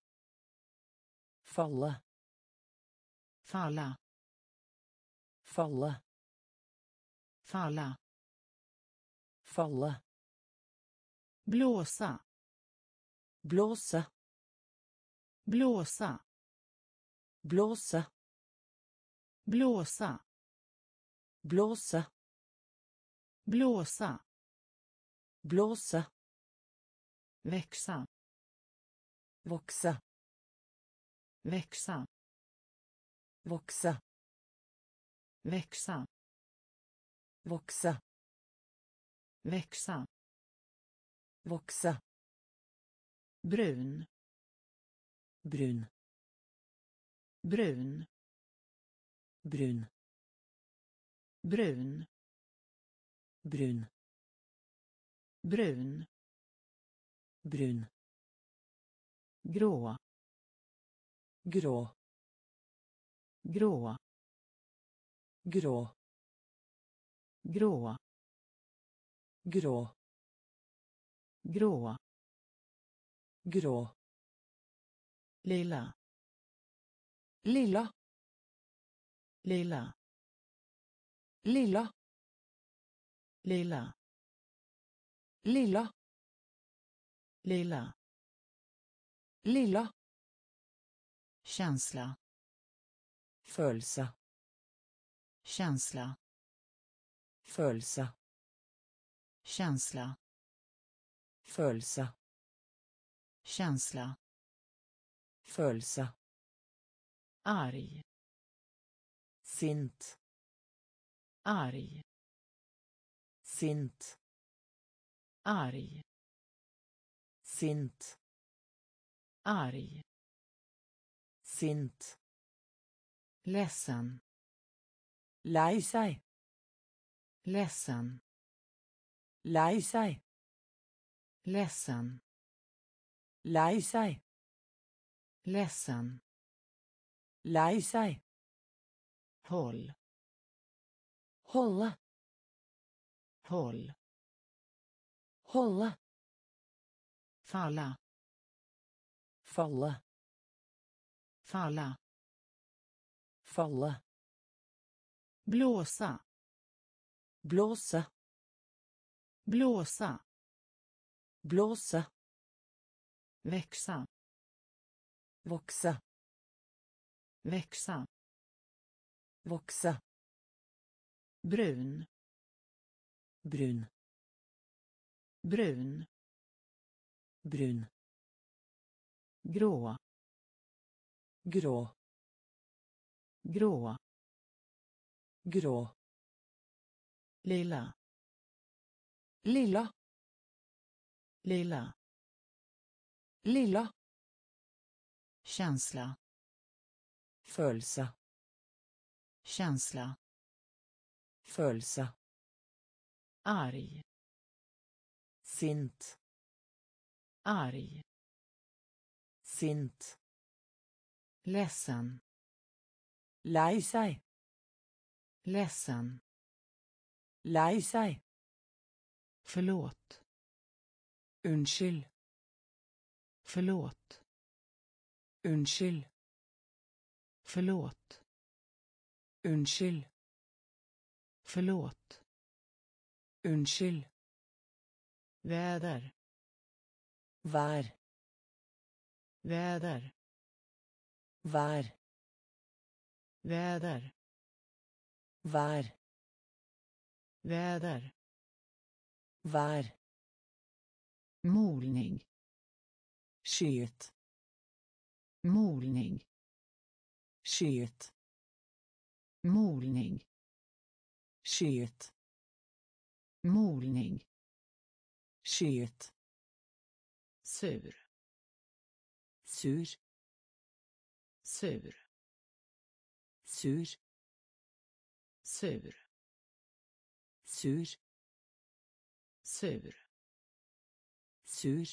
[SPEAKER 2] Falla.
[SPEAKER 1] Falla.
[SPEAKER 2] Falla.
[SPEAKER 1] Falla.
[SPEAKER 2] Falla.
[SPEAKER 1] Blåsa.
[SPEAKER 2] Blåsa.
[SPEAKER 1] Blåsa.
[SPEAKER 2] Blåsa.
[SPEAKER 1] Blåsa.
[SPEAKER 2] Blåsa.
[SPEAKER 1] Blåsa.
[SPEAKER 2] Blåsa.
[SPEAKER 1] Växa.
[SPEAKER 2] Växa.
[SPEAKER 1] Växa.
[SPEAKER 2] Växa.
[SPEAKER 1] Växa.
[SPEAKER 2] Växa.
[SPEAKER 1] växa,
[SPEAKER 2] Vokse.
[SPEAKER 1] brun,
[SPEAKER 2] Brun.
[SPEAKER 1] brun,
[SPEAKER 2] Brun.
[SPEAKER 1] brun,
[SPEAKER 2] Brun.
[SPEAKER 1] brun,
[SPEAKER 2] Brun.
[SPEAKER 1] grå,
[SPEAKER 2] Grå.
[SPEAKER 1] grå,
[SPEAKER 2] Grå.
[SPEAKER 1] grå,
[SPEAKER 2] Grå.
[SPEAKER 1] grå,
[SPEAKER 2] Grå.
[SPEAKER 1] lila,
[SPEAKER 2] Lilla.
[SPEAKER 1] lila,
[SPEAKER 2] Lilla.
[SPEAKER 1] lila,
[SPEAKER 2] Lilla.
[SPEAKER 1] lila,
[SPEAKER 2] Lilla.
[SPEAKER 1] känsla,
[SPEAKER 2] Følelse.
[SPEAKER 1] känsla,
[SPEAKER 2] Følelse.
[SPEAKER 1] känsla,
[SPEAKER 2] Følelse.
[SPEAKER 1] känsla,
[SPEAKER 2] Følelse.
[SPEAKER 1] arg,
[SPEAKER 2] Sint.
[SPEAKER 1] arg,
[SPEAKER 2] Sint.
[SPEAKER 1] arg,
[SPEAKER 2] Sint.
[SPEAKER 1] arg,
[SPEAKER 2] Sint.
[SPEAKER 1] ledsen,
[SPEAKER 2] Lei seg.
[SPEAKER 1] ledsen,
[SPEAKER 2] Lei seg.
[SPEAKER 1] ledsen,
[SPEAKER 2] Lei seg.
[SPEAKER 1] ledsen,
[SPEAKER 2] Lei seg.
[SPEAKER 1] håll,
[SPEAKER 2] Holde.
[SPEAKER 1] håll,
[SPEAKER 2] Holde.
[SPEAKER 1] falla,
[SPEAKER 2] Falle.
[SPEAKER 1] falla,
[SPEAKER 2] Falle.
[SPEAKER 1] blåsa,
[SPEAKER 2] Blåse.
[SPEAKER 1] blåsa,
[SPEAKER 2] Blåse.
[SPEAKER 1] växa,
[SPEAKER 2] Vokse.
[SPEAKER 1] växa,
[SPEAKER 2] Vokse.
[SPEAKER 1] brun,
[SPEAKER 2] Brun.
[SPEAKER 1] brun,
[SPEAKER 2] Brun.
[SPEAKER 1] grå,
[SPEAKER 2] Grå.
[SPEAKER 1] grå,
[SPEAKER 2] Grå.
[SPEAKER 1] lila,
[SPEAKER 2] Lilla.
[SPEAKER 1] lila,
[SPEAKER 2] Lilla.
[SPEAKER 1] känsla,
[SPEAKER 2] Følelse.
[SPEAKER 1] känsla,
[SPEAKER 2] Følelse.
[SPEAKER 1] arg,
[SPEAKER 2] Sint.
[SPEAKER 1] arg,
[SPEAKER 2] Sint.
[SPEAKER 1] ledsen,
[SPEAKER 2] Lei seg.
[SPEAKER 1] ledsen,
[SPEAKER 2] Lei seg.
[SPEAKER 1] förlåt,
[SPEAKER 2] Unnskyld.
[SPEAKER 1] förlåt,
[SPEAKER 2] Unnskyld.
[SPEAKER 1] förlåt,
[SPEAKER 2] Unnskyld.
[SPEAKER 1] förlåt,
[SPEAKER 2] Unnskyld.
[SPEAKER 1] väder,
[SPEAKER 2] Vær.
[SPEAKER 1] väder,
[SPEAKER 2] Vær.
[SPEAKER 1] väder,
[SPEAKER 2] Vær.
[SPEAKER 1] väder,
[SPEAKER 2] Vær.
[SPEAKER 1] molning,
[SPEAKER 2] Skyet.
[SPEAKER 1] molning,
[SPEAKER 2] Skyet.
[SPEAKER 1] molning,
[SPEAKER 2] Skyet.
[SPEAKER 1] molning,
[SPEAKER 2] Skyet.
[SPEAKER 1] sur,
[SPEAKER 2] Sur.
[SPEAKER 1] sur,
[SPEAKER 2] Sur.
[SPEAKER 1] sur,
[SPEAKER 2] Sur.
[SPEAKER 1] sur,
[SPEAKER 2] Sur.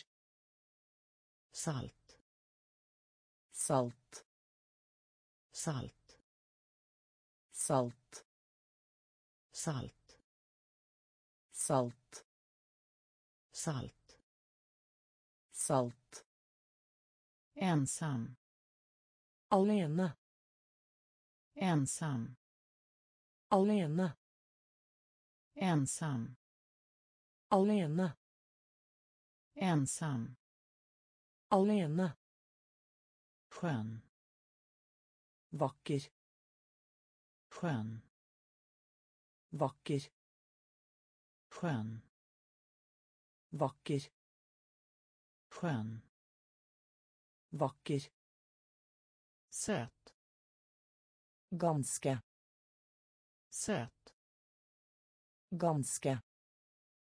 [SPEAKER 1] salt,
[SPEAKER 2] Salt.
[SPEAKER 1] salt,
[SPEAKER 2] Salt.
[SPEAKER 1] salt,
[SPEAKER 2] Salt.
[SPEAKER 1] salt,
[SPEAKER 2] Salt.
[SPEAKER 1] ensam,
[SPEAKER 2] Alene.
[SPEAKER 1] ensam,
[SPEAKER 2] Alene.
[SPEAKER 1] ensam,
[SPEAKER 2] Alene.
[SPEAKER 1] ensam,
[SPEAKER 2] Alene.
[SPEAKER 1] skön,
[SPEAKER 2] Vacker.
[SPEAKER 1] skön,
[SPEAKER 2] Vacker.
[SPEAKER 1] skön,
[SPEAKER 2] Vacker.
[SPEAKER 1] skön,
[SPEAKER 2] Vacker.
[SPEAKER 1] söt,
[SPEAKER 2] Ganske.
[SPEAKER 1] söt,
[SPEAKER 2] Ganske.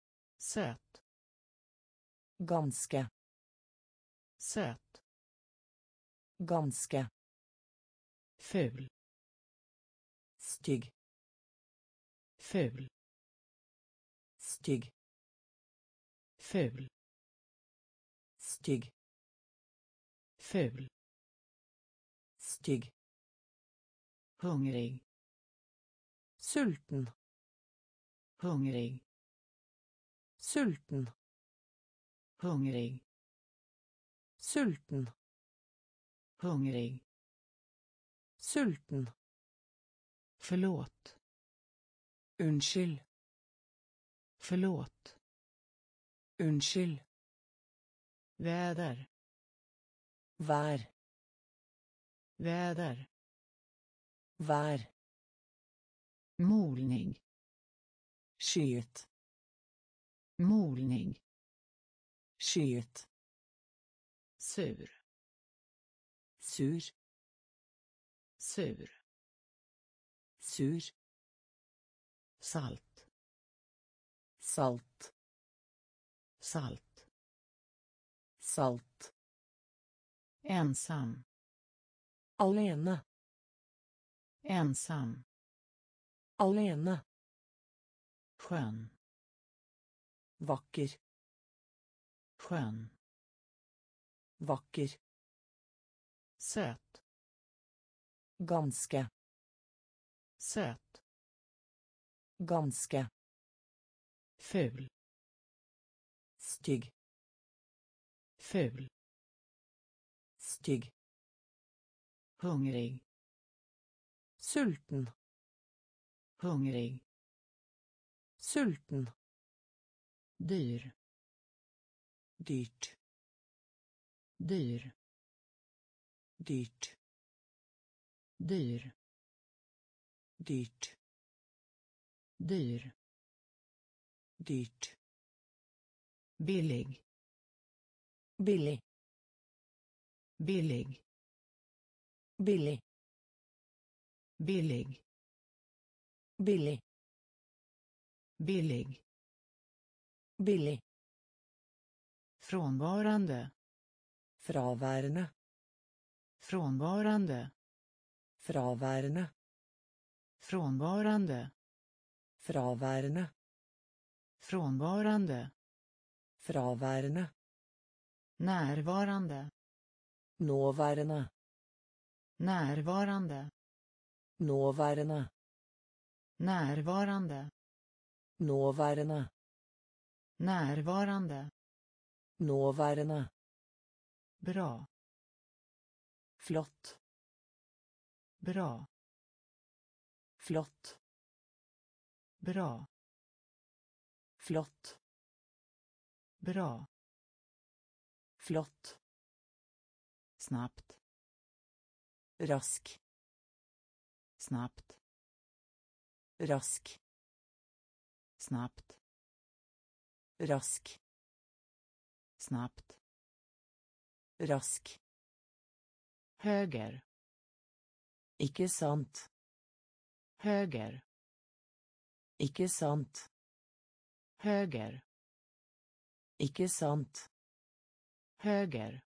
[SPEAKER 1] Söt.
[SPEAKER 2] Ganske.
[SPEAKER 1] Söt.
[SPEAKER 2] Ganske.
[SPEAKER 1] Ful.
[SPEAKER 2] Stygg.
[SPEAKER 1] Ful.
[SPEAKER 2] Stygg.
[SPEAKER 1] Ful.
[SPEAKER 2] Stygg.
[SPEAKER 1] Ful.
[SPEAKER 2] Stygg.
[SPEAKER 1] Hungrig.
[SPEAKER 2] Sulten.
[SPEAKER 1] Hungrig.
[SPEAKER 2] Sulten.
[SPEAKER 1] Hungrig.
[SPEAKER 2] Sulten.
[SPEAKER 1] Hungrig.
[SPEAKER 2] Sulten.
[SPEAKER 1] Förlåt.
[SPEAKER 2] Unnskyld.
[SPEAKER 1] Förlåt.
[SPEAKER 2] Unnskyld.
[SPEAKER 1] Väder.
[SPEAKER 2] Vær.
[SPEAKER 1] Väder.
[SPEAKER 2] Vær.
[SPEAKER 1] Molning.
[SPEAKER 2] Skyet.
[SPEAKER 1] Molning.
[SPEAKER 2] Skyet.
[SPEAKER 1] Sur.
[SPEAKER 2] Sur.
[SPEAKER 1] Sur.
[SPEAKER 2] Sur.
[SPEAKER 1] Salt.
[SPEAKER 2] Salt.
[SPEAKER 1] Salt.
[SPEAKER 2] Salt.
[SPEAKER 1] Ensam.
[SPEAKER 2] Alene.
[SPEAKER 1] Ensam.
[SPEAKER 2] Alene.
[SPEAKER 1] Skön.
[SPEAKER 2] Vacker.
[SPEAKER 1] Skön.
[SPEAKER 2] Vacker.
[SPEAKER 1] Söt.
[SPEAKER 2] Ganske.
[SPEAKER 1] Söt.
[SPEAKER 2] Ganske.
[SPEAKER 1] Ful.
[SPEAKER 2] Stygg.
[SPEAKER 1] Ful.
[SPEAKER 2] Stygg.
[SPEAKER 1] Hungrig.
[SPEAKER 2] Sulten.
[SPEAKER 1] Hungrig.
[SPEAKER 2] Sulten.
[SPEAKER 1] Dyr.
[SPEAKER 2] Dyrt.
[SPEAKER 1] Dyr.
[SPEAKER 2] Dyrt.
[SPEAKER 1] Dyr.
[SPEAKER 2] Dyrt.
[SPEAKER 1] Dyr.
[SPEAKER 2] Dyrt.
[SPEAKER 1] Billig.
[SPEAKER 2] Billig.
[SPEAKER 1] Billig.
[SPEAKER 2] Billig.
[SPEAKER 1] Billig.
[SPEAKER 2] Billig.
[SPEAKER 1] Billig.
[SPEAKER 2] Billig.
[SPEAKER 1] Frånvarande.
[SPEAKER 2] Fraværende.
[SPEAKER 1] Frånvarande.
[SPEAKER 2] Fraværende.
[SPEAKER 1] Frånvarande.
[SPEAKER 2] Fraværende.
[SPEAKER 1] Frånvarande.
[SPEAKER 2] Fraværende.
[SPEAKER 1] Närvarande.
[SPEAKER 2] Nåværende.
[SPEAKER 1] Närvarande.
[SPEAKER 2] Nåværende.
[SPEAKER 1] Närvarande.
[SPEAKER 2] Nåværende.
[SPEAKER 1] Närvarande.
[SPEAKER 2] Nåværende.
[SPEAKER 1] Bra.
[SPEAKER 2] Flott.
[SPEAKER 1] Bra.
[SPEAKER 2] Flott.
[SPEAKER 1] Bra.
[SPEAKER 2] Flott.
[SPEAKER 1] Bra.
[SPEAKER 2] Flott.
[SPEAKER 1] Snabbt.
[SPEAKER 2] Rask.
[SPEAKER 1] Snabbt.
[SPEAKER 2] Rask.
[SPEAKER 1] Snabbt.
[SPEAKER 2] Rask.
[SPEAKER 1] Snabbt.
[SPEAKER 2] Rask.
[SPEAKER 1] Höger.
[SPEAKER 2] Ikke sant.
[SPEAKER 1] Höger.
[SPEAKER 2] Ikke sant.
[SPEAKER 1] Höger.
[SPEAKER 2] Ikke sant.
[SPEAKER 1] Höger.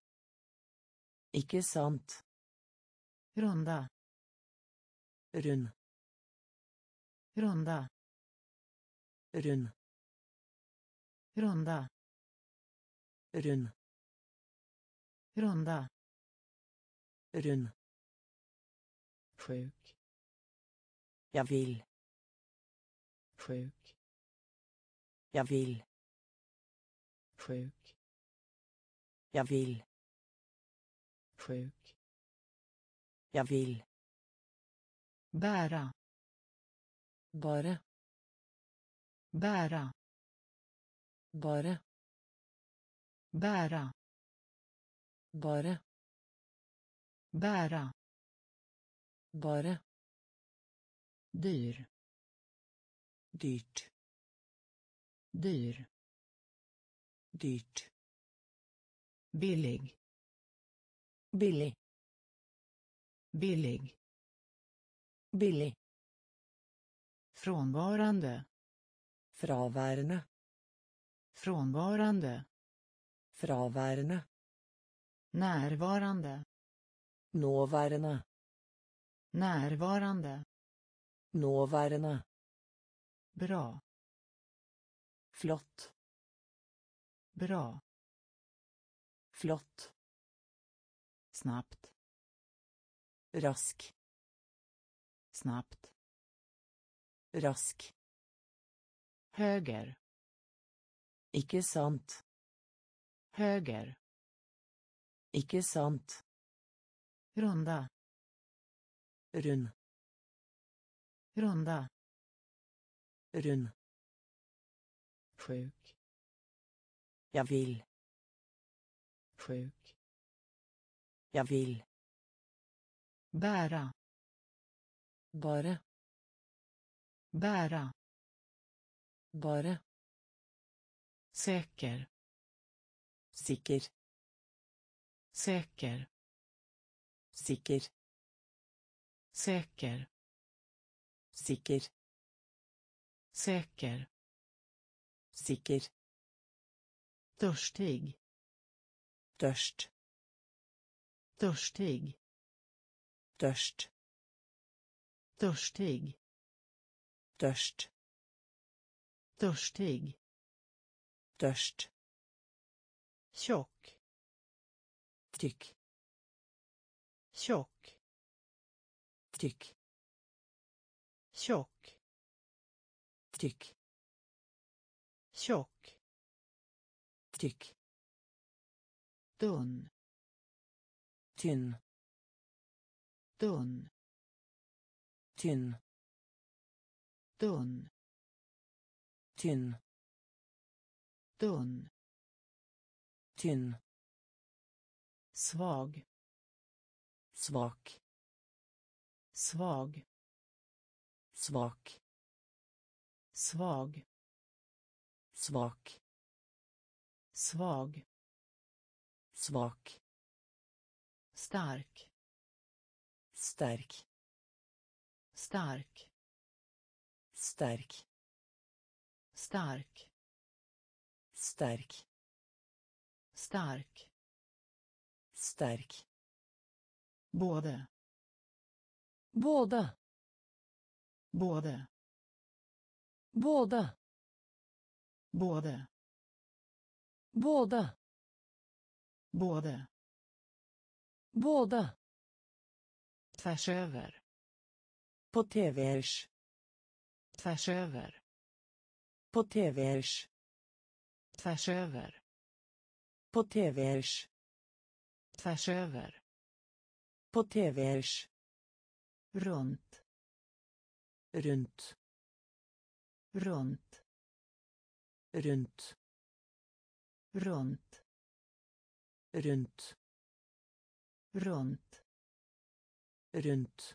[SPEAKER 2] Ikke sant.
[SPEAKER 1] Runda.
[SPEAKER 2] Rund.
[SPEAKER 1] Runda.
[SPEAKER 2] Rund.
[SPEAKER 1] Runda.
[SPEAKER 2] Rund.
[SPEAKER 1] Runda.
[SPEAKER 2] Rund.
[SPEAKER 1] Sjuk.
[SPEAKER 2] Jag vill.
[SPEAKER 1] Sjuk.
[SPEAKER 2] Jag vill.
[SPEAKER 1] Sjuk.
[SPEAKER 2] Jag vill.
[SPEAKER 1] Sjuk.
[SPEAKER 2] Jag vill.
[SPEAKER 1] Bära.
[SPEAKER 2] Bara.
[SPEAKER 1] Bära.
[SPEAKER 2] Bara.
[SPEAKER 1] Bära.
[SPEAKER 2] Bara.
[SPEAKER 1] Bära.
[SPEAKER 2] Bara.
[SPEAKER 1] Dyr.
[SPEAKER 2] Dyrt.
[SPEAKER 1] Dyr.
[SPEAKER 2] Dyrt.
[SPEAKER 1] Billig.
[SPEAKER 2] Billig.
[SPEAKER 1] Billig.
[SPEAKER 2] Billig.
[SPEAKER 1] Frånvarande.
[SPEAKER 2] Fraværende.
[SPEAKER 1] Frånvarande.
[SPEAKER 2] Fraværende.
[SPEAKER 1] Närvarande.
[SPEAKER 2] Nåværende.
[SPEAKER 1] Närvarande.
[SPEAKER 2] Nåværende.
[SPEAKER 1] Bra.
[SPEAKER 2] Flott.
[SPEAKER 1] Bra.
[SPEAKER 2] Flott.
[SPEAKER 1] Snabbt.
[SPEAKER 2] Rask.
[SPEAKER 1] Snabbt.
[SPEAKER 2] Rask.
[SPEAKER 1] Höger.
[SPEAKER 2] Ikke sant.
[SPEAKER 1] Höger.
[SPEAKER 2] Ikke sant.
[SPEAKER 1] Runda.
[SPEAKER 2] Rund.
[SPEAKER 1] Runda.
[SPEAKER 2] Rund.
[SPEAKER 1] Sjuk.
[SPEAKER 2] Jag vill.
[SPEAKER 1] Sjuk.
[SPEAKER 2] Jag vill.
[SPEAKER 1] Bära.
[SPEAKER 2] Bare.
[SPEAKER 1] Bära.
[SPEAKER 2] Bare.
[SPEAKER 1] Säker.
[SPEAKER 2] Sikker.
[SPEAKER 1] Säker.
[SPEAKER 2] Sikker.
[SPEAKER 1] Säker.
[SPEAKER 2] Sikker.
[SPEAKER 1] Säker.
[SPEAKER 2] Sikker.
[SPEAKER 1] Törstig.
[SPEAKER 2] Tørst.
[SPEAKER 1] Törstig.
[SPEAKER 2] Tørst.
[SPEAKER 1] Törstig.
[SPEAKER 2] Tørst.
[SPEAKER 1] Törstig.
[SPEAKER 2] Tørst.
[SPEAKER 1] Tjock.
[SPEAKER 2] Tykk.
[SPEAKER 1] Tjock.
[SPEAKER 2] Tykk.
[SPEAKER 1] Tjock.
[SPEAKER 2] Tykk.
[SPEAKER 1] Tjock.
[SPEAKER 2] Tykk.
[SPEAKER 1] Tunn.
[SPEAKER 2] Tynn.
[SPEAKER 1] Tunn.
[SPEAKER 2] Tynn.
[SPEAKER 1] Tunn.
[SPEAKER 2] Tynn.
[SPEAKER 1] Tunn.
[SPEAKER 2] Tynn.
[SPEAKER 1] Svag.
[SPEAKER 2] Svak.
[SPEAKER 1] Svag.
[SPEAKER 2] Svak.
[SPEAKER 1] Svag.
[SPEAKER 2] Svak.
[SPEAKER 1] Svag.
[SPEAKER 2] Svak.
[SPEAKER 1] Stark.
[SPEAKER 2] Sterk.
[SPEAKER 1] Stark.
[SPEAKER 2] Sterk.
[SPEAKER 1] Stark.
[SPEAKER 2] Sterk.
[SPEAKER 1] Stark.
[SPEAKER 2] Sterk.
[SPEAKER 1] Både.
[SPEAKER 2] Både.
[SPEAKER 1] Både.
[SPEAKER 2] Både.
[SPEAKER 1] Både.
[SPEAKER 2] Både.
[SPEAKER 1] Både.
[SPEAKER 2] Både.
[SPEAKER 1] Tvärs över.
[SPEAKER 2] På tvrs.
[SPEAKER 1] Tvärs över.
[SPEAKER 2] På tvrs.
[SPEAKER 1] Tvärs över.
[SPEAKER 2] På tvrs.
[SPEAKER 1] Tvärs över.
[SPEAKER 2] På tvrs.
[SPEAKER 1] Runt.
[SPEAKER 2] Runt.
[SPEAKER 1] Runt.
[SPEAKER 2] Runt.
[SPEAKER 1] Runt.
[SPEAKER 2] Runt.
[SPEAKER 1] Runt.
[SPEAKER 2] Runt.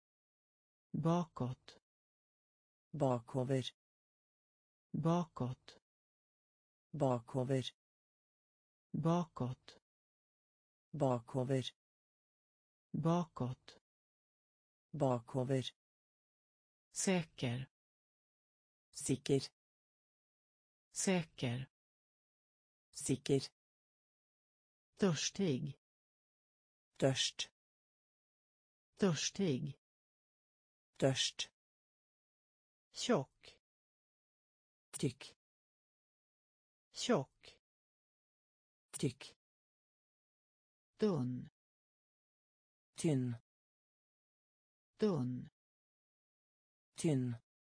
[SPEAKER 1] Bakåt.
[SPEAKER 2] Bakover.
[SPEAKER 1] Bakåt.
[SPEAKER 2] Bakover.
[SPEAKER 1] Bakåt.
[SPEAKER 2] Bakover.
[SPEAKER 1] Bakåt.
[SPEAKER 2] Bakover.
[SPEAKER 1] Säker.
[SPEAKER 2] Sikker.
[SPEAKER 1] Säker.
[SPEAKER 2] Sikker.
[SPEAKER 1] Törstig.
[SPEAKER 2] Tørst.
[SPEAKER 1] Törstig.
[SPEAKER 2] Tørst.
[SPEAKER 1] Tjock.
[SPEAKER 2] Tykk.
[SPEAKER 1] Tjock.
[SPEAKER 2] Tykk.
[SPEAKER 1] Tunn.
[SPEAKER 2] Tynn.
[SPEAKER 1] Tunn.
[SPEAKER 2] Tynn.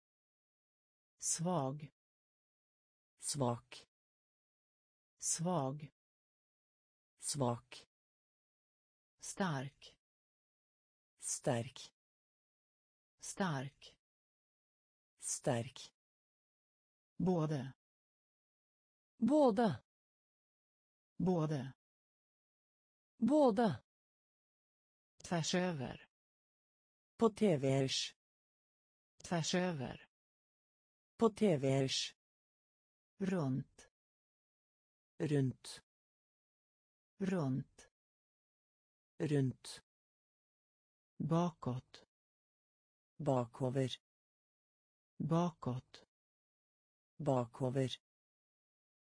[SPEAKER 1] Svag.
[SPEAKER 2] Svak.
[SPEAKER 1] Svag.
[SPEAKER 2] Svak.
[SPEAKER 1] Stark.
[SPEAKER 2] Sterk.
[SPEAKER 1] Stark.
[SPEAKER 2] Sterk.
[SPEAKER 1] Både.
[SPEAKER 2] Både.
[SPEAKER 1] Både.
[SPEAKER 2] Både.
[SPEAKER 1] Tvärs över.
[SPEAKER 2] På tvrs.
[SPEAKER 1] Tvärs över.
[SPEAKER 2] På tvrs.
[SPEAKER 1] Runt.
[SPEAKER 2] Runt.
[SPEAKER 1] Runt.
[SPEAKER 2] Runt.
[SPEAKER 1] Bakåt.
[SPEAKER 2] Bakover.
[SPEAKER 1] Bakåt.
[SPEAKER 2] Bakover.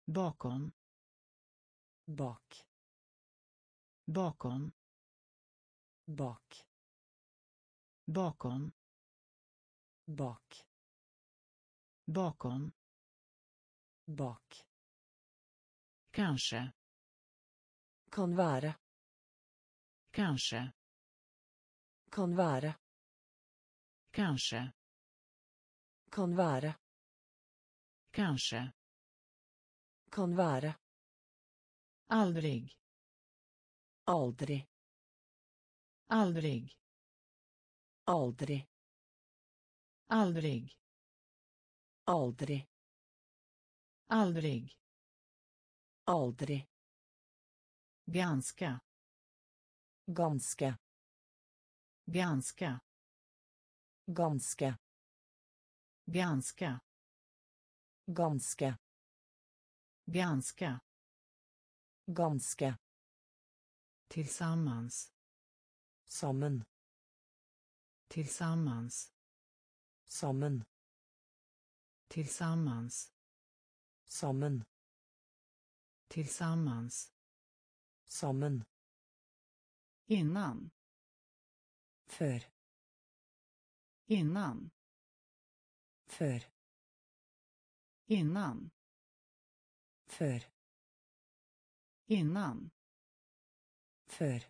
[SPEAKER 1] bakom,
[SPEAKER 2] bak,
[SPEAKER 1] bakom,
[SPEAKER 2] bak,
[SPEAKER 1] bakom,
[SPEAKER 2] bak,
[SPEAKER 1] bakom,
[SPEAKER 2] bak,
[SPEAKER 1] kanske,
[SPEAKER 2] kan være,
[SPEAKER 1] kanske,
[SPEAKER 2] kan være,
[SPEAKER 1] kanske,
[SPEAKER 2] kan være,
[SPEAKER 1] kanske,
[SPEAKER 2] kan være,
[SPEAKER 1] aldrig,
[SPEAKER 2] aldri,
[SPEAKER 1] aldrig,
[SPEAKER 2] aldri,
[SPEAKER 1] aldrig,
[SPEAKER 2] aldri,
[SPEAKER 1] aldrig,
[SPEAKER 2] aldri,
[SPEAKER 1] ganska,
[SPEAKER 2] ganske,
[SPEAKER 1] ganska,
[SPEAKER 2] ganske,
[SPEAKER 1] ganska,
[SPEAKER 2] ganske,
[SPEAKER 1] ganska,
[SPEAKER 2] ganske,
[SPEAKER 1] tillsammans,
[SPEAKER 2] sammen,
[SPEAKER 1] tillsammans,
[SPEAKER 2] sammen,
[SPEAKER 1] tillsammans,
[SPEAKER 2] sammen,
[SPEAKER 1] tillsammans,
[SPEAKER 2] sammen,
[SPEAKER 1] innan,
[SPEAKER 2] før,
[SPEAKER 1] innan,
[SPEAKER 2] før,
[SPEAKER 1] innan,
[SPEAKER 2] før,
[SPEAKER 1] innan,
[SPEAKER 2] før,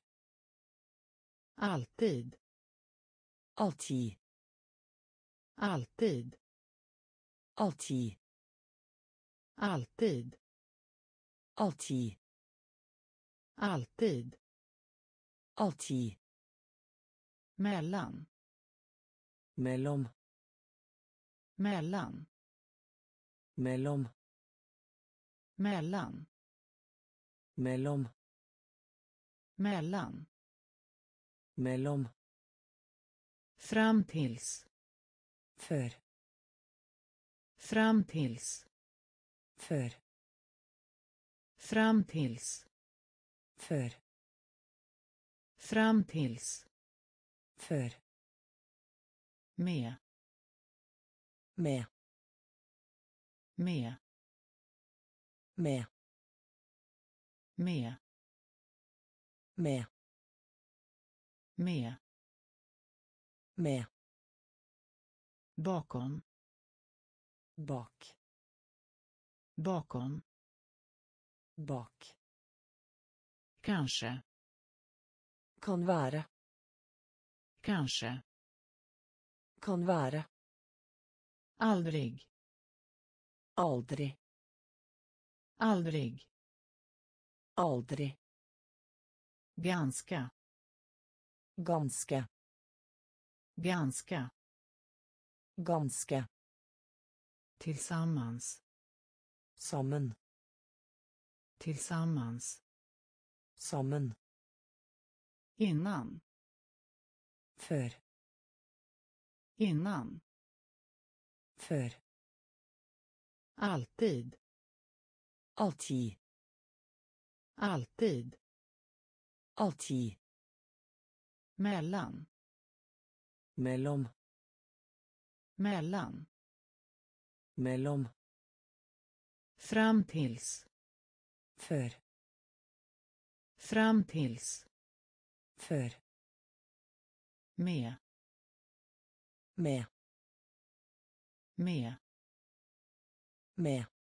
[SPEAKER 1] alltid,
[SPEAKER 2] alltid,
[SPEAKER 1] alltid,
[SPEAKER 2] alltid,
[SPEAKER 1] alltid,
[SPEAKER 2] alltid,
[SPEAKER 1] alltid,
[SPEAKER 2] alltid,
[SPEAKER 1] mellan,
[SPEAKER 2] mellom,
[SPEAKER 1] mellan,
[SPEAKER 2] mellom,
[SPEAKER 1] mellan,
[SPEAKER 2] mellom,
[SPEAKER 1] mellan,
[SPEAKER 2] mellom,
[SPEAKER 1] fram tills,
[SPEAKER 2] før,
[SPEAKER 1] fram tills,
[SPEAKER 2] før,
[SPEAKER 1] fram tills,
[SPEAKER 2] før,
[SPEAKER 1] fram tills,
[SPEAKER 2] før,
[SPEAKER 1] med,
[SPEAKER 2] med,
[SPEAKER 1] med,
[SPEAKER 2] med,
[SPEAKER 1] med,
[SPEAKER 2] med,
[SPEAKER 1] med,
[SPEAKER 2] med,
[SPEAKER 1] bakom,
[SPEAKER 2] bak,
[SPEAKER 1] bakom,
[SPEAKER 2] bak,
[SPEAKER 1] kanske,
[SPEAKER 2] kan være,
[SPEAKER 1] kanske,
[SPEAKER 2] kan være,
[SPEAKER 1] aldrig,
[SPEAKER 2] aldri,
[SPEAKER 1] aldrig,
[SPEAKER 2] aldri,
[SPEAKER 1] ganska,
[SPEAKER 2] ganske,
[SPEAKER 1] ganska,
[SPEAKER 2] ganske,
[SPEAKER 1] tillsammans,
[SPEAKER 2] sammen,
[SPEAKER 1] tillsammans,
[SPEAKER 2] sammen,
[SPEAKER 1] innan,
[SPEAKER 2] før,
[SPEAKER 1] innan,
[SPEAKER 2] før,
[SPEAKER 1] alltid,
[SPEAKER 2] alltid,
[SPEAKER 1] alltid,
[SPEAKER 2] alltid,
[SPEAKER 1] mellan,
[SPEAKER 2] mellom,
[SPEAKER 1] mellan,
[SPEAKER 2] mellom,
[SPEAKER 1] fram tills,
[SPEAKER 2] før,
[SPEAKER 1] fram tills,
[SPEAKER 2] før,
[SPEAKER 1] med,
[SPEAKER 2] med,
[SPEAKER 1] med,
[SPEAKER 2] med,